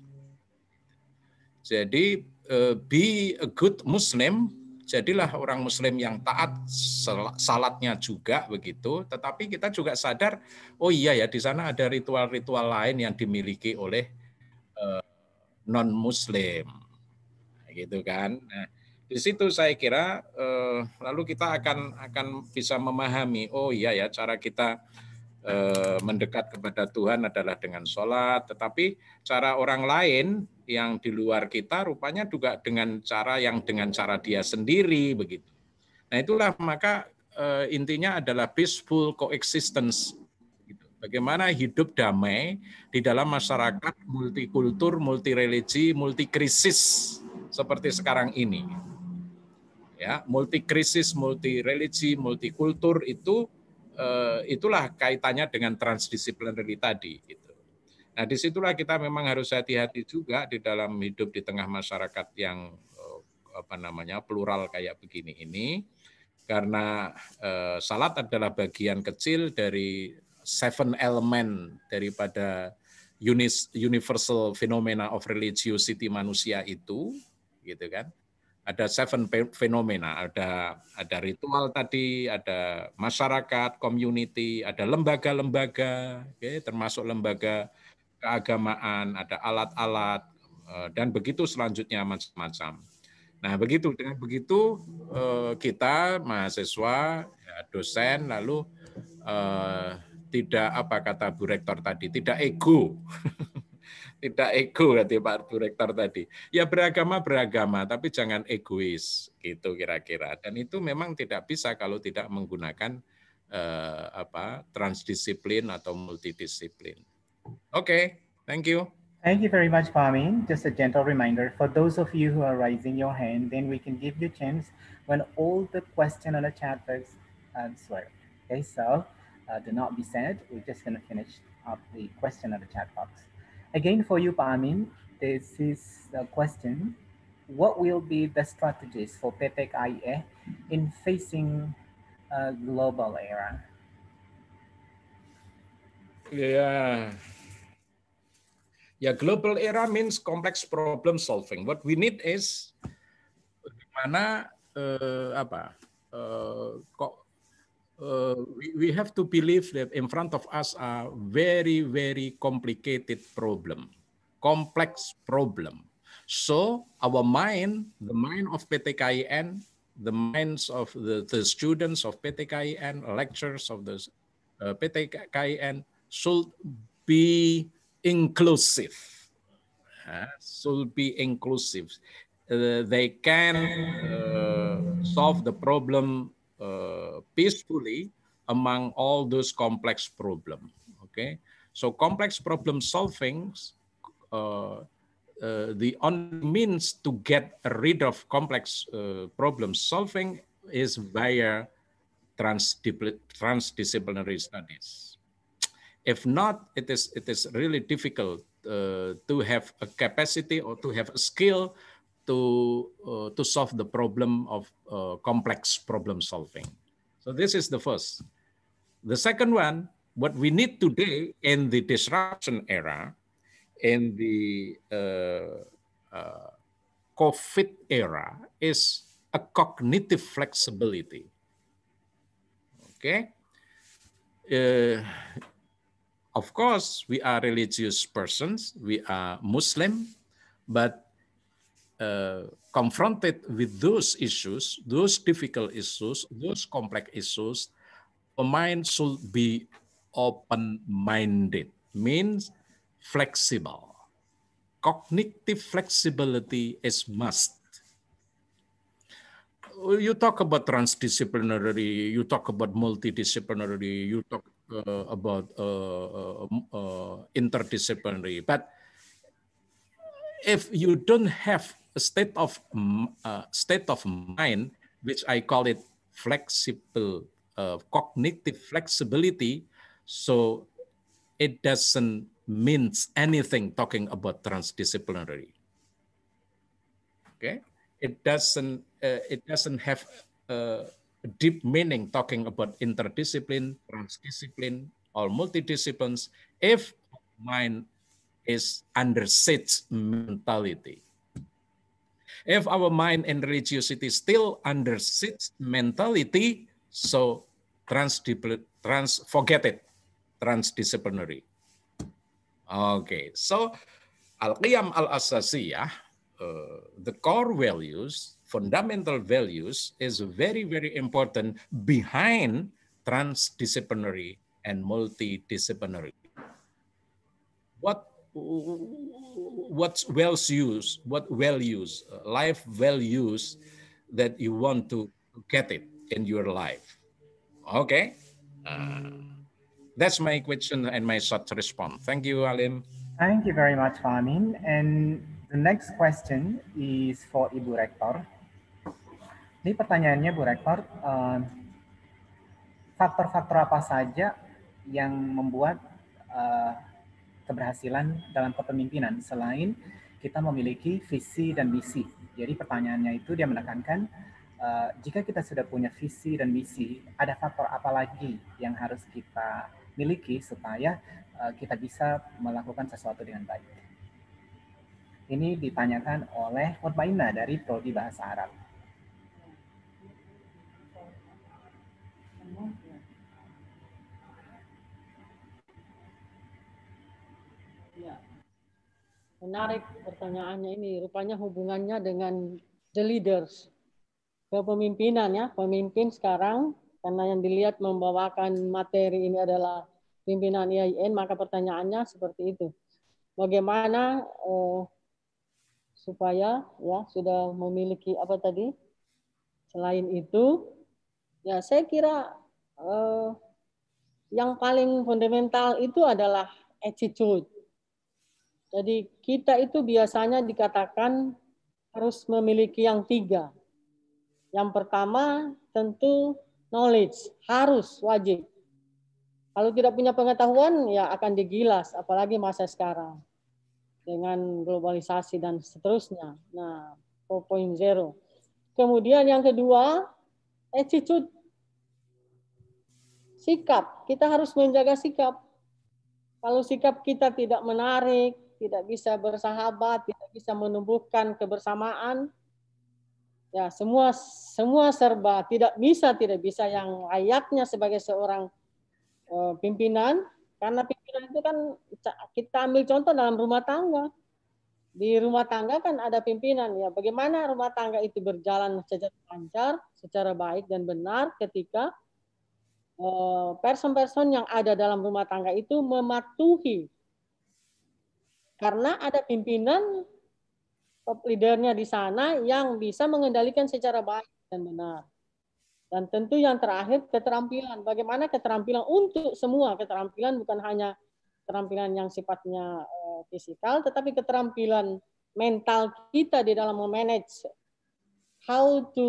Jadi be a good Muslim, jadilah orang Muslim yang taat salatnya juga begitu. Tetapi kita juga sadar, oh iya ya di sana ada ritual-ritual lain yang dimiliki oleh non-Muslim, gitu kan. Nah, di situ saya kira eh, lalu kita akan akan bisa memahami, oh iya ya cara kita eh, mendekat kepada Tuhan adalah dengan sholat, tetapi cara orang lain yang di luar kita rupanya juga dengan cara yang dengan cara dia sendiri begitu. Nah itulah maka eh, intinya adalah peaceful coexistence. Bagaimana hidup damai di dalam masyarakat multikultur, multireligi, multikrisis seperti sekarang ini. Ya, multikrisis, multireligi, multikultur itu eh, itulah kaitannya dengan transdisciplinary tadi. Gitu. Nah, disitulah kita memang harus hati-hati juga di dalam hidup di tengah masyarakat yang eh, apa namanya plural kayak begini ini, karena eh, salat adalah bagian kecil dari seven element daripada universal phenomena of religiosity manusia itu, gitu kan? Ada seven phenomena, ada ada ritual tadi, ada masyarakat, community, ada lembaga-lembaga, okay, termasuk lembaga keagamaan, ada alat-alat, dan begitu selanjutnya macam-macam. Nah, begitu dengan begitu kita mahasiswa, dosen, lalu tidak apa kata Bu Rektor tadi, tidak ego. Tidak ego kata Pak Bu Rektor tadi. Ya beragama beragama, tapi jangan egois gitu kira-kira. Dan itu memang tidak bisa kalau tidak menggunakan eh, apa transdisiplin atau multidisiplin. Oke, okay, thank you. Thank you very much, Pamin. Just a gentle reminder, for those of you who are raising your hand, then we can give you a chance when all the question on the chat box answered. Okay, so uh, do not be sad. We're just going to finish up the question on the chat box. Again, for you, Pamin, this is a question. What will be the strategies for P T K I E in facing a global era? Yeah. Ya, global era means complex problem solving. What we need is bagaimana uh, apa? Uh, kok uh, we, we have to believe that in front of us are very very complicated problem, complex problem. So our mind, the mind of P T K I N, the minds of the, the students of P T K I N, lecturers of the uh, P T K I N should be inclusive, uh, should be inclusive. Uh, they can uh, solve the problem uh, peacefully among all those complex problems. Okay, so complex problem solving, uh, uh, the only means to get rid of complex uh, problem solving is via transdisciplinary studies. If not, it is it is really difficult uh, to have a capacity or to have a skill to uh, to solve the problem of uh, complex problem solving. So this is the first. The second one, what we need today in the disruption era, in the uh, uh, COVID era, is a cognitive flexibility. Okay. Uh, Of course, we are religious persons, we are Muslim, but uh, confronted with those issues, those difficult issues, those complex issues, our mind should be open-minded, means flexible. Cognitive flexibility is must. You talk about transdisciplinary, you talk about multidisciplinary, you talk uh, about uh, uh, interdisciplinary. But if you don't have a state of uh, state of mind, which I call it flexible, uh, cognitive flexibility, so it doesn't mean anything talking about transdisciplinary. Okay. It doesn't. Uh, it doesn't have uh, a deep meaning talking about interdiscipline, transdiscipline, or multidisciplines if mind is under such mentality. If our mind and religiosity is still under such mentality, so transdiscipline, trans forget it, transdisciplinary. Okay, so al-qiyam al-asasiyah. Uh, the core values, fundamental values is very, very important behind transdisciplinary and multidisciplinary. What what's values, what values, life values that you want to get it in your life? Okay, uh, that's my question and my short response. Thank you, Alim. Thank you very much, Pamin. And the next question is for Ibu Rektor. Ini pertanyaannya, Bu Rektor, faktor-faktor uh, apa saja yang membuat uh, keberhasilan dalam kepemimpinan selain kita memiliki visi dan misi? Jadi pertanyaannya itu dia menekankan, uh, jika kita sudah punya visi dan misi, ada faktor apa lagi yang harus kita miliki supaya uh, kita bisa melakukan sesuatu dengan baik? Ini ditanyakan oleh Mutmainah dari Prodi Bahasa Arab. Ya. Menarik pertanyaannya ini. Rupanya hubungannya dengan the leaders. Kepemimpinan ya, pemimpin sekarang, karena yang dilihat membawakan materi ini adalah pimpinan I A I N, maka pertanyaannya seperti itu. Bagaimana eh, supaya ya sudah memiliki apa tadi? Selain itu, ya saya kira eh, yang paling fundamental itu adalah attitude. Jadi kita itu biasanya dikatakan harus memiliki yang tiga. Yang pertama tentu knowledge, harus, wajib. Kalau tidak punya pengetahuan ya akan digilas, apalagi masa sekarang dengan globalisasi dan seterusnya. Nah, empat titik nol. Kemudian yang kedua, attitude, sikap. Kita harus menjaga sikap. Kalau sikap kita tidak menarik, tidak bisa bersahabat, tidak bisa menumbuhkan kebersamaan, ya semua semua serba tidak bisa, tidak bisa yang layaknya sebagai seorang uh, pimpinan. Karena pimpinan itu kan kita ambil contoh dalam rumah tangga. Di rumah tangga kan ada pimpinan, ya. Bagaimana rumah tangga itu berjalan secara lancar, secara baik dan benar ketika person-person yang ada dalam rumah tangga itu mematuhi. Karena ada pimpinan, top leadernya di sana yang bisa mengendalikan secara baik dan benar. Dan tentu yang terakhir keterampilan. Bagaimana keterampilan untuk semua, keterampilan bukan hanya keterampilan yang sifatnya uh, fisikal, tetapi keterampilan mental kita di dalam memanage how to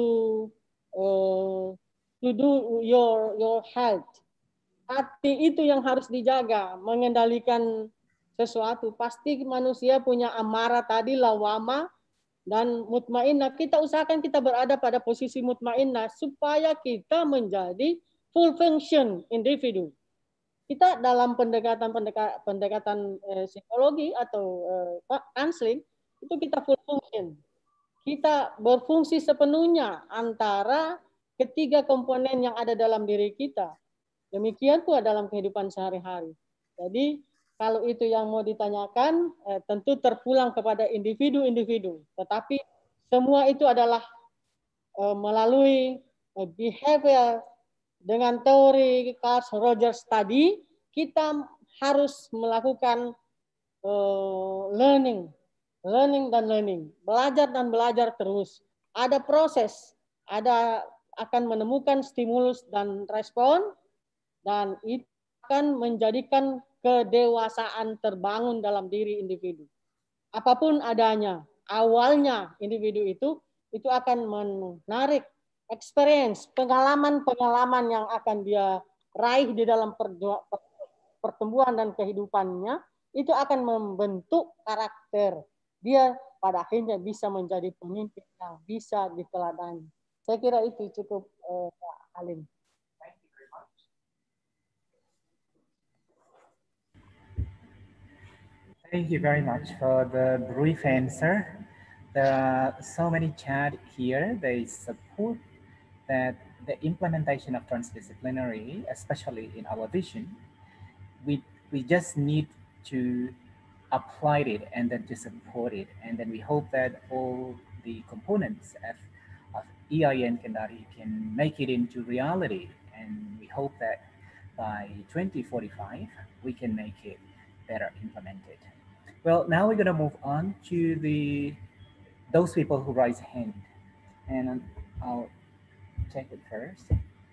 uh, to do your your health. Hati itu yang harus dijaga, mengendalikan sesuatu. Pasti manusia punya amarah tadi, lawama dan mutmainnah. Kita usahakan kita berada pada posisi mutmainnah supaya kita menjadi full function individu. Kita dalam pendekatan pendekatan, pendekatan eh, psikologi atau eh, counseling itu kita full function. Kita berfungsi sepenuhnya antara ketiga komponen yang ada dalam diri kita. Demikian pula dalam kehidupan sehari-hari. Jadi kalau itu yang mau ditanyakan, eh, tentu terpulang kepada individu-individu. Tetapi semua itu adalah eh, melalui eh, behavior dengan teori Carl Rogers tadi, kita harus melakukan uh, learning, learning dan learning, belajar dan belajar terus. Ada proses, ada akan menemukan stimulus dan respon, dan itu akan menjadikan kedewasaan terbangun dalam diri individu. Apapun adanya, awalnya individu itu itu akan menarik experience, pengalaman-pengalaman yang akan dia raih di dalam pertumbuhan dan kehidupannya, itu akan membentuk karakter. Dia pada akhirnya bisa menjadi pemimpin yang bisa diteladani. Saya kira itu cukup, uh, Pak Halim. Thank you very much for the brief answer. There are so many chat here. They support that the implementation of transdisciplinary, especially in our vision, we, we just need to apply it and then to support it. And then we hope that all the components of, of E I N Kendari can make it into reality. And we hope that by twenty forty-five, we can make it better implemented. Well, now we're gonna move on to the those people who raise hand. And I'll take it first.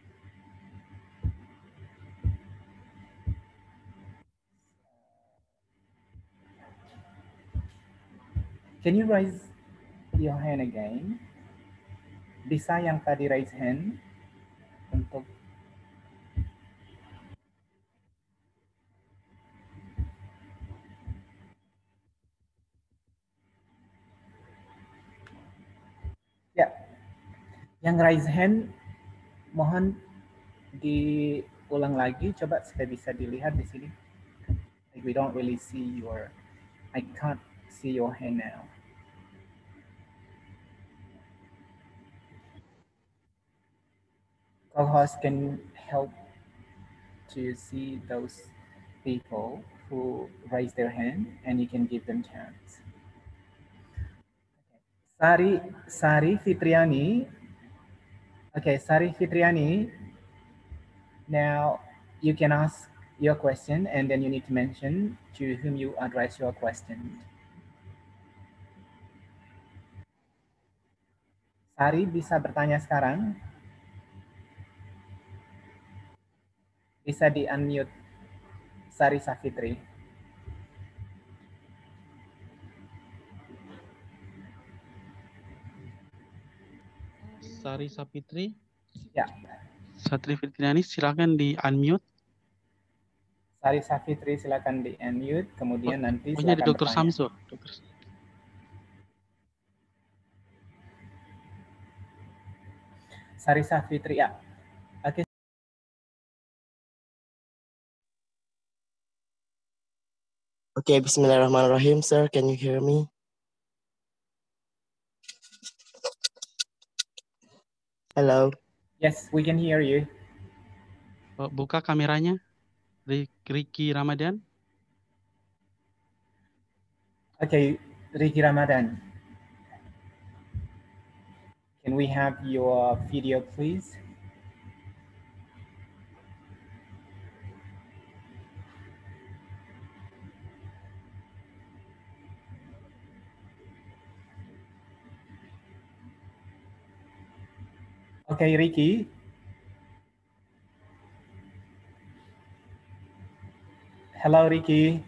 Can you raise your hand again? Bisa yang tadi raise hand untuk ya, yang raise hand mohon diulang lagi, coba supaya bisa dilihat di sini. Like we don't really see your, I can't see your hand now. Co-host can help to see those people who raise their hand, and you can give them chance. Sari, Sari Fitriani. Okay, Sari Fitriani. Now you can ask your question, and then you need to mention to whom you address your question. Sari bisa bertanya sekarang. Bisa di-unmute Sari Safitri. Sari Sapitri. Ya. Satri Fitriani, silakan di-unmute. Sari Safitri silakan di-unmute, kemudian oh, nanti silakan silakan Dokter bertanya. Samsul. Dokter. Sari Safitri, ya. Oke. Okay, Bismillahirrahmanirrahim, sir. Can you hear me? Hello. Yes, we can hear you. Buka kameranya, Ricky Ramadan. Okay, Ricky Ramadan. Can we have your video, please? Okay, Ricky. Hello, Ricky.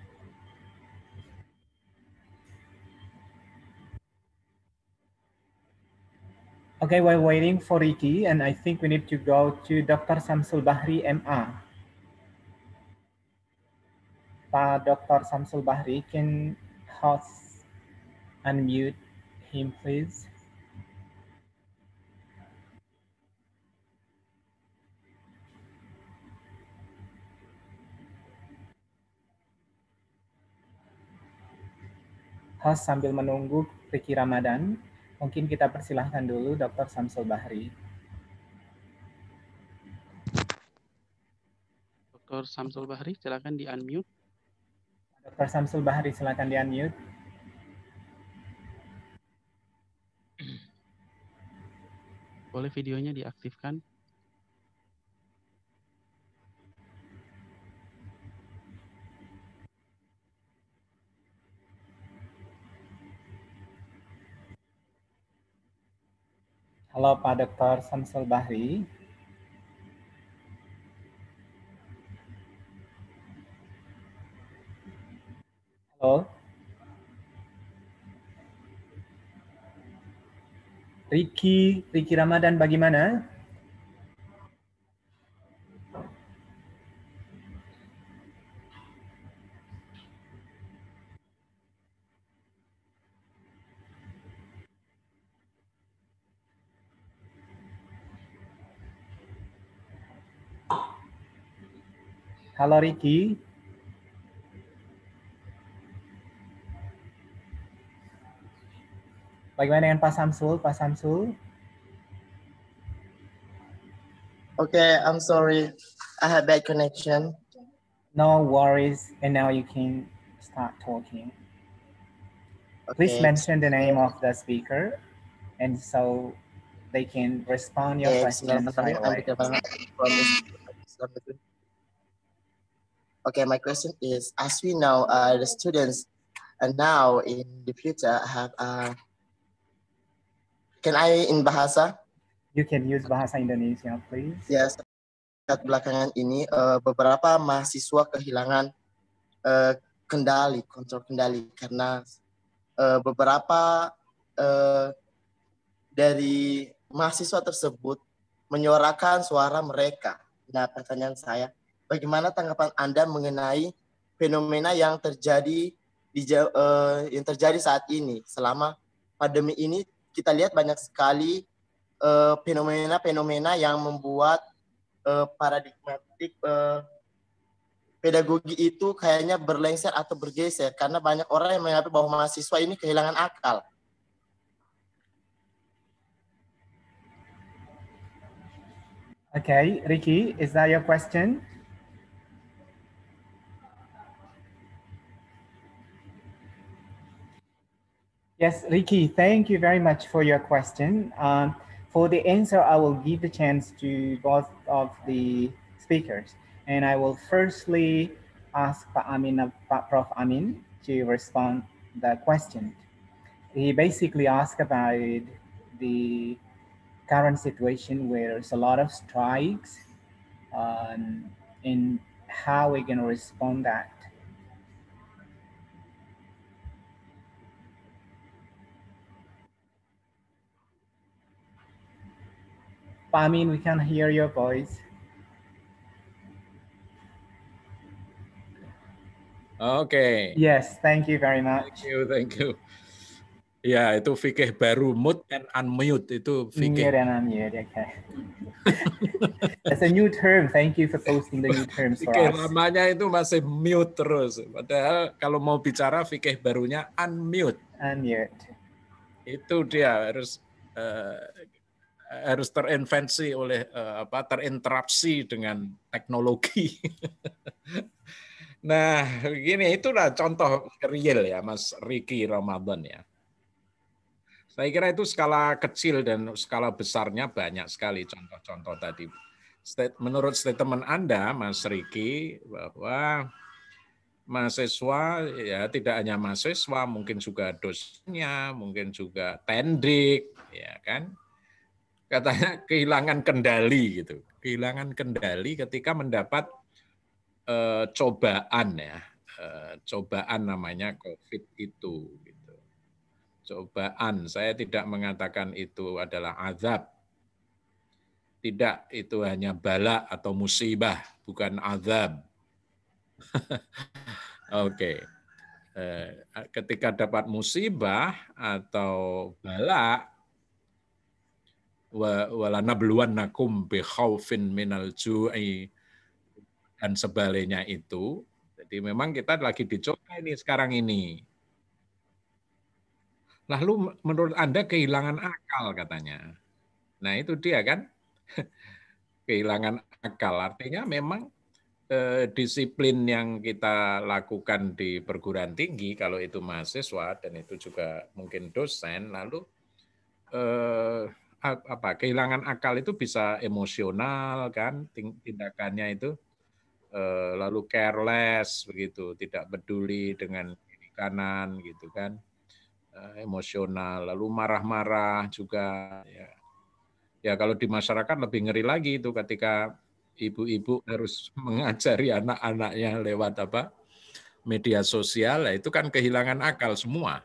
Okay, we're waiting for Ricky, and I think we need to go to Doctor Samsul Bahri, M A. Pak Doctor Samsul Bahri, can host unmute him, please? Host sambil menunggu Ricky Ramadan, mungkin kita persilahkan dulu Doktor Samsul Bahri. Dokter Samsul Bahri, silakan di-unmute. Dokter Samsul Bahri, silakan di-unmute. Boleh videonya diaktifkan. Halo Pak Doktor Samsul Bahri. Halo. Ricky, Ricky Ramadan bagaimana? Halo Ricky. Bagaimana dengan Pak Samsul? Pak Samsul? Okay, I'm sorry. I have bad connection. No worries. And now you can start talking. Okay. Please mention the name of the speaker, and so they can respond your Okay, questions right away. Okay, my question is, as we know, uh, the students and now in the future have, uh, can I in bahasa? You can use bahasa Indonesia, please. Yes. Saat belakangan ini uh, beberapa mahasiswa kehilangan uh, kendali, kontrol kendali karena uh, beberapa uh, dari mahasiswa tersebut menyuarakan suara mereka. Nah, pertanyaan saya, bagaimana tanggapan Anda mengenai fenomena yang terjadi di uh, yang terjadi saat ini selama pandemi ini? Kita lihat banyak sekali fenomena-fenomena uh, yang membuat uh, paradigmatik uh, pedagogi itu kayaknya berlengser atau bergeser karena banyak orang yang menganggap bahwa mahasiswa ini kehilangan akal. Okay, Ricky, is that your question? Yes, Ricky, thank you very much for your question. Um, for the answer, I will give the chance to both of the speakers. And I will firstly ask Pak Amin, Pak Prof Amin to respond the question. He basically asked about the current situation where there's a lot of strikes um, and how we're going to respond that. Pak Amin, we can hear your voice. Oke. Okay. Yes, thank you very much. Thank you, thank you. Ya, itu fikih baru, mute and unmute itu fikih. Mute and unmute, okay. That's a new term. Thank you for posting the new terms for Fikih us. lamanya itu masih mute terus. Padahal kalau mau bicara fikih barunya unmute. Unmute. Itu dia harus uh, harus terinvensi oleh uh, apa terinterupsi dengan teknologi. Nah, begini itulah contoh real ya, Mas Riki Ramadan ya. Saya kira itu skala kecil dan skala besarnya banyak sekali contoh-contoh tadi. Menurut statement Anda, Mas Riki, bahwa mahasiswa ya tidak hanya mahasiswa, mungkin juga dosennya, mungkin juga tendik, ya kan? Katanya kehilangan kendali gitu, kehilangan kendali ketika mendapat eh, cobaan ya, eh, cobaan namanya COVID itu. Cobaan, saya tidak mengatakan itu adalah azab. Tidak, itu hanya bala atau musibah, bukan azab. Oke. Ketika dapat musibah atau bala, wala nabluwannakum bi khaufin minal ju'i dan sebaliknya itu. Jadi memang kita lagi dicoba ini sekarang ini. Lalu menurut Anda kehilangan akal katanya. Nah itu dia kan, kehilangan akal. Artinya memang eh, disiplin yang kita lakukan di perguruan tinggi, kalau itu mahasiswa dan itu juga mungkin dosen, lalu eh, apa kehilangan akal itu bisa emosional kan, tindakannya itu eh, lalu careless begitu, tidak peduli dengan kiri kanan gitu kan. Emosional, lalu marah-marah juga. Ya. ya kalau di masyarakat lebih ngeri lagi itu ketika ibu-ibu harus mengajari anak-anaknya lewat apa media sosial, ya itu kan kehilangan akal semua.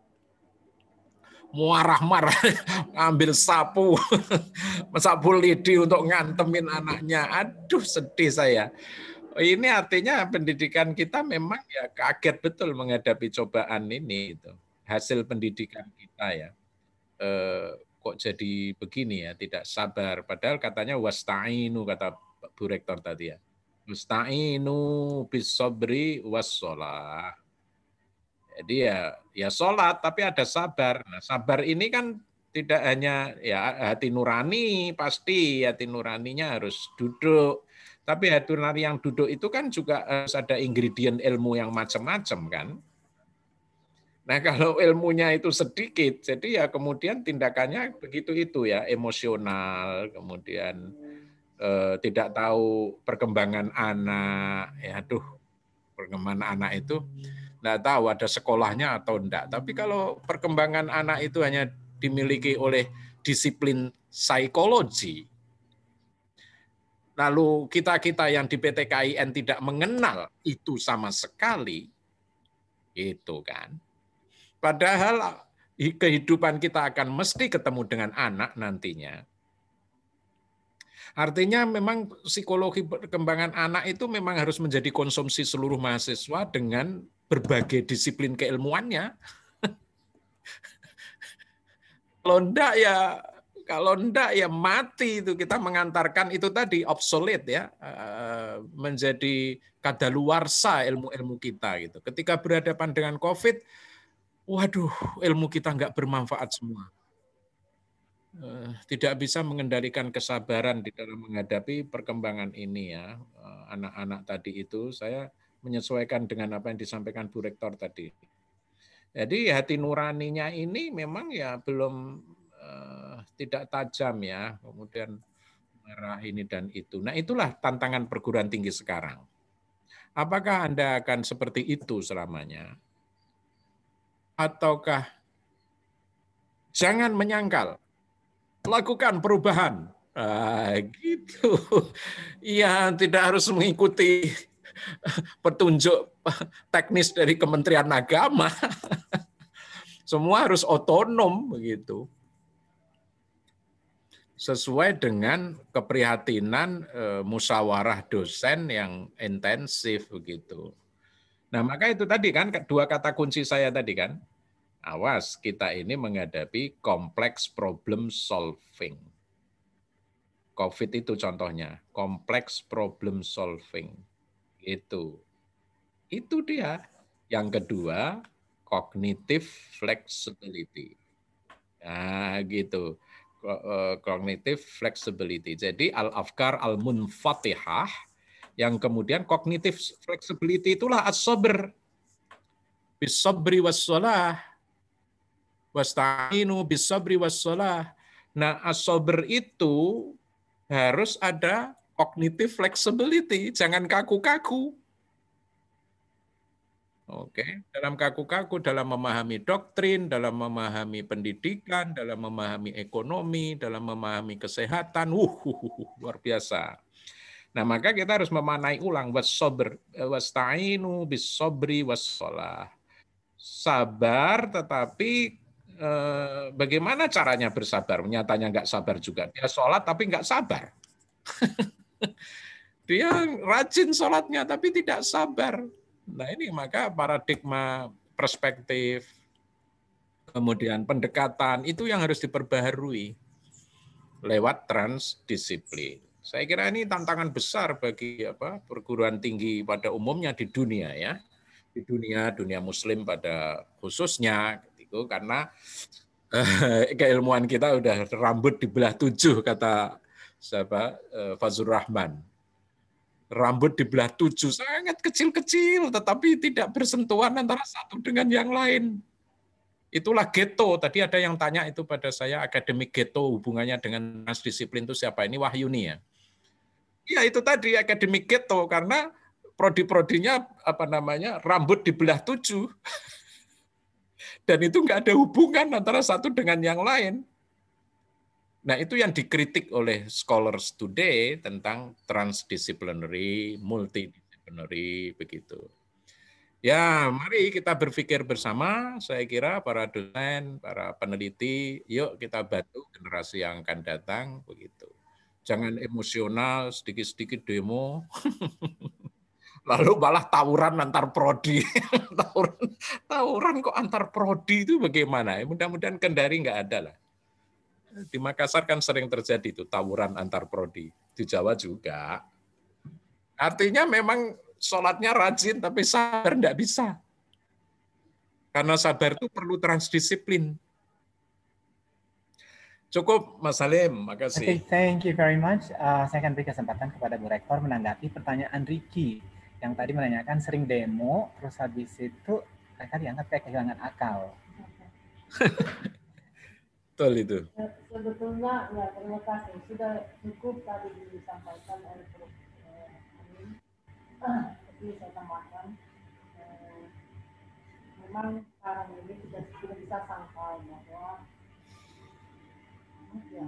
Marah-marah, ambil sapu, sapu lidi untuk ngantemin anaknya. Aduh sedih saya. Ini artinya pendidikan kita memang ya kaget betul menghadapi cobaan ini. Gitu. Hasil pendidikan kita ya eh, kok jadi begini ya, tidak sabar. Padahal katanya wasta'inu, kata Bu Rektor tadi ya, wasta'inu bis-sabri was-sholah. Jadi ya ya sholat tapi ada sabar. Nah sabar ini kan tidak hanya ya hati nurani, pasti hati nuraninya harus duduk. Tapi hati nurani yang duduk itu kan juga harus ada ingredient ilmu yang macam-macam kan. Nah kalau ilmunya itu sedikit, jadi ya kemudian tindakannya begitu itu ya, emosional, kemudian eh, tidak tahu perkembangan anak, ya aduh perkembangan anak itu nggak tahu ada sekolahnya atau enggak. Tapi kalau perkembangan anak itu hanya dimiliki oleh disiplin psikologi, lalu kita-kita yang di P T K I N tidak mengenal itu sama sekali, itu kan. Padahal kehidupan kita akan mesti ketemu dengan anak nantinya. Artinya memang psikologi perkembangan anak itu memang harus menjadi konsumsi seluruh mahasiswa dengan berbagai disiplin keilmuannya. Kalau enggak ya kalau enggak ya mati itu, kita mengantarkan itu tadi obsolete ya, menjadi kadaluarsa ilmu-ilmu kita gitu. Ketika berhadapan dengan COVID, waduh, ilmu kita nggak bermanfaat semua. Tidak bisa mengendalikan kesabaran di dalam menghadapi perkembangan ini ya. Anak-anak tadi itu saya menyesuaikan dengan apa yang disampaikan Bu Rektor tadi. Jadi hati nuraninya ini memang ya belum uh, tidak tajam ya. Kemudian marah ini dan itu. Nah, itulah tantangan perguruan tinggi sekarang. Apakah Anda akan seperti itu selamanya? Ataukah jangan menyangkal, lakukan perubahan. Ah, gitu. Ya, tidak harus mengikuti petunjuk teknis dari Kementerian Agama. Semua harus otonom begitu. Sesuai dengan keprihatinan e, musyawarah dosen yang intensif begitu. Nah, maka itu tadi kan dua kata kunci saya tadi kan. Awas, kita ini menghadapi kompleks problem solving. COVID itu contohnya, kompleks problem solving. Itu. Itu dia. Yang kedua, cognitive flexibility. Nah, gitu. Cognitive flexibility. Jadi al-afkar al-munfatihah, yang kemudian cognitive flexibility itulah as-sabr. Bis-sabri was-shalah. Wasta'inu bis-sabri was-shalah. Nah, as-sabr itu harus ada cognitive flexibility, jangan kaku-kaku. Oke, dalam kaku-kaku, dalam memahami doktrin, dalam memahami pendidikan, dalam memahami ekonomi, dalam memahami kesehatan, wuh, wuh, wuh, luar biasa. Nah, maka kita harus memanai ulang was-sabr, wasta'inu bis-sabri was-shalah. Sabar, tetapi eh, bagaimana caranya bersabar? Nyatanya nggak sabar juga. Dia sholat tapi nggak sabar. Dia rajin sholatnya tapi tidak sabar. Nah, ini maka paradigma perspektif, kemudian pendekatan, itu yang harus diperbaharui lewat transdisiplin. Saya kira ini tantangan besar bagi apa perguruan tinggi pada umumnya di dunia ya. Di dunia, dunia muslim pada khususnya, gitu, karena eh, keilmuan kita udah rambut dibelah tujuh, kata siapa eh, Fazlur Rahman. Rambut dibelah tujuh, sangat kecil-kecil, tetapi tidak bersentuhan antara satu dengan yang lain. Itulah ghetto. Tadi ada yang tanya itu pada saya, akademik ghetto hubungannya dengan transdisiplin itu siapa? Ini Wahyuni ya. Ya itu tadi akademik ghetto, karena prodi-prodinya apa namanya rambut dibelah tujuh. Dan itu nggak ada hubungan antara satu dengan yang lain. Nah, itu yang dikritik oleh scholars today tentang transdisciplinary, multidisciplinary, begitu. Ya, mari kita berpikir bersama, saya kira para dosen, para peneliti, yuk kita bantu generasi yang akan datang, begitu. Jangan emosional, sedikit-sedikit demo, lalu malah tawuran antar prodi. tawuran, tawuran kok antar prodi itu bagaimana? Mudah-mudahan Kendari nggak ada lah. Di Makassar kan sering terjadi itu tawuran antar prodi. Di Jawa juga. Artinya memang sholatnya rajin, tapi sabar tidak bisa. Karena sabar itu perlu transdisiplin. Cukup, Mas Salim. Makasih. Okay, thank you very much. Uh, saya akan beri kesempatan kepada Bu Rektor menanggapi pertanyaan Ricky yang tadi menanyakan sering demo, terus habis itu mereka dianggap kayak kehilangan akal. Betul itu. Sebetulnya ya terima kasih sudah cukup tadi disampaikan oleh Prof Amin. Tapi saya tambahkan eh, memang sekarang ini sudah tidak bisa sangkal bahwa ya,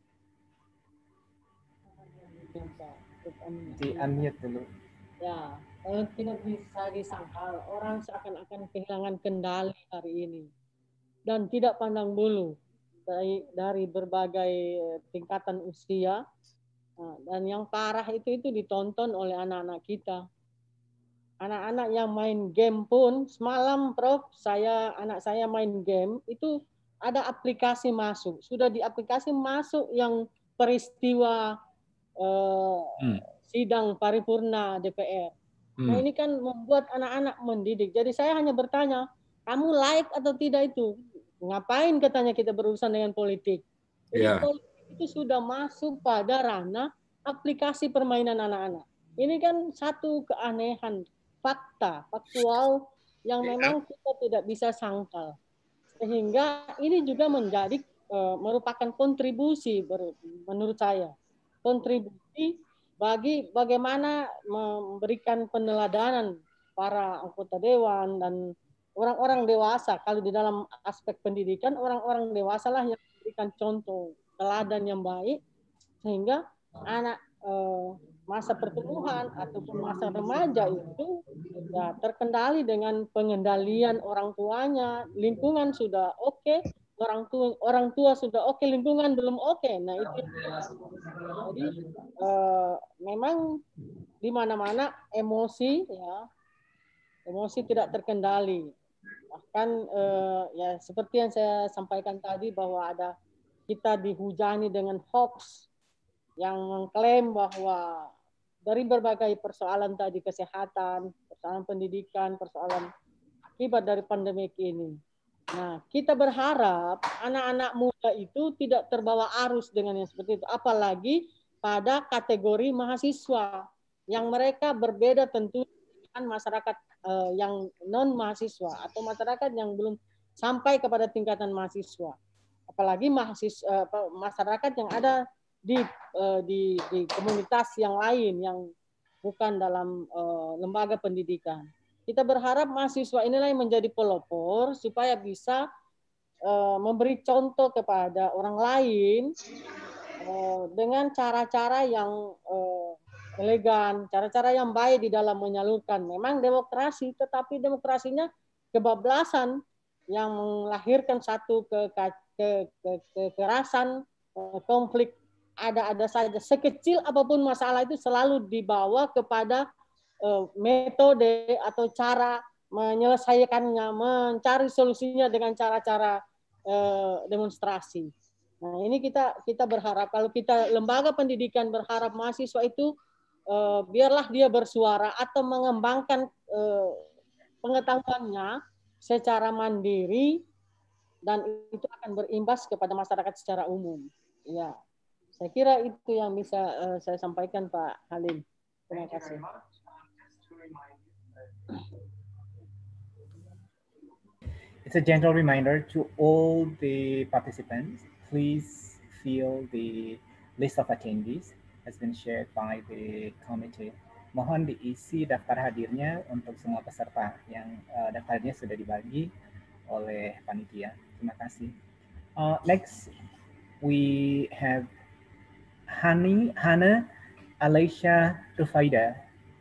di unmute dulu. Ya, eh, tidak bisa disangkal orang seakan-akan kehilangan kendali hari ini dan tidak pandang bulu. Dari, dari berbagai tingkatan usia, nah, dan yang parah itu itu ditonton oleh anak-anak kita. Anak-anak yang main game pun, semalam Prof, saya anak saya main game, itu ada aplikasi masuk. Sudah di aplikasi masuk yang peristiwa eh, hmm. sidang paripurna D P R. Hmm. Nah ini kan membuat anak-anak mendidik. Jadi saya hanya bertanya, kamu like atau tidak itu? Ngapain katanya kita berurusan dengan politik? Jadi yeah. politik itu sudah masuk pada ranah aplikasi permainan anak-anak. Ini kan satu keanehan, fakta, faktual yang yeah. memang kita tidak bisa sangkal. Sehingga ini juga menjadi uh, merupakan kontribusi ber, menurut saya kontribusi bagi bagaimana memberikan peneladanan para anggota dewan dan orang-orang dewasa. Kalau di dalam aspek pendidikan, orang-orang dewasa lah yang memberikan contoh teladan yang baik, sehingga anak eh, masa pertumbuhan ataupun masa remaja itu ya terkendali dengan pengendalian orang tuanya, lingkungan sudah oke, okay, orang tua orang tua sudah oke, okay, lingkungan belum oke. Okay. Nah itu jadi eh, memang di mana-mana emosi ya emosi tidak terkendali. Bahkan eh, ya seperti yang saya sampaikan tadi bahwa ada kita dihujani dengan hoax yang mengklaim bahwa dari berbagai persoalan tadi, kesehatan, persoalan pendidikan, persoalan akibat dari pandemi ini. Nah, kita berharap anak-anak muda itu tidak terbawa arus dengan yang seperti itu. Apalagi pada kategori mahasiswa yang mereka berbeda tentu dengan masyarakat eh, yang non-mahasiswa atau masyarakat yang belum sampai kepada tingkatan mahasiswa. Apalagi mahasiswa, eh, masyarakat yang ada di, uh, di di komunitas yang lain yang bukan dalam uh, lembaga pendidikan. Kita berharap mahasiswa inilah yang menjadi pelopor supaya bisa uh, memberi contoh kepada orang lain uh, dengan cara-cara yang uh, elegan, cara-cara yang baik di dalam menyalurkan. Memang demokrasi, tetapi demokrasinya kebablasan yang melahirkan satu ke, ke, ke, ke, kekerasan, uh, konflik. Ada-ada saja, sekecil apapun masalah itu selalu dibawa kepada uh, metode atau cara menyelesaikannya, mencari solusinya dengan cara-cara uh, demonstrasi. Nah ini kita kita berharap kalau kita lembaga pendidikan berharap mahasiswa itu uh, biarlah dia bersuara atau mengembangkan uh, pengetahuannya secara mandiri dan itu akan berimbas kepada masyarakat secara umum. Ya. Saya kira itu yang bisa uh, saya sampaikan Pak Halim. Terima kasih. It's a gentle reminder to all the participants. Please fill the list of attendees has been shared by the committee. Mohon diisi daftar hadirnya untuk semua peserta yang uh, daftarnya sudah dibagi oleh panitia. Terima kasih. Uh, next, we have Hani, Hana Alaisha Rufaida.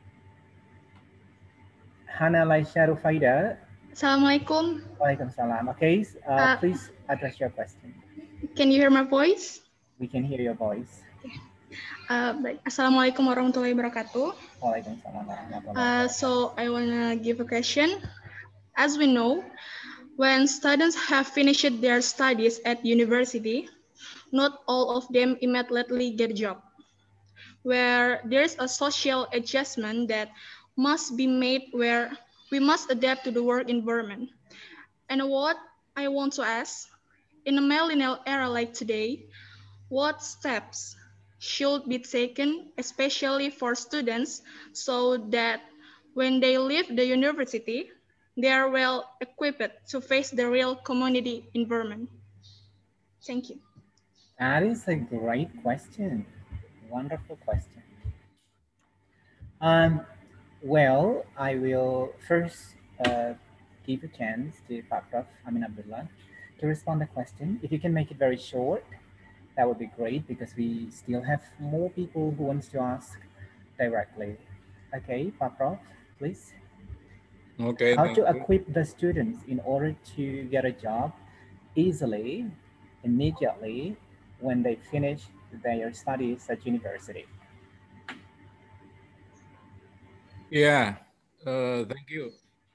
Hana Alaisha Rufaida. Assalamualaikum. Waalaikumsalam. Okay, uh, uh, please address your question. Can you hear my voice? We can hear your voice. Uh, Assalamualaikum warahmatullahi wabarakatuh. Waalaikumsalam warahmatullahi Uh, wabarakatuh. so I want to give a question. As we know, when students have finished their studies at university, not all of them immediately get a job, where there's a social adjustment that must be made where we must adapt to the work environment. And what I want to ask, in a millennial era like today, what steps should be taken, especially for students, so that when they leave the university, they are well equipped to face the real community environment? Thank you. That is a great question. Wonderful question. Um, well, I will first uh, give a chance to Pak Prof Amin Abdullah to respond to the question. If you can make it very short, that would be great because we still have more people who wants to ask directly. Okay, Pak Prof, please. Okay. How to equip the students in order to get a job easily, immediately, when they finish their studies at university? Yeah, uh, thank you.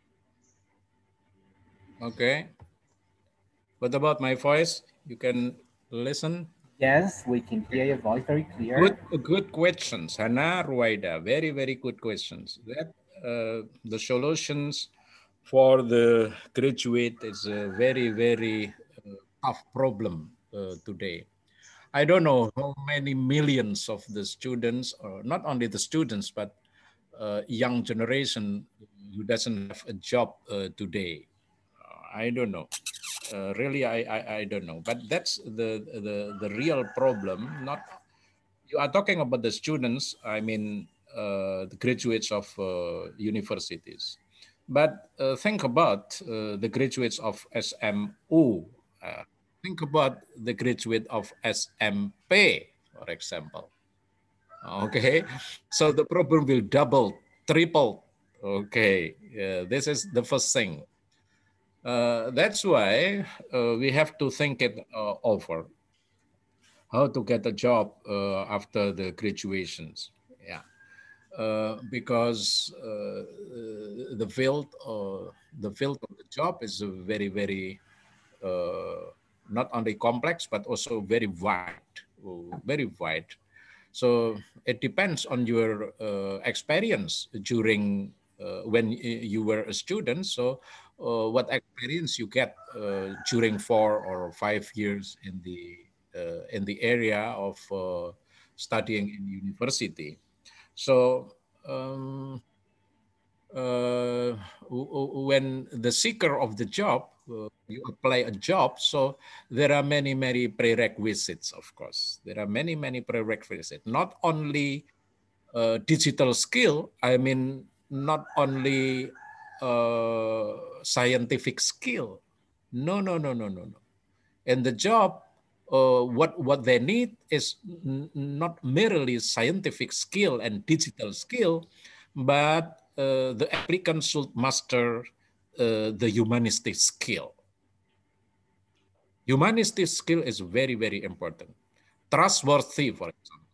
Okay. What about my voice? You can listen? Yes, we can hear your voice very clear. Good, good questions, Hana, Ruwaida. Very, very good questions. That uh, the solutions for the graduate is a very, very uh, tough problem uh, today. I don't know how many millions of the students, or not only the students, but uh, young generation who doesn't have a job uh, today. Uh, I don't know. Uh, really, I, I I don't know. But that's the the the real problem. Not you are talking about the students, I mean, uh, the graduates of uh, universities. But uh, think about uh, the graduates of S M U. Uh, think about the graduate of S M P, for example. Okay, so the problem will double, triple. Okay, yeah, this is the first thing. Uh, that's why uh, we have to think it uh, over. How to get a job uh, after the graduations. Yeah. Uh, because uh, the field uh, the field of the job is very, very uh, not only complex, but also very wide, very wide. So it depends on your uh, experience during uh, when you were a student. So uh, what experience you get uh, during four or five years in the uh, in the area of uh, studying in university. So um, uh, when the seeker of the job, uh, you apply a job, so there are many, many prerequisites, of course. There are many, many prerequisites. Not only uh, digital skill, I mean, not only uh, scientific skill. No, no, no, no, no, no. In the job, uh, what, what they need is not merely scientific skill and digital skill, but uh, the applicant should master uh, the humanistic skill. Humanistic skill is very, very important. Trustworthy, for example.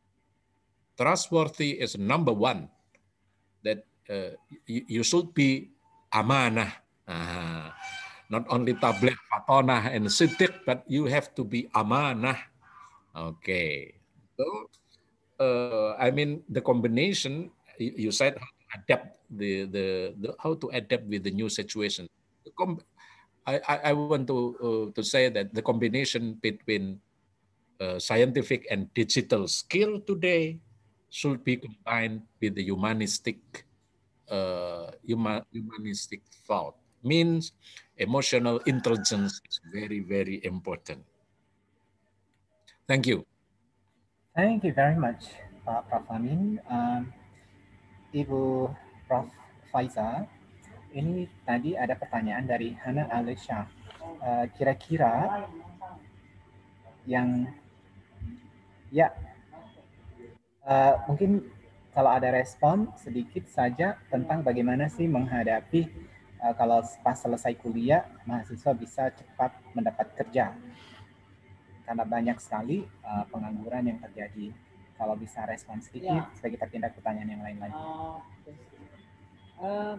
Trustworthy is number one. That uh, you, you should be amanah. Uh, not only tabligh, fatonah, and siddiq, but you have to be amanah. Okay. So, uh, I mean, the combination, you, you said how to adapt the, the, the, how to adapt with the new situation. The com I, I, I want to, uh, to say that the combination between uh, scientific and digital skill today should be combined with the humanistic uh, human, humanistic thought. Means emotional intelligence is very, very important. Thank you. Thank you very much, Pak Prof Amin. Um, Ibu Prof Faiza, ini tadi ada pertanyaan dari Hana Alisha. Uh, kira-kira yang ya uh, mungkin kalau ada respon sedikit saja tentang bagaimana sih menghadapi uh, kalau pas selesai kuliah mahasiswa bisa cepat mendapat kerja karena banyak sekali uh, pengangguran yang terjadi. Kalau bisa respon sedikit ya, supaya kita pindah ke pertanyaan yang lain lagi. Uh, uh,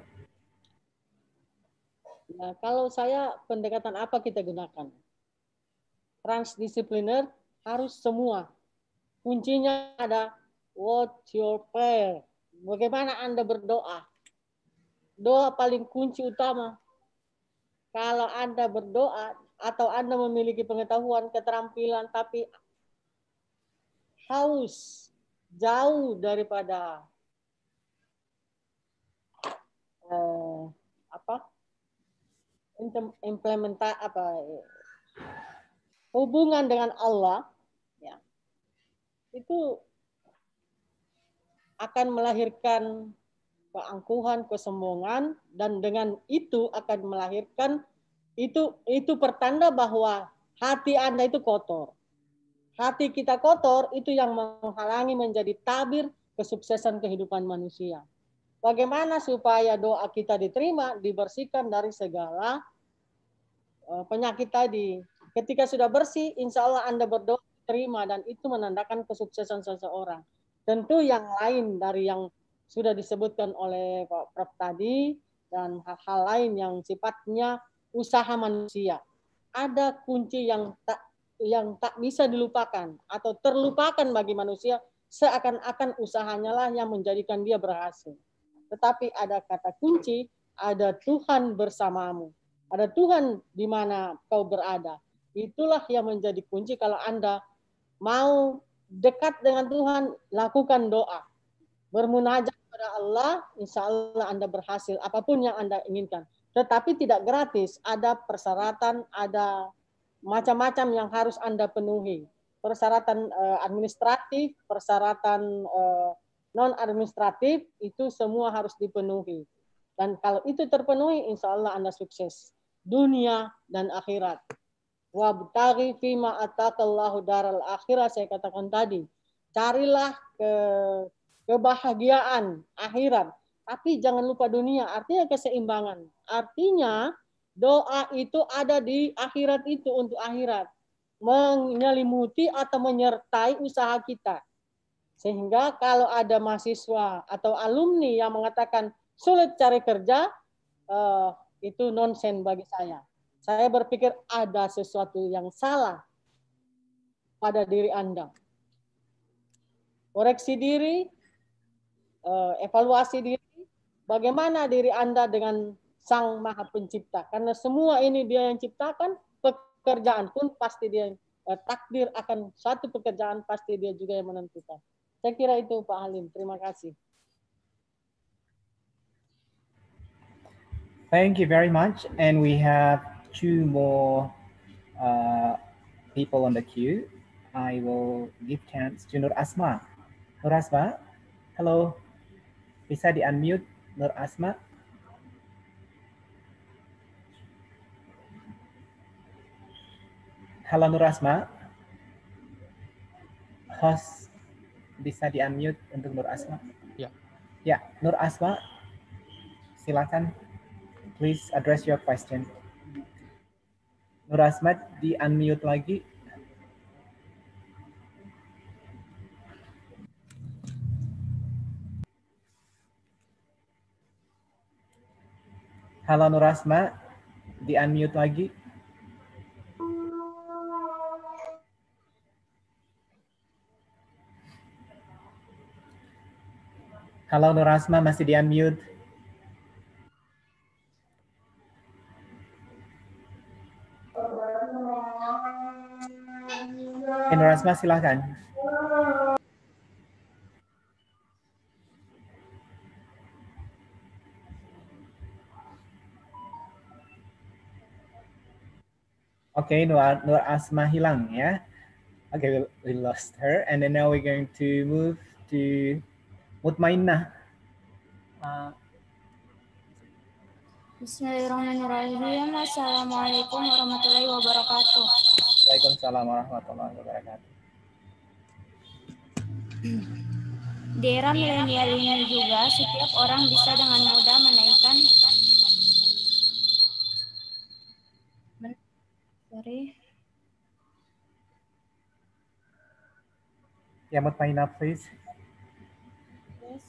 nah, kalau saya pendekatan apa kita gunakan? Transdisipliner harus semua. Kuncinya ada what's your prayer? Bagaimana Anda berdoa? Doa paling kunci utama. Kalau Anda berdoa atau Anda memiliki pengetahuan, keterampilan, tapi haus jauh daripada eh, apa implementa apa hubungan dengan Allah, ya, itu akan melahirkan keangkuhan, kesombongan, dan dengan itu akan melahirkan itu itu pertanda bahwa hati Anda itu kotor. Hati kita kotor itu yang menghalangi menjadi tabir kesuksesan kehidupan manusia. Bagaimana supaya doa kita diterima, dibersihkan dari segala uh, penyakit tadi. Ketika sudah bersih, insya Allah Anda berdoa diterima dan itu menandakan kesuksesan seseorang. Tentu yang lain dari yang sudah disebutkan oleh Pak Prof tadi dan hal-hal lain yang sifatnya usaha manusia. Ada kunci yang tak yang tak bisa dilupakan atau terlupakan bagi manusia, seakan-akan usahanya lah yang menjadikan dia berhasil. Tetapi ada kata kunci, ada Tuhan bersamamu. Ada Tuhan di mana kau berada. Itulah yang menjadi kunci kalau Anda mau dekat dengan Tuhan, lakukan doa. Bermunajat kepada Allah, insya Allah Anda berhasil apapun yang Anda inginkan. Tetapi tidak gratis, ada persyaratan, ada macam-macam yang harus Anda penuhi. persyaratan uh, administratif, persyaratan uh, non administratif itu semua harus dipenuhi. Dan kalau itu terpenuhi, insya Allah Anda sukses dunia dan akhirat. Wabtaghi fima atakallahu daral akhirat, saya katakan tadi, carilah ke kebahagiaan akhirat, tapi jangan lupa dunia. Artinya keseimbangan. Artinya doa itu ada di akhirat itu untuk akhirat, menyelimuti atau menyertai usaha kita. Sehingga kalau ada mahasiswa atau alumni yang mengatakan sulit cari kerja, uh, itu nonsen bagi saya. Saya berpikir ada sesuatu yang salah pada diri Anda. Koreksi diri, uh, evaluasi diri, bagaimana diri Anda dengan Sang Maha Pencipta. Karena semua ini Dia yang ciptakan, pekerjaan pun pasti Dia, uh, takdir akan suatu pekerjaan pasti Dia juga yang menentukan. Saya kira itu Pak Halim. Terima kasih. Thank you very much. And we have two more uh, people on the queue. I will give chance to Nur Asma. Nur Asma, hello. Bisa di-unmute Nur Asma? Halo Nur Asma. Host, bisa di-unmute untuk Nur Asma? Ya. Ya, Nur Asma, silakan. Please address your question. Nur Asma, di-unmute lagi. Halo Nur Asma, di-unmute lagi. Halo Nur Asma, masih di-unmute. Oke, Nur Asma, silahkan. Oke, okay, Nur, Nur Asma hilang ya. Oke, okay, we, we lost her. And then now we're going to move to Mutmainnah. Uh, Bismillahirrahmanirrahim. Assalamualaikum warahmatullahi wabarakatuh. Waalaikumsalam warahmatullahi wabarakatuh. Di era milenial ini juga setiap orang bisa dengan mudah menaikkan Men sorry. Ya, Mutmainnah, please. Yes.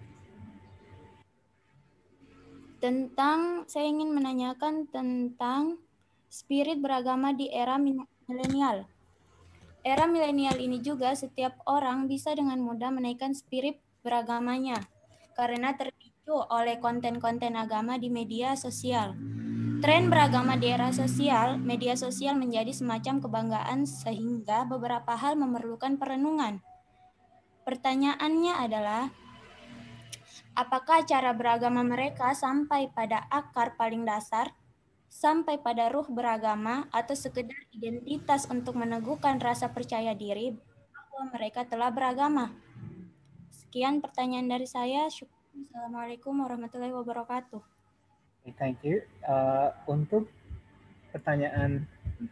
Tentang, saya ingin menanyakan tentang spirit beragama di era milenial. Era milenial ini juga setiap orang bisa dengan mudah menaikkan spirit beragamanya karena terpicu oleh konten-konten agama di media sosial. Tren beragama di era sosial, media sosial menjadi semacam kebanggaan sehingga beberapa hal memerlukan perenungan. Pertanyaannya adalah, apakah cara beragama mereka sampai pada akar paling dasar, sampai pada ruh beragama, atau sekedar identitas untuk meneguhkan rasa percaya diri bahwa mereka telah beragama? Sekian pertanyaan dari saya. Assalamualaikum warahmatullahi wabarakatuh. Okay, thank you. Uh, untuk pertanyaan,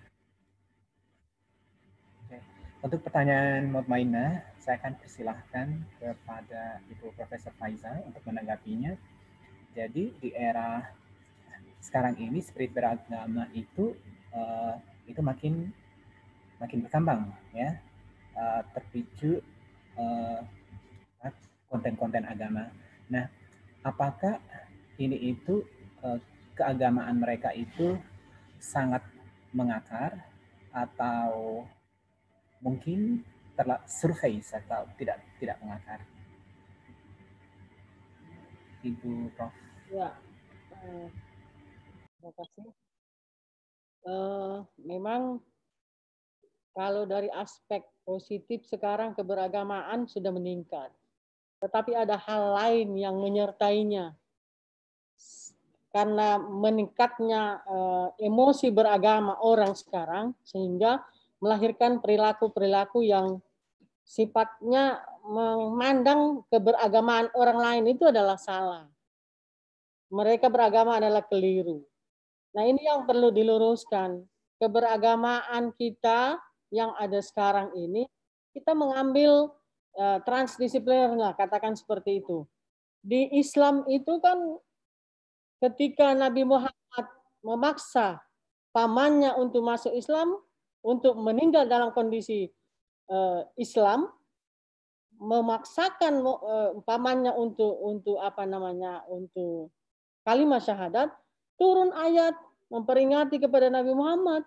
okay. Untuk pertanyaan Mutmainnah, saya akan persilahkan kepada Ibu Profesor Faiza untuk menanggapinya. Jadi di era sekarang ini spirit beragama itu uh, itu makin makin berkembang ya, uh, terpicu uh, konten-konten agama. Nah, apakah ini itu uh, keagamaan mereka itu sangat mengakar atau mungkin terlalu surface atau tidak tidak mengakar? Ibu Prof. Ya. Uh... Terima kasih. Uh, memang kalau dari aspek positif sekarang keberagamaan sudah meningkat. Tetapi ada hal lain yang menyertainya. Karena meningkatnya uh, emosi beragama orang sekarang, sehingga melahirkan perilaku-perilaku yang sifatnya memandang keberagamaan orang lain itu adalah salah. Mereka beragama adalah keliru. Nah, ini yang perlu diluruskan. Keberagamaan kita yang ada sekarang ini, kita mengambil uh, transdisipliner, nah, katakan seperti itu. Di Islam itu kan ketika Nabi Muhammad memaksa pamannya untuk masuk Islam, untuk meninggal dalam kondisi uh, Islam, memaksakan uh, pamannya untuk untuk apa namanya untuk kalimat syahadat, turun ayat memperingati kepada Nabi Muhammad,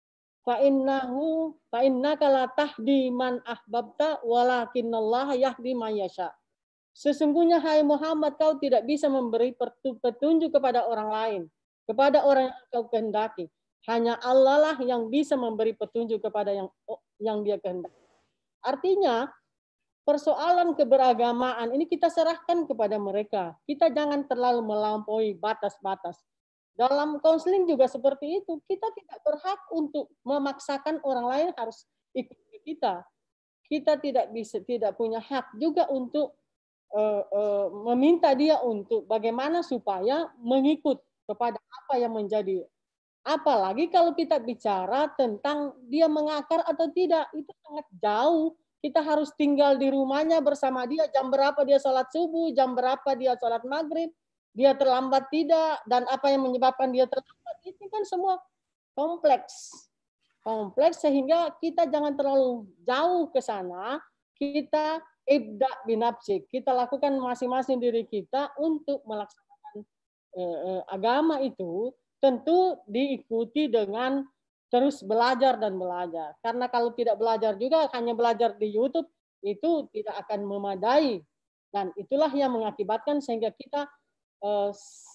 fa innahu fa innaka la tahdi man ahbabta walakinallaha yahdi man yasha. Sesungguhnya hai Muhammad, kau tidak bisa memberi petunjuk kepada orang lain, kepada orang yang kau kehendaki. Hanya Allah lah yang bisa memberi petunjuk kepada yang yang dia kehendaki. Artinya, persoalan keberagamaan ini kita serahkan kepada mereka. Kita jangan terlalu melampaui batas-batas. Dalam konseling juga seperti itu. Kita tidak berhak untuk memaksakan orang lain harus ikut kita. Kita tidak bisa, tidak punya hak juga untuk uh, uh, meminta dia untuk bagaimana supaya mengikut kepada apa yang menjadi. Apalagi kalau kita bicara tentang dia mengakar atau tidak, itu sangat jauh. Kita harus tinggal di rumahnya bersama dia, jam berapa dia sholat subuh, jam berapa dia sholat maghrib, dia terlambat tidak, dan apa yang menyebabkan dia terlambat, itu kan semua kompleks. Kompleks sehingga kita jangan terlalu jauh ke sana, kita ibda binafsik, kita lakukan masing-masing diri kita untuk melaksanakan eh, eh, agama itu, tentu diikuti dengan terus belajar dan belajar. Karena kalau tidak belajar juga, hanya belajar di YouTube, itu tidak akan memadai. Dan itulah yang mengakibatkan sehingga kita eh,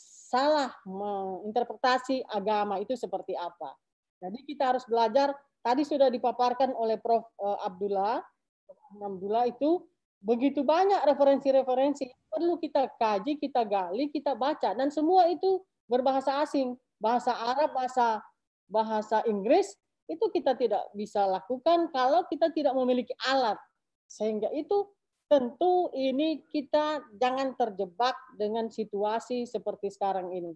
salah menginterpretasi agama itu seperti apa. Jadi kita harus belajar, tadi sudah dipaparkan oleh Prof eh, Abdullah, Abdullah itu begitu banyak referensi-referensi yang perlu kita kaji, kita gali, kita baca. Dan semua itu berbahasa asing. Bahasa Arab, bahasa bahasa Inggris, itu kita tidak bisa lakukan kalau kita tidak memiliki alat. Sehingga itu tentu ini kita jangan terjebak dengan situasi seperti sekarang ini.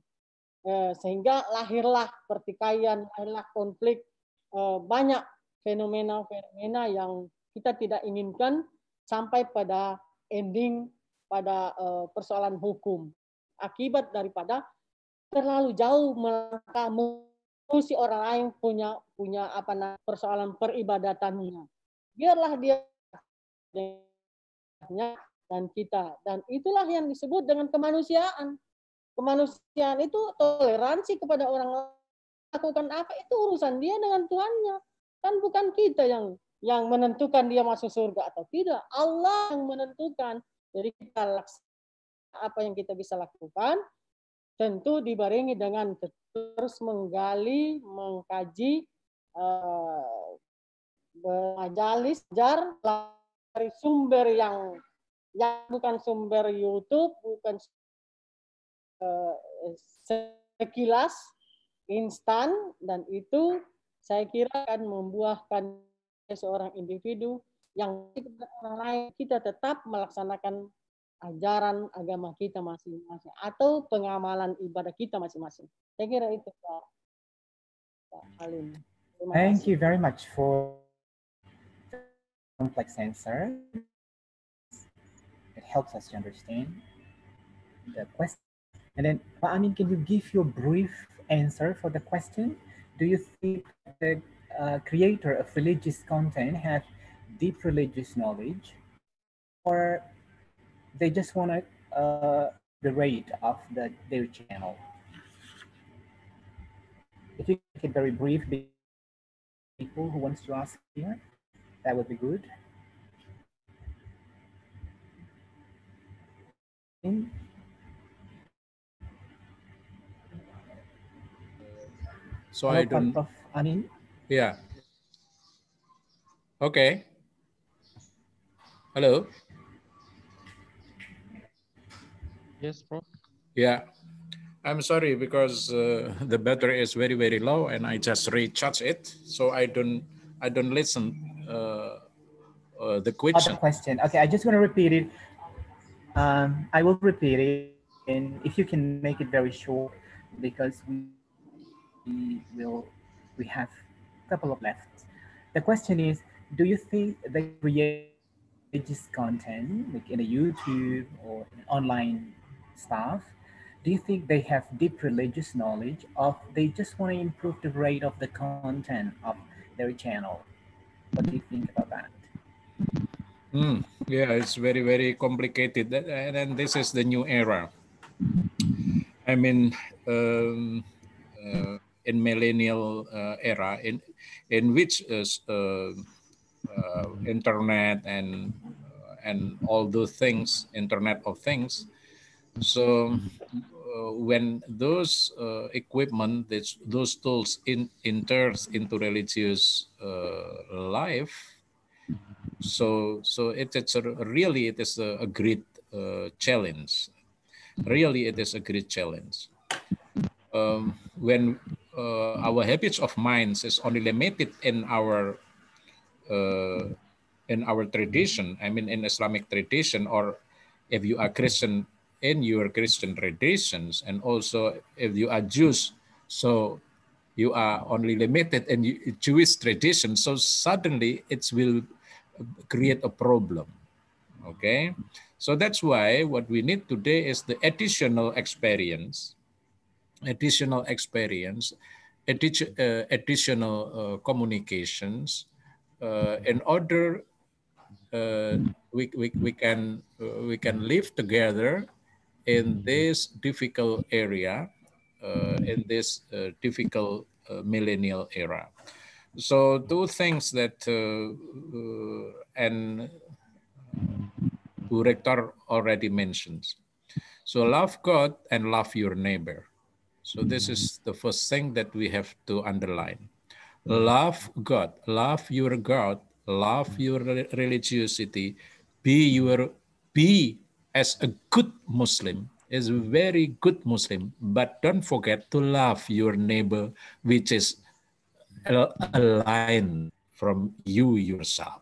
Sehingga lahirlah pertikaian, lahirlah konflik, banyak fenomena-fenomena yang kita tidak inginkan sampai pada ending, pada persoalan hukum. Akibat daripada terlalu jauh melangkah si orang lain punya punya apa namanya persoalan peribadatannya. Biarlah dia dan kita, dan itulah yang disebut dengan kemanusiaan. Kemanusiaan itu toleransi kepada orang lain, lakukan apa itu urusan dia dengan Tuhannya. Kan bukan kita yang yang menentukan dia masuk surga atau tidak. Allah yang menentukan. Jadi kita laksanakan apa yang kita bisa lakukan, tentu dibarengi dengan terus menggali, mengkaji, uh, majalis, jar dari sumber yang yang bukan sumber YouTube, bukan uh, sekilas instan, dan itu saya kira akan membuahkan seorang individu yang orang lain kita tetap melaksanakan ajaran agama kita masing-masing atau pengamalan ibadah kita masing-masing. Saya kira itu Pak Halim. Thank you very much for complex answer. It helps us to understand the question. And then, Pak Amin, can you give your brief answer for the question? Do you think the uh, creator of religious content have deep religious knowledge, or they just want to uh, the rate of the, their channel? If you make it very brief, people who wants to ask here, that would be good. In So I don't. Prof Amin? Yeah. Okay. Hello. Yes, Prof. Yeah. I'm sorry because uh, the battery is very, very low and I just recharge it. So I don't I don't listen uh, uh, the Other question. question. Okay, I just want to repeat it. Um, I will repeat it, and if you can make it very short, because we will we have a couple of left. The question is, do you think they create religious content like in a YouTube or in online stuff? Do you think they have deep religious knowledge, or they just want to improve the rate of the content of their channel? What do you think about that? Mm, yeah, it's very, very complicated. That- And then this is the new era. I mean, um, uh, in millennial uh, era, in in which is uh, uh, internet and uh, and all those things, Internet of Things. So uh, when those uh, equipment, this, those tools in enters into religious uh, life, so so it, it's a, really it is a, a great uh, challenge. Really, it is a great challenge. Um, when uh, our habits of minds is only limited in our uh, in our tradition, I mean in Islamic tradition, or if you are Christian in your Christian traditions, and also if you are Jews, so you are only limited in Jewish tradition, so suddenly it will create a problem. Okay, so that's why what we need today is the additional experience, additional experience, addi- uh, additional uh, communications, uh, in order uh, we, we, we can uh, we can live together in this difficult area, uh, in this uh, difficult uh, millennial era. So two things that uh, uh, and who Rector already mentions. So love God and love your neighbor. So this is the first thing that we have to underline. Love God, love your God, love your religiosity, be your be as a good Muslim, as a very good Muslim, but don't forget to love your neighbor, which is a line from you yourself.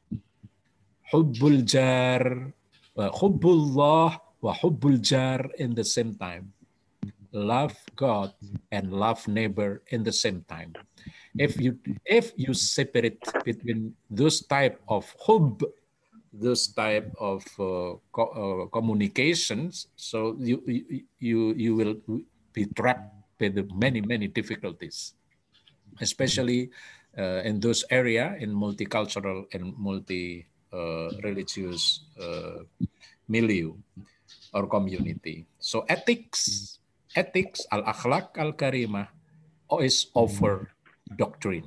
Hubbul jar, hubbullah wa hubbul jar in the same time. Love God and love neighbor in the same time. If you if you separate between those type of hub, those type of uh, co uh, communications, so you you you will be trapped with many many difficulties, especially uh, in those area in multicultural and multi uh, religious uh, milieu or community. So ethics, ethics al akhlak al karimah is over doctrine.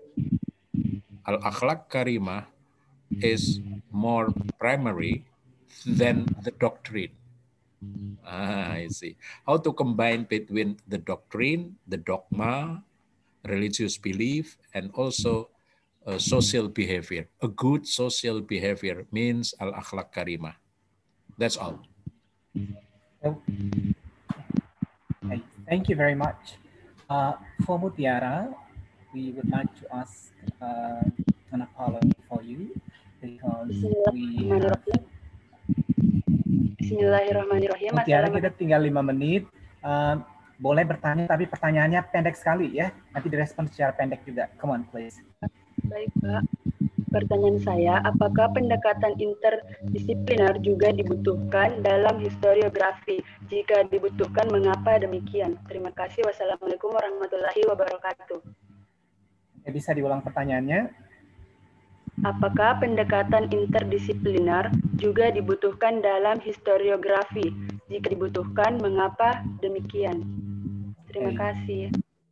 Al akhlak karimah is more primary than the doctrine. Ah, I see. How to combine between the doctrine, the dogma, religious belief, and also uh, social behavior. A good social behavior means al akhlak karimah. That's all. Okay, thank you very much. Uh, for Mutiara, we would like to ask uh, an apology for you because we have... Bismillahirrahmanirrahim. Mutiara, kita tinggal lima menit. Uh, boleh bertanya, tapi pertanyaannya pendek sekali ya. Nanti direspon secara pendek juga. Come on, please. Baik, Pak. Pertanyaan saya, apakah pendekatan interdisipliner juga dibutuhkan dalam historiografi? Jika dibutuhkan, mengapa demikian? Terima kasih. Wassalamualaikum warahmatullahi wabarakatuh. Bisa diulang pertanyaannya? Apakah pendekatan interdisipliner juga dibutuhkan dalam historiografi? Jika dibutuhkan, mengapa demikian? Terima kasih.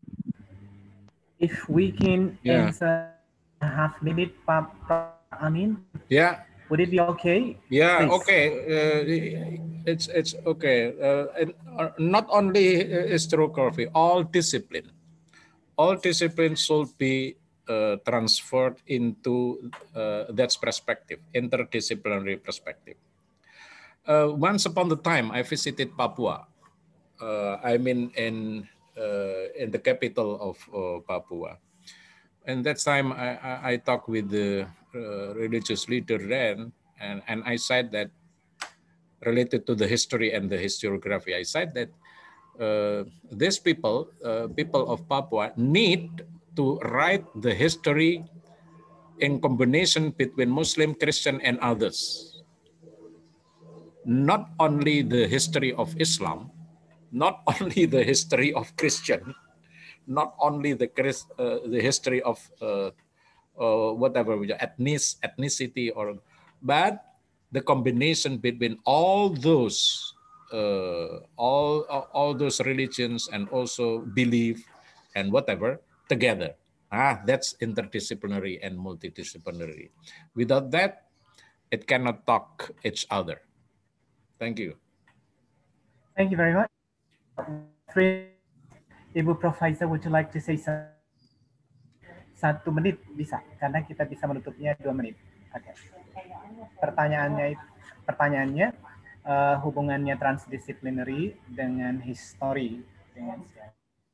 If we can Yeah. answer a half minute, Pak Amin. Yeah. Would it be okay? Yeah, Please. okay. Uh, it's it's okay. Uh, and, uh, not only historiography, all discipline, all disciplines should be uh, transferred into uh, that perspective, interdisciplinary perspective. Uh, once upon a time, I visited Papua. Uh, I mean, in uh, in the capital of uh, Papua. and that time I, I, I talked with the uh, religious leader then, and, and I said that related to the history and the historiography, I said that uh, these people, uh, people of Papua, need to write the history in combination between Muslim, Christian, and others. Not only the history of Islam, not only the history of Christian, not only the Christ, uh, the history of uh, uh, whatever ethnic ethnicity, or but the combination between all those uh, all all those religions and also belief and whatever together. Ah, that's interdisciplinary and multidisciplinary. Without that, it cannot talk each other. Thank you. Thank you very much. Ibu Profesor, would you like to say something? Satu menit bisa, karena kita bisa menutupnya dua menit. Oke. Okay. Pertanyaannya, pertanyaannya uh, hubungannya transdisciplinary dengan history dengan siapa?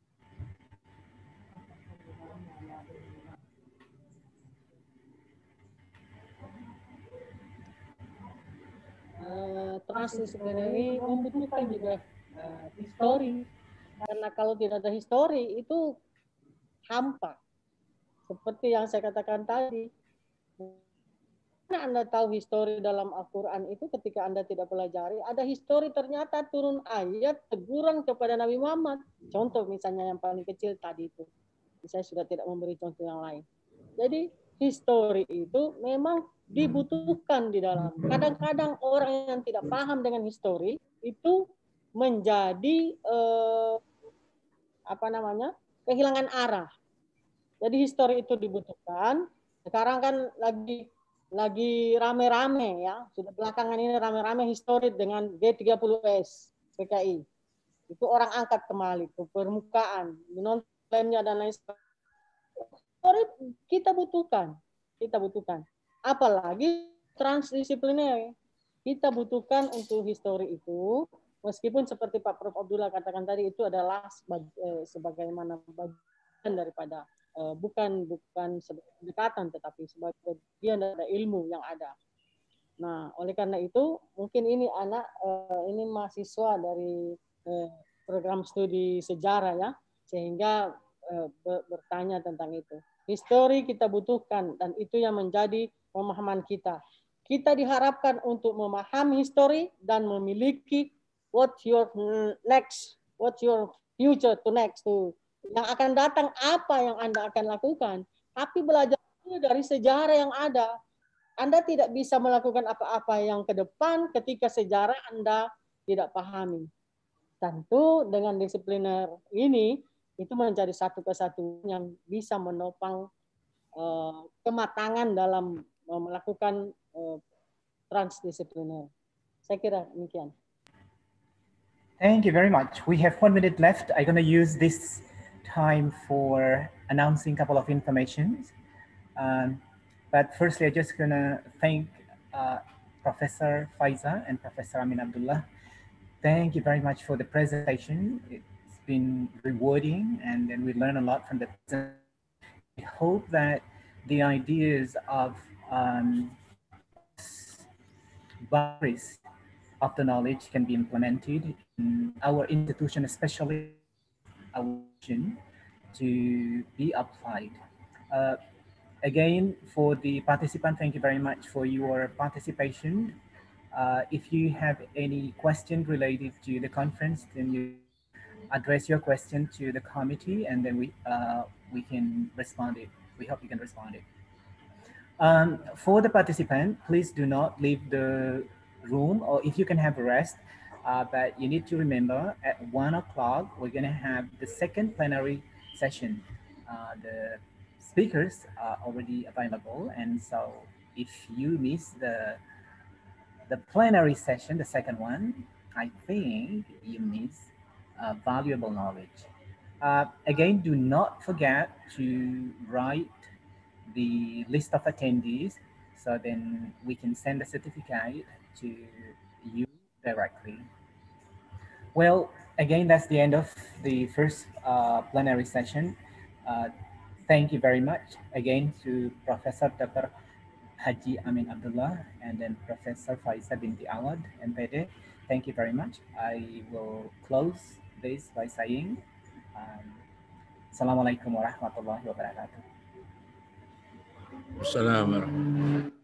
Uh, transdisciplinary membutuhkan juga uh, histori, karena kalau tidak ada histori itu hampa. Seperti yang saya katakan tadi, karena Anda tahu histori dalam Al-Quran itu ketika Anda tidak pelajari, ada histori ternyata turun ayat teguran kepada Nabi Muhammad. Contoh misalnya yang paling kecil tadi itu. Saya sudah tidak memberi contoh yang lain. Jadi histori itu memang dibutuhkan di dalam. Kadang-kadang orang yang tidak paham dengan histori itu menjadi eh, apa namanya kehilangan arah. Jadi histori itu dibutuhkan. Sekarang kan lagi lagi rame-rame ya, sudah belakangan ini rame-rame histori dengan G tiga puluh S P K I. Itu orang angkat kembali ke permukaan, non-klaimnya dan lain sebagainya. Histori kita butuhkan, kita butuhkan. Apalagi transdisipliner, kita butuhkan untuk histori itu, meskipun seperti Pak Prof Abdullah katakan tadi, itu adalah sebagai, eh, sebagaimana bagian daripada eh, bukan bukan sebagai pendekatan, tetapi sebagai bagian dari ilmu yang ada. Nah, oleh karena itu, mungkin ini anak eh, ini mahasiswa dari eh, program studi sejarah ya, sehingga eh, bertanya tentang itu. Histori kita butuhkan, dan itu yang menjadi pemahaman kita. Kita diharapkan untuk memahami histori dan memiliki what your next, what your future to next to yang akan datang, apa yang Anda akan lakukan. Tapi belajar dari sejarah yang ada. Anda tidak bisa melakukan apa-apa yang ke depan ketika sejarah Anda tidak pahami. Tentu dengan disipliner ini itu menjadi satu kesatuan yang bisa menopang uh, kematangan dalam melakukan uh, transdisipliner. Saya kira demikian. Thank you very much. We have one minute left. I'm going to use this time for announcing a couple of informations. Um, but firstly, I'm just going to thank uh, Professor Faiza and Professor Amin Abdullah. Thank you very much for the presentation. It's been rewarding, and then we learn a lot from the presentation. I hope that the ideas of um, boundaries of the knowledge can be implemented in our institution, especially our mission, to be applied. Uh, again, for the participant, thank you very much for your participation. Uh, if you have any question related to the conference, then you address your question to the committee, and then we uh, we can respond it. We hope you can respond it. Um, for the participant, please do not leave the room, or if you can have a rest, uh, but you need to remember at one o'clock, we're gonna have the second plenary session. Uh, the speakers are already available, and so if you miss the, the plenary session, the second one, I think you miss uh, valuable knowledge. Uh, again, do not forget to write the list of attendees, so then we can send a certificate to you directly. Well, again, that's the end of the first uh, plenary session. Uh, thank you very much again to Professor Doctor Haji Amin Abdullah and then Professor Faiza Binti Awad, M P D. Thank you very much. I will close this by saying, um, Assalamualaikum warahmatullahi wabarakatuh. Assalamualaikum.